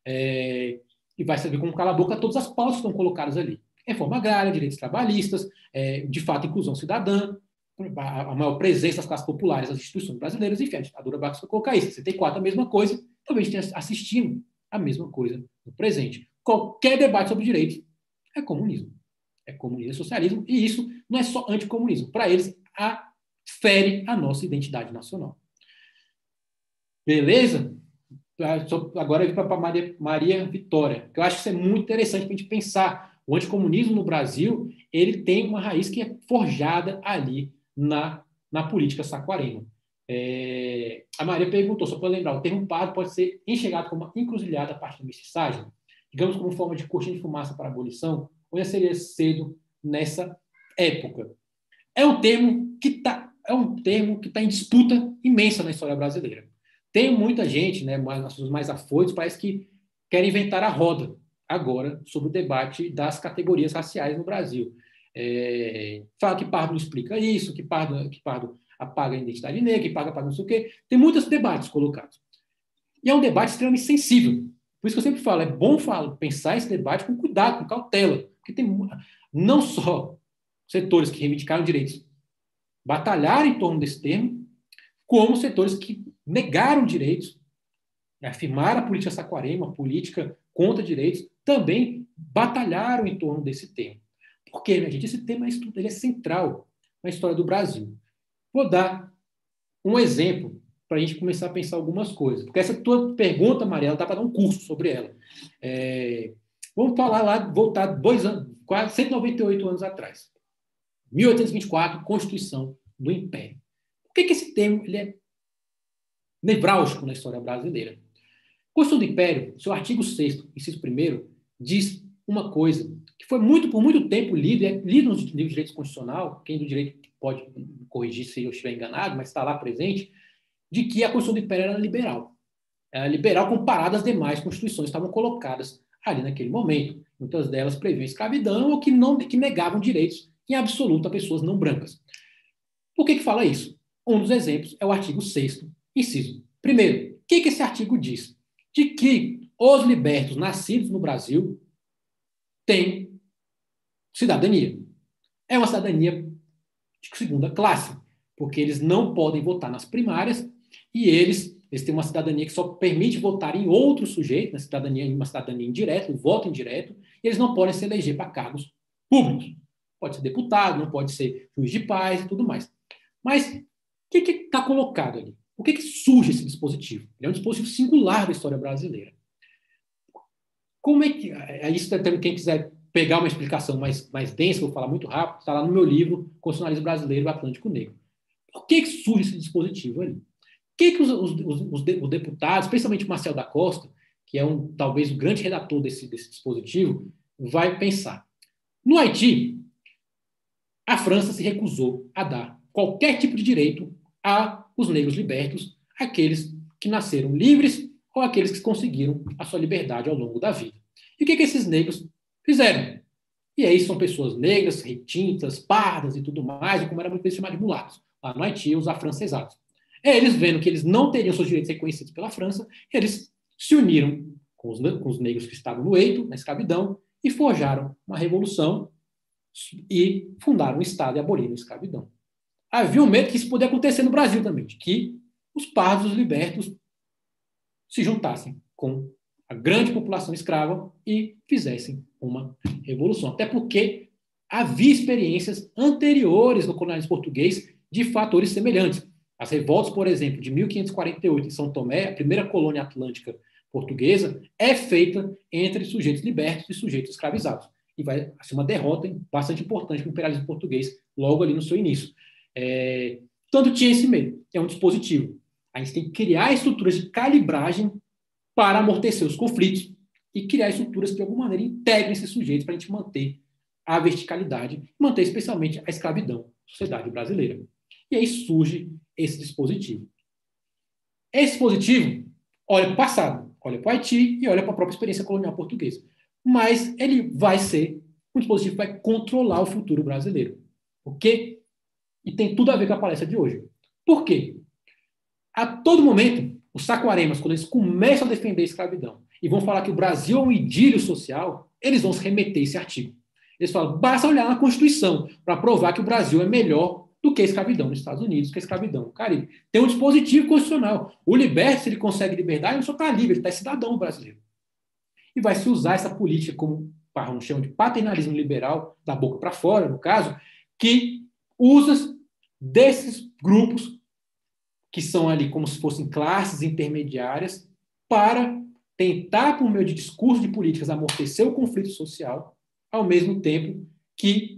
É, e vai servir como cala-boca todas as pautas que estão colocadas ali. Reforma agrária, direitos trabalhistas, é, de fato, inclusão cidadã, a maior presença das classes populares das instituições brasileiras, enfim, a ditadura Vargas foi colocar isso. sessenta e quatro, a mesma coisa, talvez tenha assistindo a mesma coisa no presente. Qualquer debate sobre direitos é comunismo. É comunismo, é socialismo, e isso não é só anticomunismo. Para eles, a, fere a nossa identidade nacional. Beleza? Agora eu vou para Maria, Maria Vitória, que eu acho que isso é muito interessante para a gente pensar. O anticomunismo no Brasil, ele tem uma raiz que é forjada ali na, na política saquarema. É, a Maria perguntou, só para lembrar, o termo pardo pode ser enxergado como uma encruzilhada a partir da mestiçagem, digamos como forma de cortina de fumaça para a abolição, ou já seria cedo nessa época? É um termo que está é um termo que está em disputa imensa na história brasileira. Tem muita gente, né, mais, as pessoas mais afoitas, parece que querem inventar a roda agora sobre o debate das categorias raciais no Brasil. É, fala que Pardo não explica isso, que Pardo, que Pardo apaga a identidade negra, que Pardo apaga não sei o quê. Tem muitos debates colocados. E é um debate extremamente sensível. Por isso que eu sempre falo, é bom falar, pensar esse debate com cuidado, com cautela. Porque tem não só setores que reivindicaram direitos batalharam em torno desse termo, como setores que negaram direitos, afirmaram a política saquarema, a política contra direitos, também batalharam em torno desse tema. Por quê, minha gente? Esse tema ele é central na história do Brasil. Vou dar um exemplo para a gente começar a pensar algumas coisas. Porque essa tua pergunta, Mariela, dá para dar um curso sobre ela. É, vamos falar lá, voltar dois anos, quase cento e noventa e oito anos atrás. mil oitocentos e vinte e quatro, Constituição do Império. Por que, que esse termo ele é nevrálgico na história brasileira? Constituição do Império, seu artigo sexto, inciso primeiro, diz uma coisa que foi muito, por muito tempo lido, é lido no livro de direito constitucional, quem do direito pode corrigir se eu estiver enganado, mas está lá presente, de que a Constituição do Império era liberal. Era liberal comparada às demais constituições que estavam colocadas ali naquele momento. Muitas delas previam escravidão ou que, não, que negavam direitos em absoluto a pessoas não brancas. Por que que fala isso? Um dos exemplos é o artigo sexto, inciso. Primeiro, o que que esse artigo diz? De que os libertos nascidos no Brasil têm cidadania. É uma cidadania de segunda classe, porque eles não podem votar nas primárias e eles, eles têm uma cidadania que só permite votar em outro sujeito, na cidadania, uma cidadania indireta, um voto indireto, e eles não podem se eleger para cargos públicos. Pode ser deputado, não pode ser juiz de paz e tudo mais. Mas o que está colocado ali? Por que, que surge esse dispositivo? Ele é um dispositivo singular da história brasileira. Como é que... Isso, quem quiser pegar uma explicação mais, mais densa, vou falar muito rápido, está lá no meu livro Constitucionalismo Brasileiro e o Atlântico Negro. Por que, que surge esse dispositivo ali? O que, que os, os, os, os deputados, especialmente o Marcel da Costa, que é um, talvez o grande redator desse, desse dispositivo, vai pensar? No Haiti, a França se recusou a dar qualquer tipo de direito aos negros libertos, aqueles que nasceram livres ou aqueles que conseguiram a sua liberdade ao longo da vida. E o que, que esses negros fizeram? E aí são pessoas negras, retintas, pardas e tudo mais, ou como era muito vezes chamado de mulatos. Lá no Haiti, os afrancesados. Eles, vendo que eles não teriam seus direitos reconhecidos pela França, eles se uniram com os, com os negros que estavam no eito, na escravidão, e forjaram uma revolução e fundaram um Estado e aboliram a escravidão. Havia um medo que isso poderia acontecer no Brasil também, de que os pardos, os libertos, se juntassem com a grande população escrava e fizessem uma revolução. Até porque havia experiências anteriores no colonialismo português de fatores semelhantes. As revoltas, por exemplo, de mil quinhentos e quarenta e oito em São Tomé, a primeira colônia atlântica portuguesa, é feita entre sujeitos libertos e sujeitos escravizados. E vai ser uma derrota bastante importante para o imperialismo português logo ali no seu início. É... Tanto tinha esse medo. É um dispositivo. A gente tem que criar estruturas de calibragem para amortecer os conflitos e criar estruturas que, de alguma maneira, integrem esses sujeitos para a gente manter a verticalidade, manter especialmente a escravidão na sociedade brasileira. E aí surge esse dispositivo. Esse dispositivo olha para o passado, olha para o Haiti e olha para a própria experiência colonial portuguesa. Mas ele vai ser um dispositivo que vai controlar o futuro brasileiro. Por quê? E tem tudo a ver com a palestra de hoje. Por quê? A todo momento, os saquaremas, quando eles começam a defender a escravidão e vão falar que o Brasil é um idílio social, eles vão se remeter a esse artigo. Eles falam, basta olhar na Constituição para provar que o Brasil é melhor do que a escravidão nos Estados Unidos, que a escravidão no Caribe. Tem um dispositivo constitucional. O liberto, se ele consegue liberdade, ele não só está livre, ele está cidadão brasileiro. E vai se usar essa política como um chama de paternalismo liberal, da boca para fora, no caso, que usa desses grupos que são ali como se fossem classes intermediárias para tentar, por meio de discurso de políticas, amortecer o conflito social, ao mesmo tempo que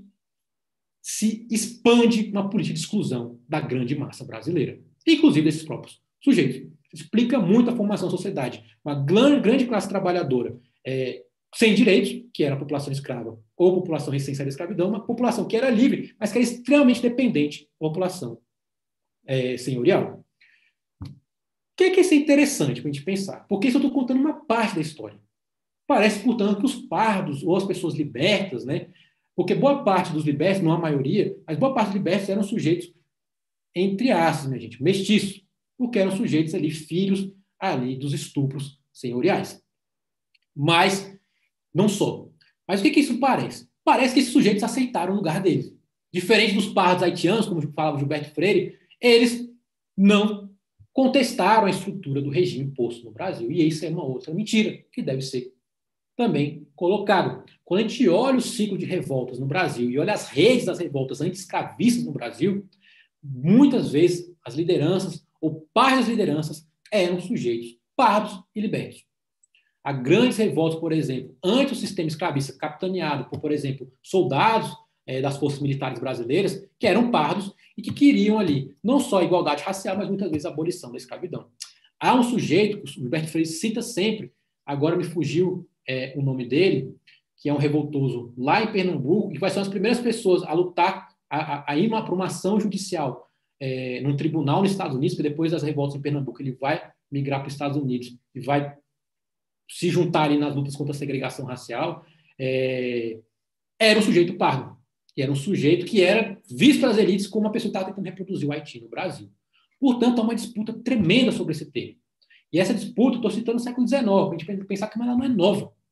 se expande uma política de exclusão da grande massa brasileira, inclusive desses próprios sujeitos. Explica muito a formação da sociedade. Uma grande classe trabalhadora é, sem direitos, que era a população escrava, ou a população recém-saída da escravidão, uma população que era livre, mas que era extremamente dependente da população é, senhorial. O que é que isso é interessante para a gente pensar? Porque isso eu estou contando uma parte da história. Parece, portanto, que os pardos, ou as pessoas libertas, né? Porque boa parte dos libertos, não a maioria, mas boa parte dos libertos eram sujeitos, entre aspas, minha gente, mestiços, porque eram sujeitos ali, filhos ali dos estupros senhoriais. Mas, não só. Mas o que, que isso parece? Parece que esses sujeitos aceitaram o lugar deles. Diferente dos pardos haitianos, como falava Gilberto Freire, eles não contestaram a estrutura do regime posto no Brasil. E isso é uma outra mentira, que deve ser também colocado. Quando a gente olha o ciclo de revoltas no Brasil e olha as redes das revoltas anti-escravistas no Brasil, muitas vezes as lideranças, ou parte das lideranças, eram sujeitos pardos e libertos. Há grandes revoltas, por exemplo, anti o sistema escravista, capitaneado por, por exemplo, soldados é, das forças militares brasileiras, que eram pardos e que queriam ali não só a igualdade racial, mas muitas vezes a abolição da escravidão. Há um sujeito, que o Gilberto Freire cita sempre, agora me fugiu é, o nome dele, que é um revoltoso lá em Pernambuco, que vai ser uma das primeiras pessoas a lutar, a, a, a ir para uma ação judicial é, num tribunal nos Estados Unidos, porque depois das revoltas em Pernambuco ele vai migrar para os Estados Unidos e vai se juntar ali nas lutas contra a segregação racial, é, era um sujeito pardo. E era um sujeito que era visto pelas elites como uma pessoa que estava tentando reproduzir o Haiti no Brasil. Portanto, há uma disputa tremenda sobre esse tema. E essa disputa, estou citando o século dezenove, a gente tem que pensar que ela não é nova.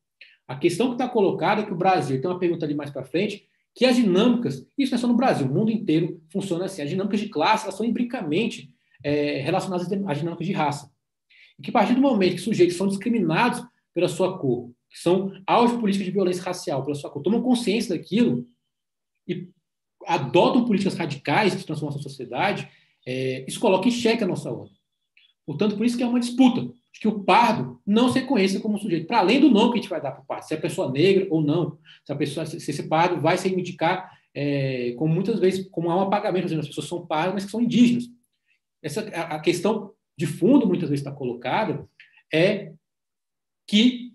A questão que está colocada é que o Brasil, tem uma pergunta ali mais para frente, que as dinâmicas, isso não é só no Brasil, o mundo inteiro funciona assim, as dinâmicas de classe elas são imbricamente é, relacionadas às dinâmicas de raça. E que a partir do momento que sujeitos são discriminados pela sua cor, que são alvos de políticas de violência racial pela sua cor, tomam consciência daquilo e adotam políticas radicais que transformam a sociedade, é, isso coloca em xeque a nossa ordem. Portanto, por isso que é uma disputa, de que o pardo não se reconheça como sujeito, para além do nome que a gente vai dar para o pardo, se é pessoa negra ou não, se, a pessoa, se esse pardo vai se reivindicar, é, como muitas vezes, como há um apagamento, dizendo, as pessoas são pardas, mas que são indígenas. Essa, a, a questão de fundo, muitas vezes, está colocada, é que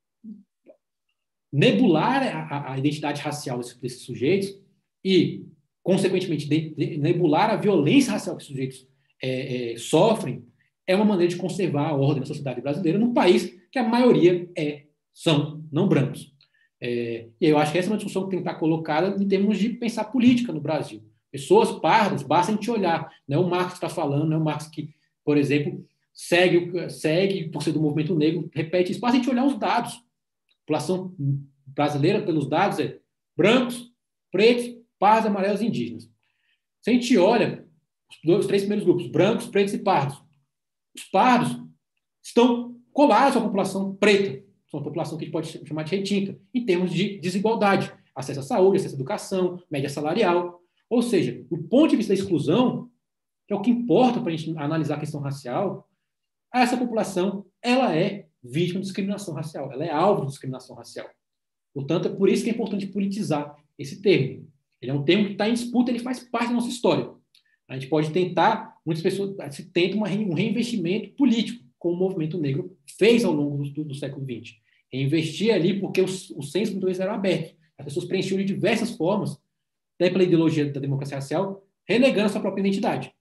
nebular a, a identidade racial desses, desses sujeitos e, consequentemente, de, de, nebular a violência racial que os sujeitos é, é, sofrem é uma maneira de conservar a ordem da sociedade brasileira num país que a maioria é, são não brancos. É, e eu acho que essa é uma discussão que tem que estar colocada em termos de pensar política no Brasil. Pessoas pardas, basta a gente olhar. Não é o Marx que está falando, não é o Marx que, por exemplo, segue, segue por ser do movimento negro, repete isso. Basta a gente olhar os dados. A população brasileira, pelos dados, é brancos, pretos, pardos, amarelos e indígenas. Se a gente olha os, dois, os três primeiros grupos, brancos, pretos e pardos, os pardos estão colados à população preta, são a população que a gente pode chamar de retinta, em termos de desigualdade, acesso à saúde, acesso à educação, média salarial. Ou seja, do ponto de vista da exclusão, que é o que importa para a gente analisar a questão racial, essa população ela é vítima de discriminação racial, ela é alvo de discriminação racial. Portanto, é por isso que é importante politizar esse termo. Ele é um termo que está em disputa, ele faz parte da nossa história. A gente pode tentar, muitas pessoas se tenta uma, um reinvestimento político, como o movimento negro fez ao longo do, do século vinte. Reinvestir ali porque os, os censos muitas vezes eram abertos. As pessoas preenchiam de diversas formas, até pela ideologia da democracia racial, renegando a sua própria identidade.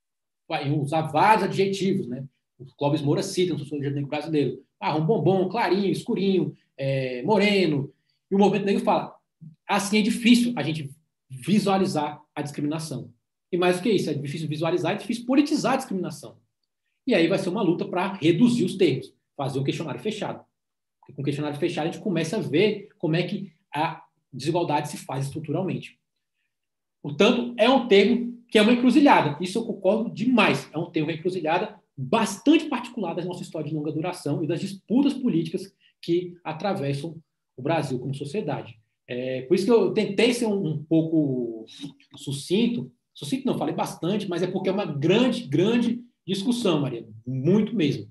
Vai usar vários adjetivos, né? O Clóvis Moura cita no Sociologia Negro Brasileiro. Ah, um bombom, clarinho, escurinho, é, moreno. E o movimento negro fala, assim é difícil a gente visualizar a discriminação. E mais do que isso, é difícil visualizar, é difícil politizar a discriminação. E aí vai ser uma luta para reduzir os termos, fazer um questionário fechado. Porque com o questionário fechado a gente começa a ver como é que a desigualdade se faz estruturalmente. Portanto, é um termo que é uma encruzilhada. Isso eu concordo demais. É um termo, uma encruzilhada bastante particular da nossa história de longa duração e das disputas políticas que atravessam o Brasil como sociedade. É, por isso que eu tentei ser um, um pouco sucinto. Sucinto não, falei bastante, mas é porque é uma grande, grande discussão, Maria. Muito mesmo.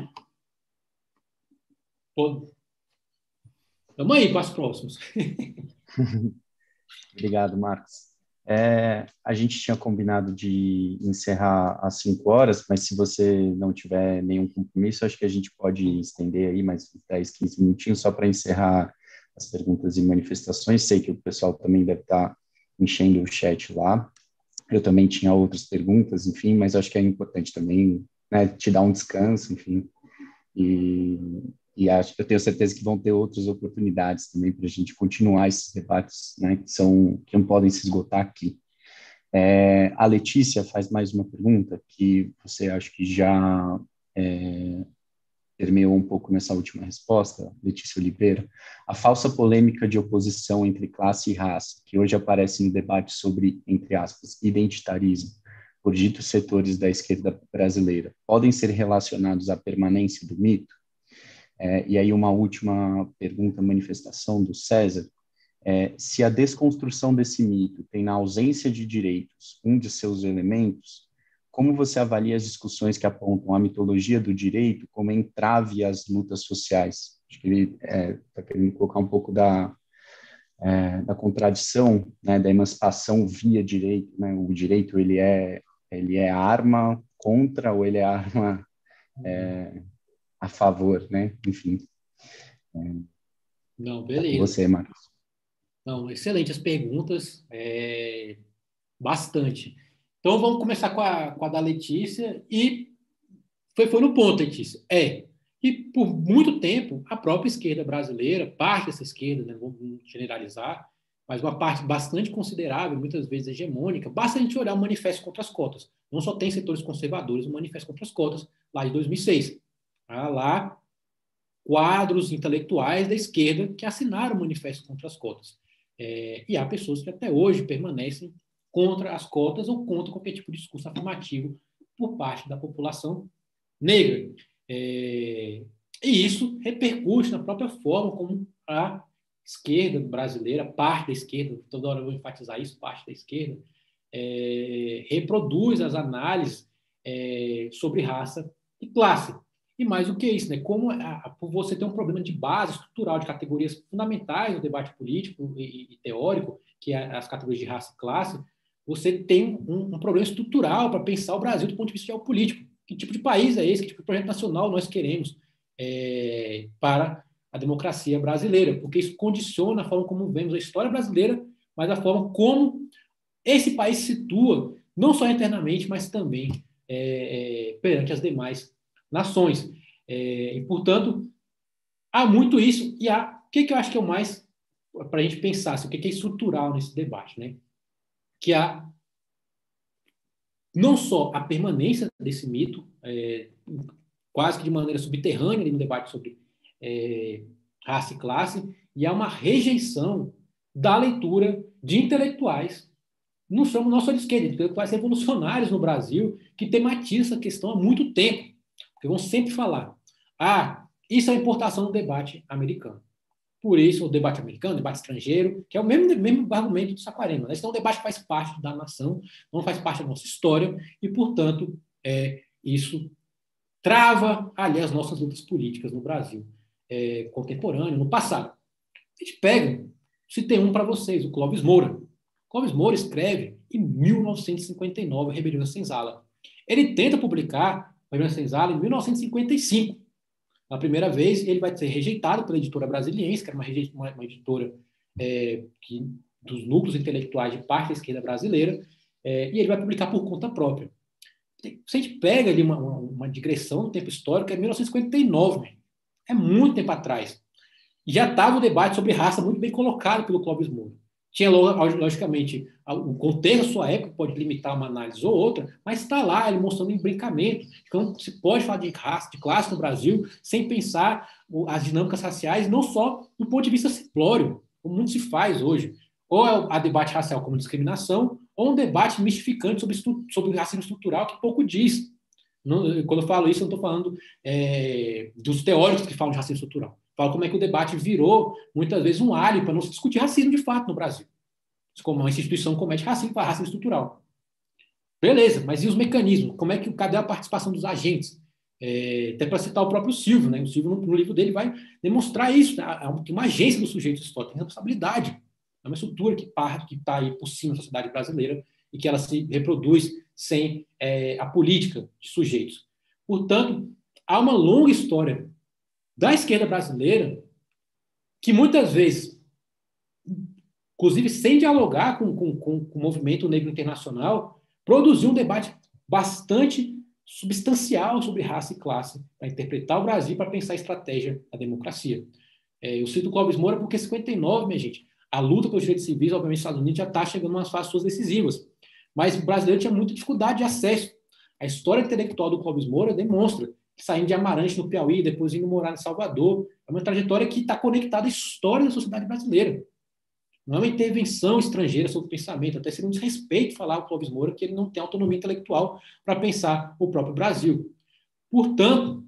Vamos aí para os próximos. Obrigado, Marcos. É, a gente tinha combinado de encerrar às cinco horas, mas se você não tiver nenhum compromisso, acho que a gente pode estender aí mais dez, quinze minutinhos só para encerrar as perguntas e manifestações. Sei que o pessoal também deve estar enchendo o chat lá. Eu também tinha outras perguntas, enfim, mas acho que é importante também, né, te dar um descanso, enfim. E, e acho, eu tenho certeza que vão ter outras oportunidades também para a gente continuar esses debates, né, que, são, que não podem se esgotar aqui. É, a Letícia faz mais uma pergunta que você acha que já é, permeou um pouco nessa última resposta, Letícia Oliveira. A falsa polêmica de oposição entre classe e raça, que hoje aparece no debate sobre, entre aspas, identitarismo, por ditos setores da esquerda brasileira, podem ser relacionados à permanência do mito? É, e aí uma última pergunta, manifestação do César, é, se a desconstrução desse mito tem na ausência de direitos um de seus elementos, como você avalia as discussões que apontam a mitologia do direito como entrave às lutas sociais? Acho que ele está é, tá querendo colocar um pouco da, é, da contradição, né, da emancipação via direito, né? O direito ele é, ele é arma contra ou ele é arma é, a favor, né? Enfim. É, Não, tá com beleza. você, Marcos. Não, excelente as perguntas, é, bastante. Então vamos começar com a, com a da Letícia e foi, foi no ponto, Letícia. É, e por muito tempo a própria esquerda brasileira, parte dessa esquerda, né, vamos generalizar, mas uma parte bastante considerável, muitas vezes hegemônica, basta a gente olhar o Manifesto contra as Cotas. Não só tem setores conservadores, o Manifesto contra as Cotas, lá de dois mil e seis. Ah, lá quadros intelectuais da esquerda que assinaram o Manifesto contra as Cotas. É, e há pessoas que até hoje permanecem contra as cotas ou contra qualquer tipo de discurso afirmativo por parte da população negra. É, e isso repercute na própria forma como a esquerda brasileira, parte da esquerda, toda hora eu vou enfatizar isso, parte da esquerda, é, reproduz as análises é, sobre raça e classe. E mais do que isso, né? Como a, a, por você ter um problema de base estrutural, de categorias fundamentais no debate político e, e teórico, que é as categorias de raça e classe, você tem um, um problema estrutural para pensar o Brasil do ponto de vista geopolítico. Que tipo de país é esse? Que tipo de projeto nacional nós queremos é, para a democracia brasileira? Porque isso condiciona a forma como vemos a história brasileira, mas a forma como esse país se situa, não só internamente, mas também é, é, perante as demais nações. É, e, portanto, há muito isso. E há, o que, que eu acho que é o mais para a gente pensar, assim, o que, que é estrutural nesse debate, né? Que há não só a permanência desse mito, é, quase que de maneira subterrânea no debate sobre é, raça e classe, e há uma rejeição da leitura de intelectuais. Não somos nós só de esquerda, intelectuais revolucionários no Brasil que tematizam essa questão há muito tempo, porque vão sempre falar: ah, isso é a importação do debate americano. Por isso, o debate americano, o debate estrangeiro, que é o mesmo, mesmo argumento do Saquarema. Né? Esse é um debate que faz parte da nação, não faz parte da nossa história, e, portanto, é, isso trava ali as nossas lutas políticas no Brasil é, contemporâneo, no passado. A gente pega, citei um para vocês, o Clóvis Moura. Clóvis Moura escreve em mil novecentos e cinquenta e nove, Rebelião da Senzala. Ele tenta publicar Rebelião da Senzala em mil novecentos e cinquenta e cinco. Na primeira vez, ele vai ser rejeitado pela editora Brasiliense, que era uma, uma, uma editora é, que, dos núcleos intelectuais de parte da esquerda brasileira, é, e ele vai publicar por conta própria. Se a gente pega ali uma, uma, uma digressão no tempo histórico, é mil novecentos e cinquenta e nove, é muito tempo atrás. Já estava o debate sobre raça muito bem colocado pelo Clóvis Moura. Tinha, logicamente, o contexto da sua época, pode limitar uma análise ou outra, mas está lá, ele mostrando um brincamento. Então, se pode falar de raça, de classe no Brasil, sem pensar as dinâmicas raciais, não só do ponto de vista simplório, como muito se faz hoje. Ou é a debate racial como discriminação, ou um debate mistificante sobre, sobre racismo estrutural, que pouco diz. Não, quando eu falo isso, eu não estou falando é, dos teóricos que falam de racismo estrutural. Falo como é que o debate virou, muitas vezes, um alho para não se discutir racismo de fato no Brasil. Como uma instituição comete racismo para racismo estrutural. Beleza, mas e os mecanismos? Como é que, cadê a participação dos agentes? É, até para citar o próprio Silvio, né? O Silvio, no, no livro dele, vai demonstrar isso. Né? Tem uma agência do sujeito histórico, tem responsabilidade. É uma estrutura que está aí por cima da sociedade brasileira e que ela se reproduz sem é, a política de sujeitos. Portanto, há uma longa história da esquerda brasileira, que muitas vezes, inclusive sem dialogar com, com, com, com o movimento negro internacional, produziu um debate bastante substancial sobre raça e classe, para interpretar o Brasil, para pensar a estratégia da democracia. É, eu cito o Clóvis Moura porque em cinquenta e nove, minha gente, a luta pelos direitos civis, obviamente, nos Estados Unidos já está chegando a umas fases suas decisivas, mas o brasileiro tinha muita dificuldade de acesso. A história intelectual do Clóvis Moura demonstra saindo de Amarante, no Piauí, depois indo morar em Salvador. É uma trajetória que está conectada à história da sociedade brasileira. Não é uma intervenção estrangeira sobre o pensamento, até seria um desrespeito falar ao Clóvis Moura que ele não tem autonomia intelectual para pensar o próprio Brasil. Portanto,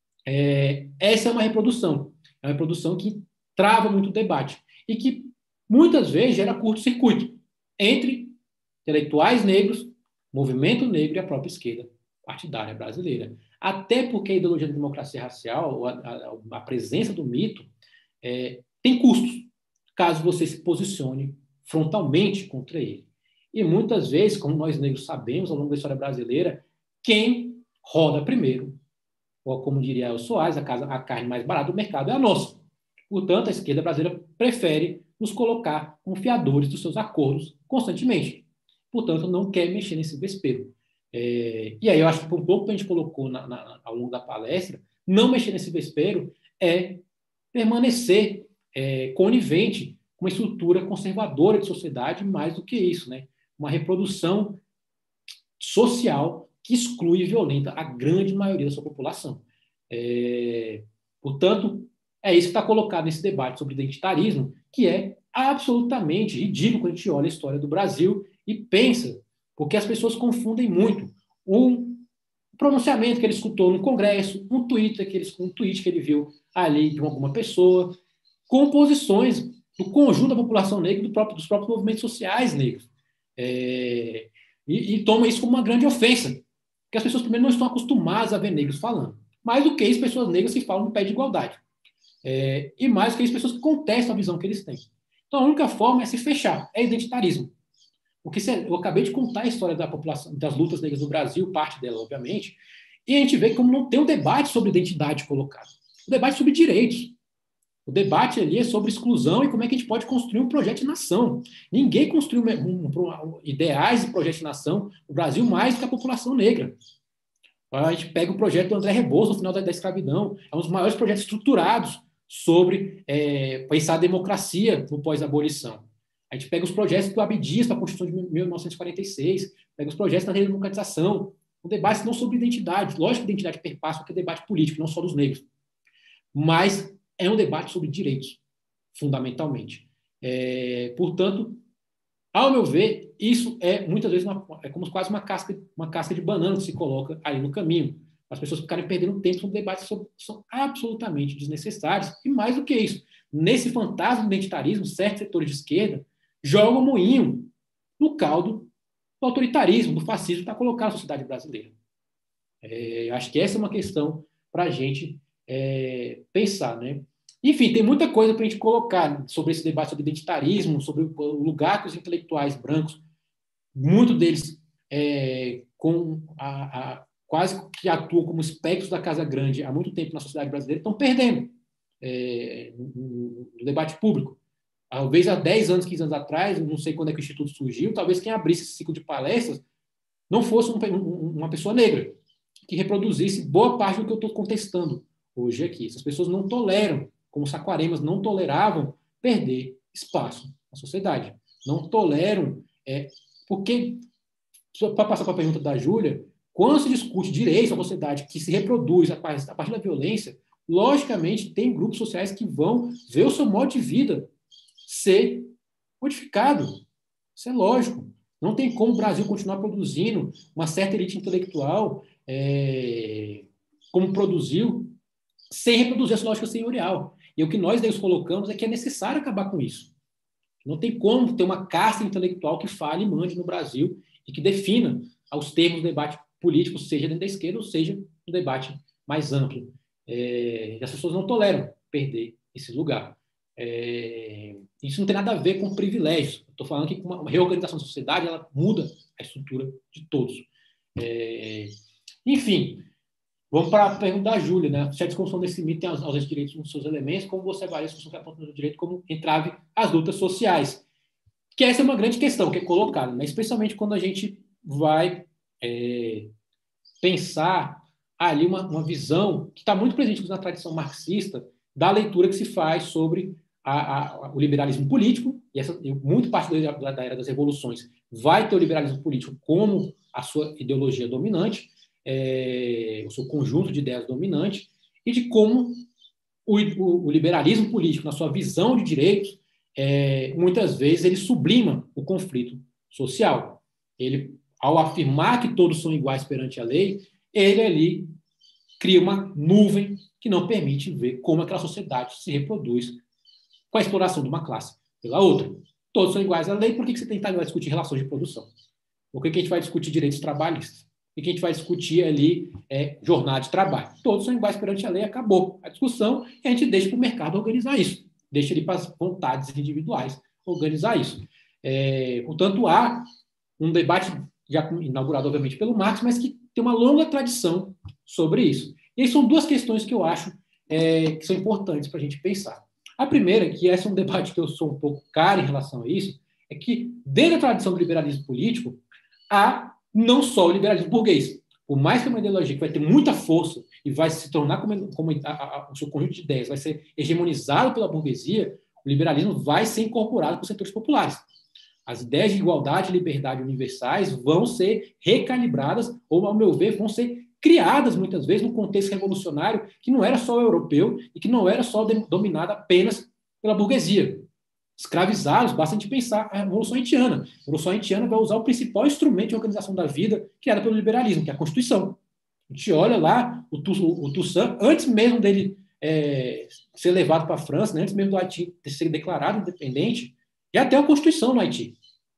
é, essa é uma reprodução. É uma reprodução que trava muito o debate e que, muitas vezes, gera curto-circuito entre intelectuais negros, movimento negro e a própria esquerda partidária brasileira. Até porque a ideologia da democracia racial, a, a, a presença do mito, é, tem custos, caso você se posicione frontalmente contra ele. E muitas vezes, como nós negros sabemos ao longo da história brasileira, quem roda primeiro, ou como diria El Soares, a, casa, a carne mais barata do mercado é a nossa. Portanto, a esquerda brasileira prefere nos colocar confiadores dos seus acordos constantemente. Portanto, não quer mexer nesse vespeiro. É, e aí eu acho que um pouco que a gente colocou na, na, ao longo da palestra, não mexer nesse vespeiro é permanecer é, conivente com uma estrutura conservadora de sociedade, mais do que isso, né? Uma reprodução social que exclui e violenta a grande maioria da sua população. É, portanto, É isso que está colocado nesse debate sobre identitarismo, que é absolutamente ridículo quando a gente olha a história do Brasil e pensa, porque as pessoas confundem muito um pronunciamento que ele escutou no Congresso, um tweet que ele, um tweet que ele viu ali de alguma pessoa, com posições do conjunto da população negra, do próprio, dos próprios movimentos sociais negros. É, e, e toma isso como uma grande ofensa, porque as pessoas, primeiro, não estão acostumadas a ver negros falando. Mais do que isso, pessoas negras que falam no pé de igualdade. É, e mais do que isso, pessoas que contestam a visão que eles têm. Então, a única forma é se fechar, é identitarismo. Porque eu acabei de contar a história da população, das lutas negras no Brasil, parte dela, obviamente, e a gente vê como não tem um debate sobre identidade colocado. O debate é sobre direitos. O debate ali é sobre exclusão e como é que a gente pode construir um projeto de nação. Ninguém construiu um, um, um, ideais de projeto de nação no Brasil mais do que a população negra. A gente pega o projeto do André Rebouças, no final da, da escravidão, é um dos maiores projetos estruturados sobre é, pensar a democracia no pós-abolição. A gente pega os projetos do Abdias para a Constituição de mil novecentos e quarenta e seis, pega os projetos da redemocratização, um debate não sobre identidade. Lógico que identidade perpassa porque é debate político, não só dos negros. Mas é um debate sobre direitos, fundamentalmente. É, portanto, ao meu ver, isso é muitas vezes uma, é como quase uma casca, uma casca de banana que se coloca aí no caminho. As pessoas ficarem perdendo tempo com debates que são absolutamente desnecessários. E mais do que isso, nesse fantasma do identitarismo, certos setores de esquerda jogam moinho no caldo do autoritarismo, do fascismo que está colocado na sociedade brasileira. É, acho que essa é uma questão para a gente é, pensar, né? Enfim, tem muita coisa para a gente colocar sobre esse debate sobre identitarismo, sobre o lugar que os intelectuais brancos, muitos deles é, com a, a, quase que atuam como espectros da Casa Grande há muito tempo na sociedade brasileira, estão perdendo é, no, no debate público. Talvez há dez anos, quinze anos atrás, não sei quando é que o Instituto surgiu, talvez quem abrisse esse ciclo de palestras não fosse um, um, uma pessoa negra, que reproduzisse boa parte do que eu estou contestando hoje aqui. Essas pessoas não toleram, como os saquaremas não toleravam, perder espaço na sociedade. Não toleram, é, porque, para passar para a pergunta da Júlia, quando se discute direitos na sociedade que se reproduz a partir da violência, logicamente tem grupos sociais que vão ver o seu modo de vida ser modificado. Isso é lógico. Não tem como o Brasil continuar produzindo uma certa elite intelectual é, como produziu, sem reproduzir essa lógica senhorial. E o que nós negros colocamos é que é necessário acabar com isso. Não tem como ter uma casta intelectual que fale e mande no Brasil e que defina aos termos do debate político, seja dentro da esquerda ou seja no debate mais amplo. É, e as pessoas não toleram perder esse lugar. É, isso não tem nada a ver com privilégios. Estou falando que uma reorganização da sociedade ela muda a estrutura de todos. É, enfim, vamos para a pergunta da Júlia, né? Se a discussão desse mito tem ausência de direitos nos seus elementos, como você avalia a discussão que aponta do direito como entrave às lutas sociais? Que essa é uma grande questão que é colocada, né? Especialmente quando a gente vai é, pensar ali uma, uma visão que está muito presente na tradição marxista da leitura que se faz sobre a, a, o liberalismo político, e, essa, e muito parte da, da era das revoluções vai ter o liberalismo político como a sua ideologia dominante, é, o seu conjunto de ideias dominante, e de como o, o, o liberalismo político, na sua visão de direitos, é, muitas vezes ele sublima o conflito social. Ele, ao afirmar que todos são iguais perante a lei, ele ali cria uma nuvem que não permite ver como aquela sociedade se reproduz com a exploração de uma classe pela outra. Todos são iguais à lei, por que você tem que discutir relações de produção? Por que a gente vai discutir direitos trabalhistas? Por que a gente vai discutir ali é, jornada de trabalho? Todos são iguais perante a lei, acabou a discussão e a gente deixa para o mercado organizar isso. Deixa ele para as vontades individuais organizar isso. É, portanto, há um debate já inaugurado, obviamente, pelo Marx, mas que tem uma longa tradição sobre isso. E aí são duas questões que eu acho é, que são importantes para a gente pensar. A primeira, que esse é um debate que eu sou um pouco caro em relação a isso, é que, dentro da tradição do liberalismo político, há não só o liberalismo burguês. Por mais que uma ideologia que vai ter muita força e vai se tornar como, como a, a, o seu conjunto de ideias vai ser hegemonizado pela burguesia, o liberalismo vai ser incorporado por setores populares. As ideias de igualdade e liberdade universais vão ser recalibradas, ou, ao meu ver, vão ser criadas, muitas vezes, num contexto revolucionário que não era só europeu e que não era só dominada apenas pela burguesia. Escravizados, basta a gente pensar a Revolução Haitiana. A Revolução Haitiana vai usar o principal instrumento de organização da vida criada pelo liberalismo, que é a Constituição. A gente olha lá, o, o Toussaint, antes mesmo dele é, ser levado para a França, né, antes mesmo do Haiti ter sido declarado independente, já tem a Constituição no Haiti.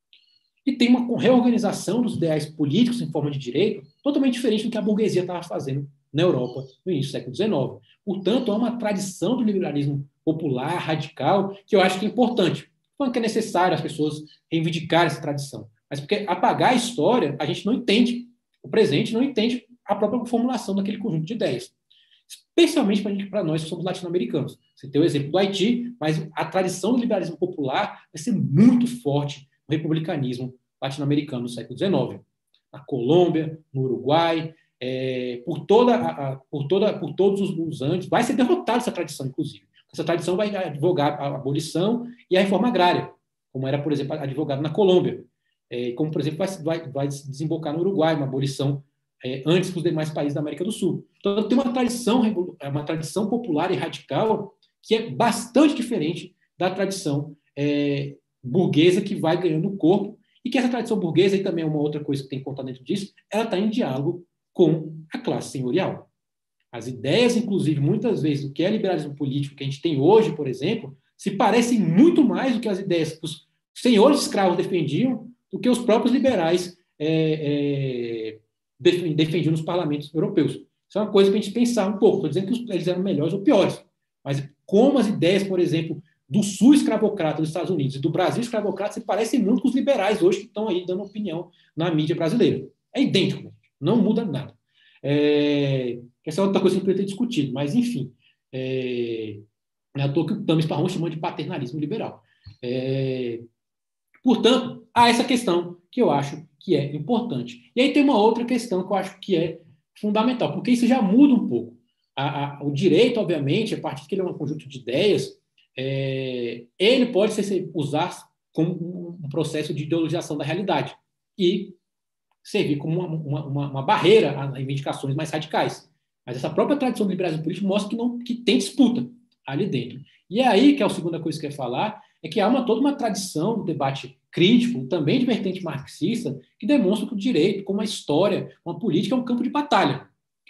E tem uma reorganização dos ideais políticos em forma de direito totalmente diferente do que a burguesia estava fazendo na Europa no início do século dezenove. Portanto, há uma tradição do liberalismo popular, radical, que eu acho que é importante. Não é que é necessário as pessoas reivindicarem essa tradição, mas porque apagar a história, a gente não entende, o presente não entende a própria formulação daquele conjunto de ideias. Especialmente para nós que somos latino-americanos. Você tem o exemplo do Haiti, mas a tradição do liberalismo popular vai ser muito forte no republicanismo latino-americano no século dezenove. Na Colômbia, no Uruguai, é, por, toda a, a, por, toda, por todos os, os anos, vai ser derrotada essa tradição, inclusive. Essa tradição vai advogar a abolição e a reforma agrária, como era, por exemplo, advogado na Colômbia, é, como, por exemplo, vai, vai, vai desembocar no Uruguai, uma abolição é, antes que os demais países da América do Sul. Então, tem uma tradição, uma tradição popular e radical que é bastante diferente da tradição é, burguesa que vai ganhando corpo, e que essa tradição burguesa, e também é uma outra coisa que tem que contar dentro disso, ela está em diálogo com a classe senhorial. As ideias, inclusive, muitas vezes, do que é liberalismo político que a gente tem hoje, por exemplo, se parecem muito mais do que as ideias que os senhores escravos defendiam do que os próprios liberais é, é, defendiam nos parlamentos europeus. Isso é uma coisa para a gente pensar um pouco. Estou dizendo que eles eram melhores ou piores, mas como as ideias, por exemplo, do sul escravocrata dos Estados Unidos e do Brasil escravocrata se parecem muito com os liberais hoje que estão aí dando opinião na mídia brasileira. É idêntico, não muda nada. É... Essa é outra coisa que a gente poderia ter discutido, mas, enfim, é... não é à toa que o Tamis Parron chama de paternalismo liberal. É... Portanto, há essa questão que eu acho que é importante. E aí tem uma outra questão que eu acho que é fundamental, porque isso já muda um pouco. A, a, o direito, obviamente, a partir que ele é um conjunto de ideias, É, ele pode ser usado como um processo de ideologização da realidade e servir como uma, uma, uma barreira a reivindicações mais radicais. Mas essa própria tradição do liberalismo político mostra que, não, que tem disputa ali dentro. E é aí que é a segunda coisa que eu quero falar, é que há uma, toda uma tradição do debate crítico, também de vertente marxista, que demonstra que o direito, como a história, uma política, é um campo de batalha.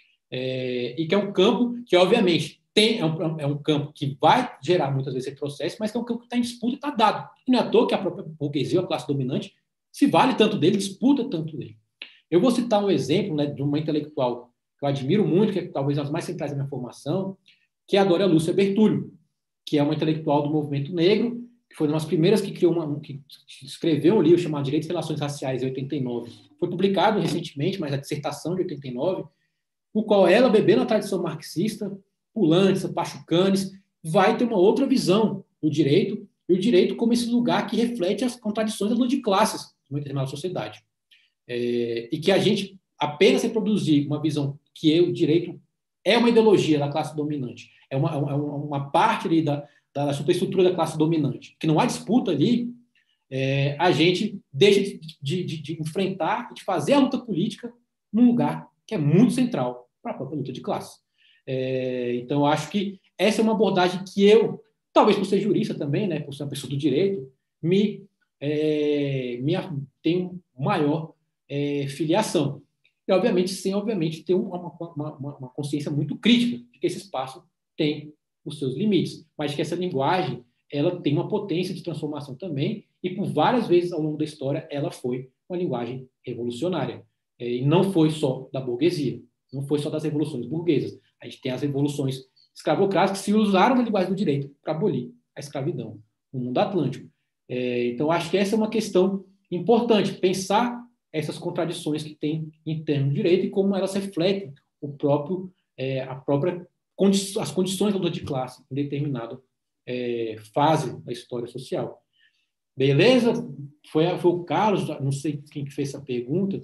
É, e que é um campo que, obviamente, Tem, é, um, é um campo que vai gerar muitas vezes esse processo, mas que é um campo que está em disputa e está dado. E não é à toa que a própria burguesia, a classe dominante, se vale tanto dele, disputa tanto dele. Eu vou citar um exemplo, né, de uma intelectual que eu admiro muito, que é talvez uma das mais centrais da minha formação, que é a Dora Lúcia Bertullo, que é uma intelectual do movimento negro, que foi uma das primeiras que criou uma, que escreveu um livro chamado Direitos e Relações Raciais, em oitenta e nove. Foi publicado recentemente, mas a dissertação de oitenta e nove, o qual ela, bebendo a tradição marxista, Pulantes, Pachucanes, vai ter uma outra visão do direito, e o direito como esse lugar que reflete as contradições da luta de classes de uma determinada sociedade. É, e que a gente apenas reproduzir uma visão que o direito é uma ideologia da classe dominante, é uma, uma, uma parte ali da, da superestrutura da classe dominante, que não há disputa ali, é, a gente deixa de, de, de, de enfrentar e de fazer a luta política num lugar que é muito central para a própria luta de classe. É, então, eu acho que essa é uma abordagem que eu, talvez por ser jurista também, né, por ser uma pessoa do direito, me, é, me tenho maior é, filiação. E, obviamente, sem, obviamente, ter uma, uma, uma, uma consciência muito crítica de que esse espaço tem os seus limites, mas que essa linguagem ela tem uma potência de transformação também, e por várias vezes ao longo da história ela foi uma linguagem revolucionária. É, e não foi só da burguesia, não foi só das revoluções burguesas. A gente tem as revoluções escravocratas que se usaram da linguagem do direito para abolir a escravidão no mundo atlântico. É, então, acho que essa é uma questão importante, pensar essas contradições que tem em termos de direito e como elas refletem o próprio, é, a própria condi- as condições da luta de classe em determinada é, fase da história social. Beleza? Foi, foi o Carlos, não sei quem que fez essa pergunta,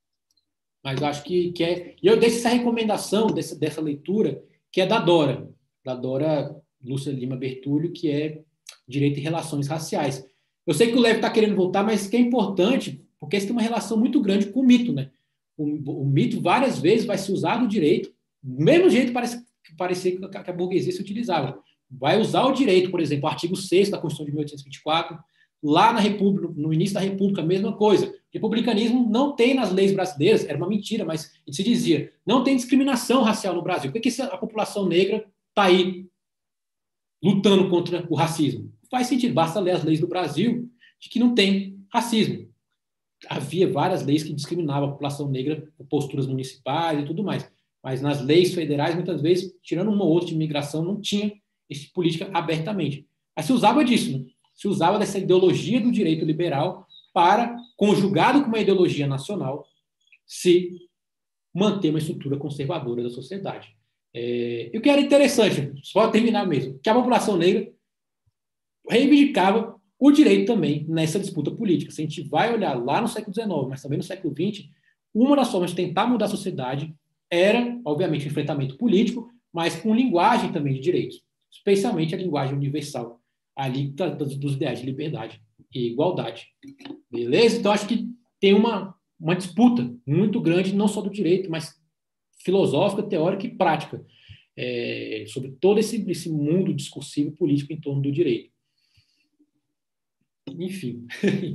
mas acho que, que é... E eu deixo essa recomendação dessa, dessa leitura, que é da Dora, da Dora Lúcia Lima Bertullo, que é Direito e Relações Raciais. Eu sei que o Lev está querendo voltar, mas que é importante, porque isso tem uma relação muito grande com o mito, né? o, o mito várias vezes vai se usar do direito, do mesmo jeito que parece, parecia que a burguesia se utilizava. Vai usar o direito, por exemplo, o artigo sexto da Constituição de mil oitocentos e vinte e quatro, lá na República, no início da República, a mesma coisa. Republicanismo não tem nas leis brasileiras, era uma mentira, mas se dizia, não tem discriminação racial no Brasil. Por que a população negra está aí lutando contra o racismo? Faz sentido, basta ler as leis do Brasil de que não tem racismo. Havia várias leis que discriminavam a população negra por posturas municipais e tudo mais, mas nas leis federais, muitas vezes, tirando uma ou outra de imigração, não tinha essa política abertamente. Mas se usava disso, né? Se usava dessa ideologia do direito liberal para, conjugado com uma ideologia nacional, se manter uma estrutura conservadora da sociedade. É, e o que era interessante, só terminar mesmo, que a população negra reivindicava o direito também nessa disputa política. Se a gente vai olhar lá no século dezenove, mas também no século vinte, uma das formas de tentar mudar a sociedade era, obviamente, o enfrentamento político, mas com linguagem também de direitos, especialmente a linguagem universal, ali dos ideais de liberdade e igualdade. Beleza? Então, acho que tem uma, uma disputa muito grande, não só do direito, mas filosófica, teórica e prática, é, sobre todo esse, esse mundo discursivo e político em torno do direito. Enfim.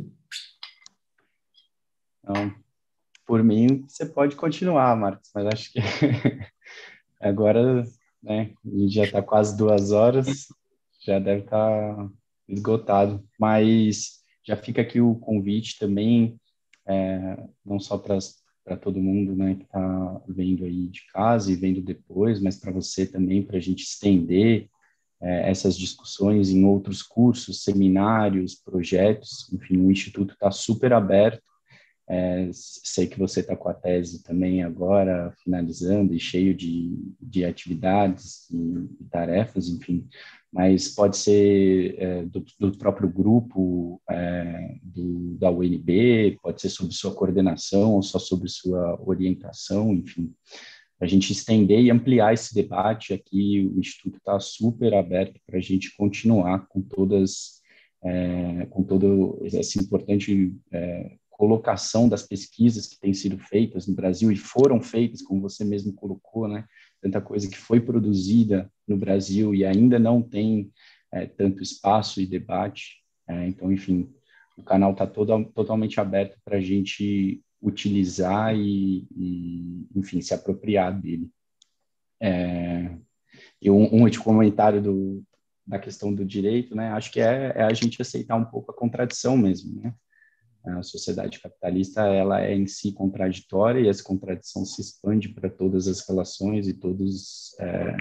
Então, por mim, você pode continuar, Marcos, mas acho que agora, né, a gente já está quase duas horas, já deve estar esgotado, mas já fica aqui o convite também, é, não só para para todo mundo, né, que está vendo aí de casa e vendo depois, mas para você também, para a gente estender é, essas discussões em outros cursos, seminários, projetos, enfim, o Instituto está super aberto. É, sei que você está com a tese também agora, finalizando e cheio de, de atividades e, e tarefas, enfim, mas pode ser é, do, do próprio grupo é, do, da U N B, pode ser sobre sua coordenação ou só sobre sua orientação, enfim, a gente estender e ampliar esse debate aqui, o Instituto está super aberto para a gente continuar com todas, é, com todo esse importante é, colocação das pesquisas que têm sido feitas no Brasil e foram feitas, como você mesmo colocou, né? Tanta coisa que foi produzida no Brasil e ainda não tem é, tanto espaço e debate. É, então, enfim, o canal está totalmente aberto para a gente utilizar e, e, enfim, se apropriar dele. É, e um, um último comentário do, da questão do direito, né? Acho que é, é a gente aceitar um pouco a contradição mesmo, né? A sociedade capitalista, ela é em si contraditória e essa contradição se expande para todas as relações e todas é,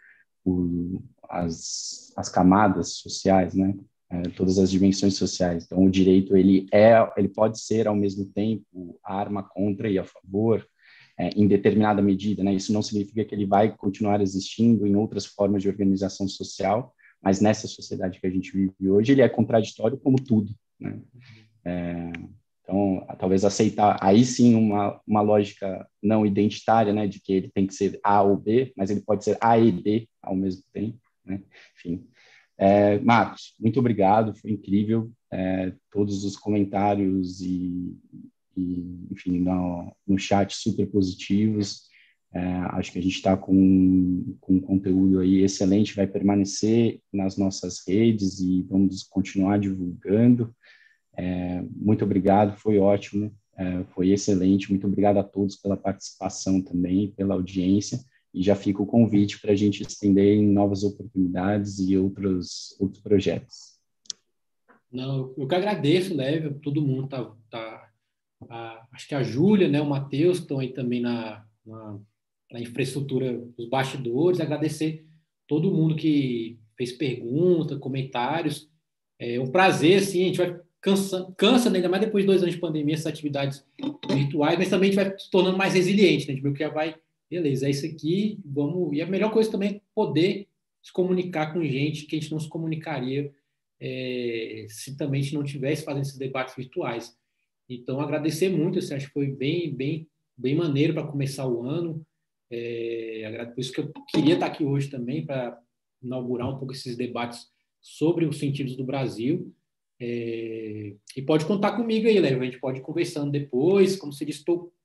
as, as camadas sociais, né? É, todas as dimensões sociais. Então, o direito, ele é, ele pode ser, ao mesmo tempo, arma contra e a favor, é, em determinada medida, né? Isso não significa que ele vai continuar existindo em outras formas de organização social, mas nessa sociedade que a gente vive hoje, ele é contraditório como tudo, né? É, então, talvez aceitar, aí sim, uma, uma lógica não identitária, né, de que ele tem que ser A ou B, mas ele pode ser A e B ao mesmo tempo, né? Enfim. É, Marcos, muito obrigado, foi incrível, é, todos os comentários e, e enfim, no, no chat super positivos, é, acho que a gente está com, com um conteúdo aí excelente, vai permanecer nas nossas redes e vamos continuar divulgando. É, muito obrigado, foi ótimo, é, foi excelente. Muito obrigado a todos pela participação também, pela audiência. E já fica o convite para a gente estender em novas oportunidades e outros, outros projetos. Não, eu que agradeço, Lévio, todo mundo tá, tá a, acho que a Júlia, né, o Matheus, que estão aí também na, na, na infraestrutura dos bastidores, agradecer todo mundo que fez pergunta, comentários. É um prazer, assim, a gente vai cansa, cansa né, ainda mais depois de dois anos de pandemia, essas atividades virtuais, mas também a gente vai se tornando mais resiliente, né? A gente viu que já vai, beleza, é isso aqui, vamos... E a melhor coisa também é poder se comunicar com gente que a gente não se comunicaria é, se também a gente não tivesse fazendo esses debates virtuais. Então, agradecer muito, assim, acho que foi bem, bem, bem maneiro para começar o ano. É, por isso que eu queria estar aqui hoje também, para inaugurar um pouco esses debates sobre os sentidos do Brasil. É, e pode contar comigo aí, Léo. A gente pode ir conversando depois. Como você disse, estou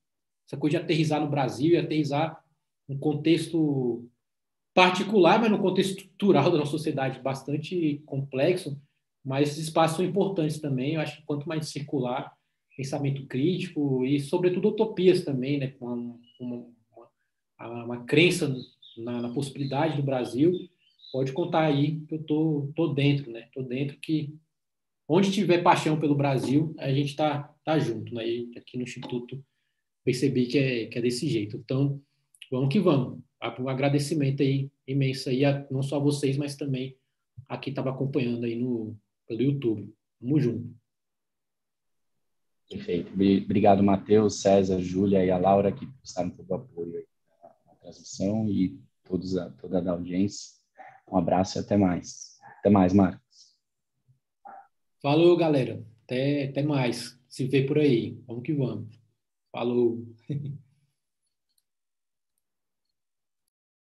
essa coisa de aterrissar no Brasil e aterrissar num contexto particular, mas no contexto estrutural da nossa sociedade bastante complexo, mas esses espaços são importantes também. Eu acho que quanto mais circular, pensamento crítico e, sobretudo, utopias também, né? Uma, uma, uma, uma crença na, na possibilidade do Brasil, pode contar aí que eu tô, tô dentro, né? Tô dentro que onde tiver paixão pelo Brasil, a gente tá, tá junto, né? E aqui no Instituto percebi que é, que é desse jeito. Então, vamos que vamos. Um agradecimento aí imenso aí, a, não só a vocês, mas também a quem estava acompanhando aí no, pelo YouTube. Tamo junto. Perfeito. Obrigado, Matheus, César, Júlia e a Laura, que prestaram todo o apoio na transmissão e todos a, toda a audiência. Um abraço e até mais. Até mais, Marcos. Falou, galera. Até, até mais. Se vê por aí. Vamos que vamos. Falou.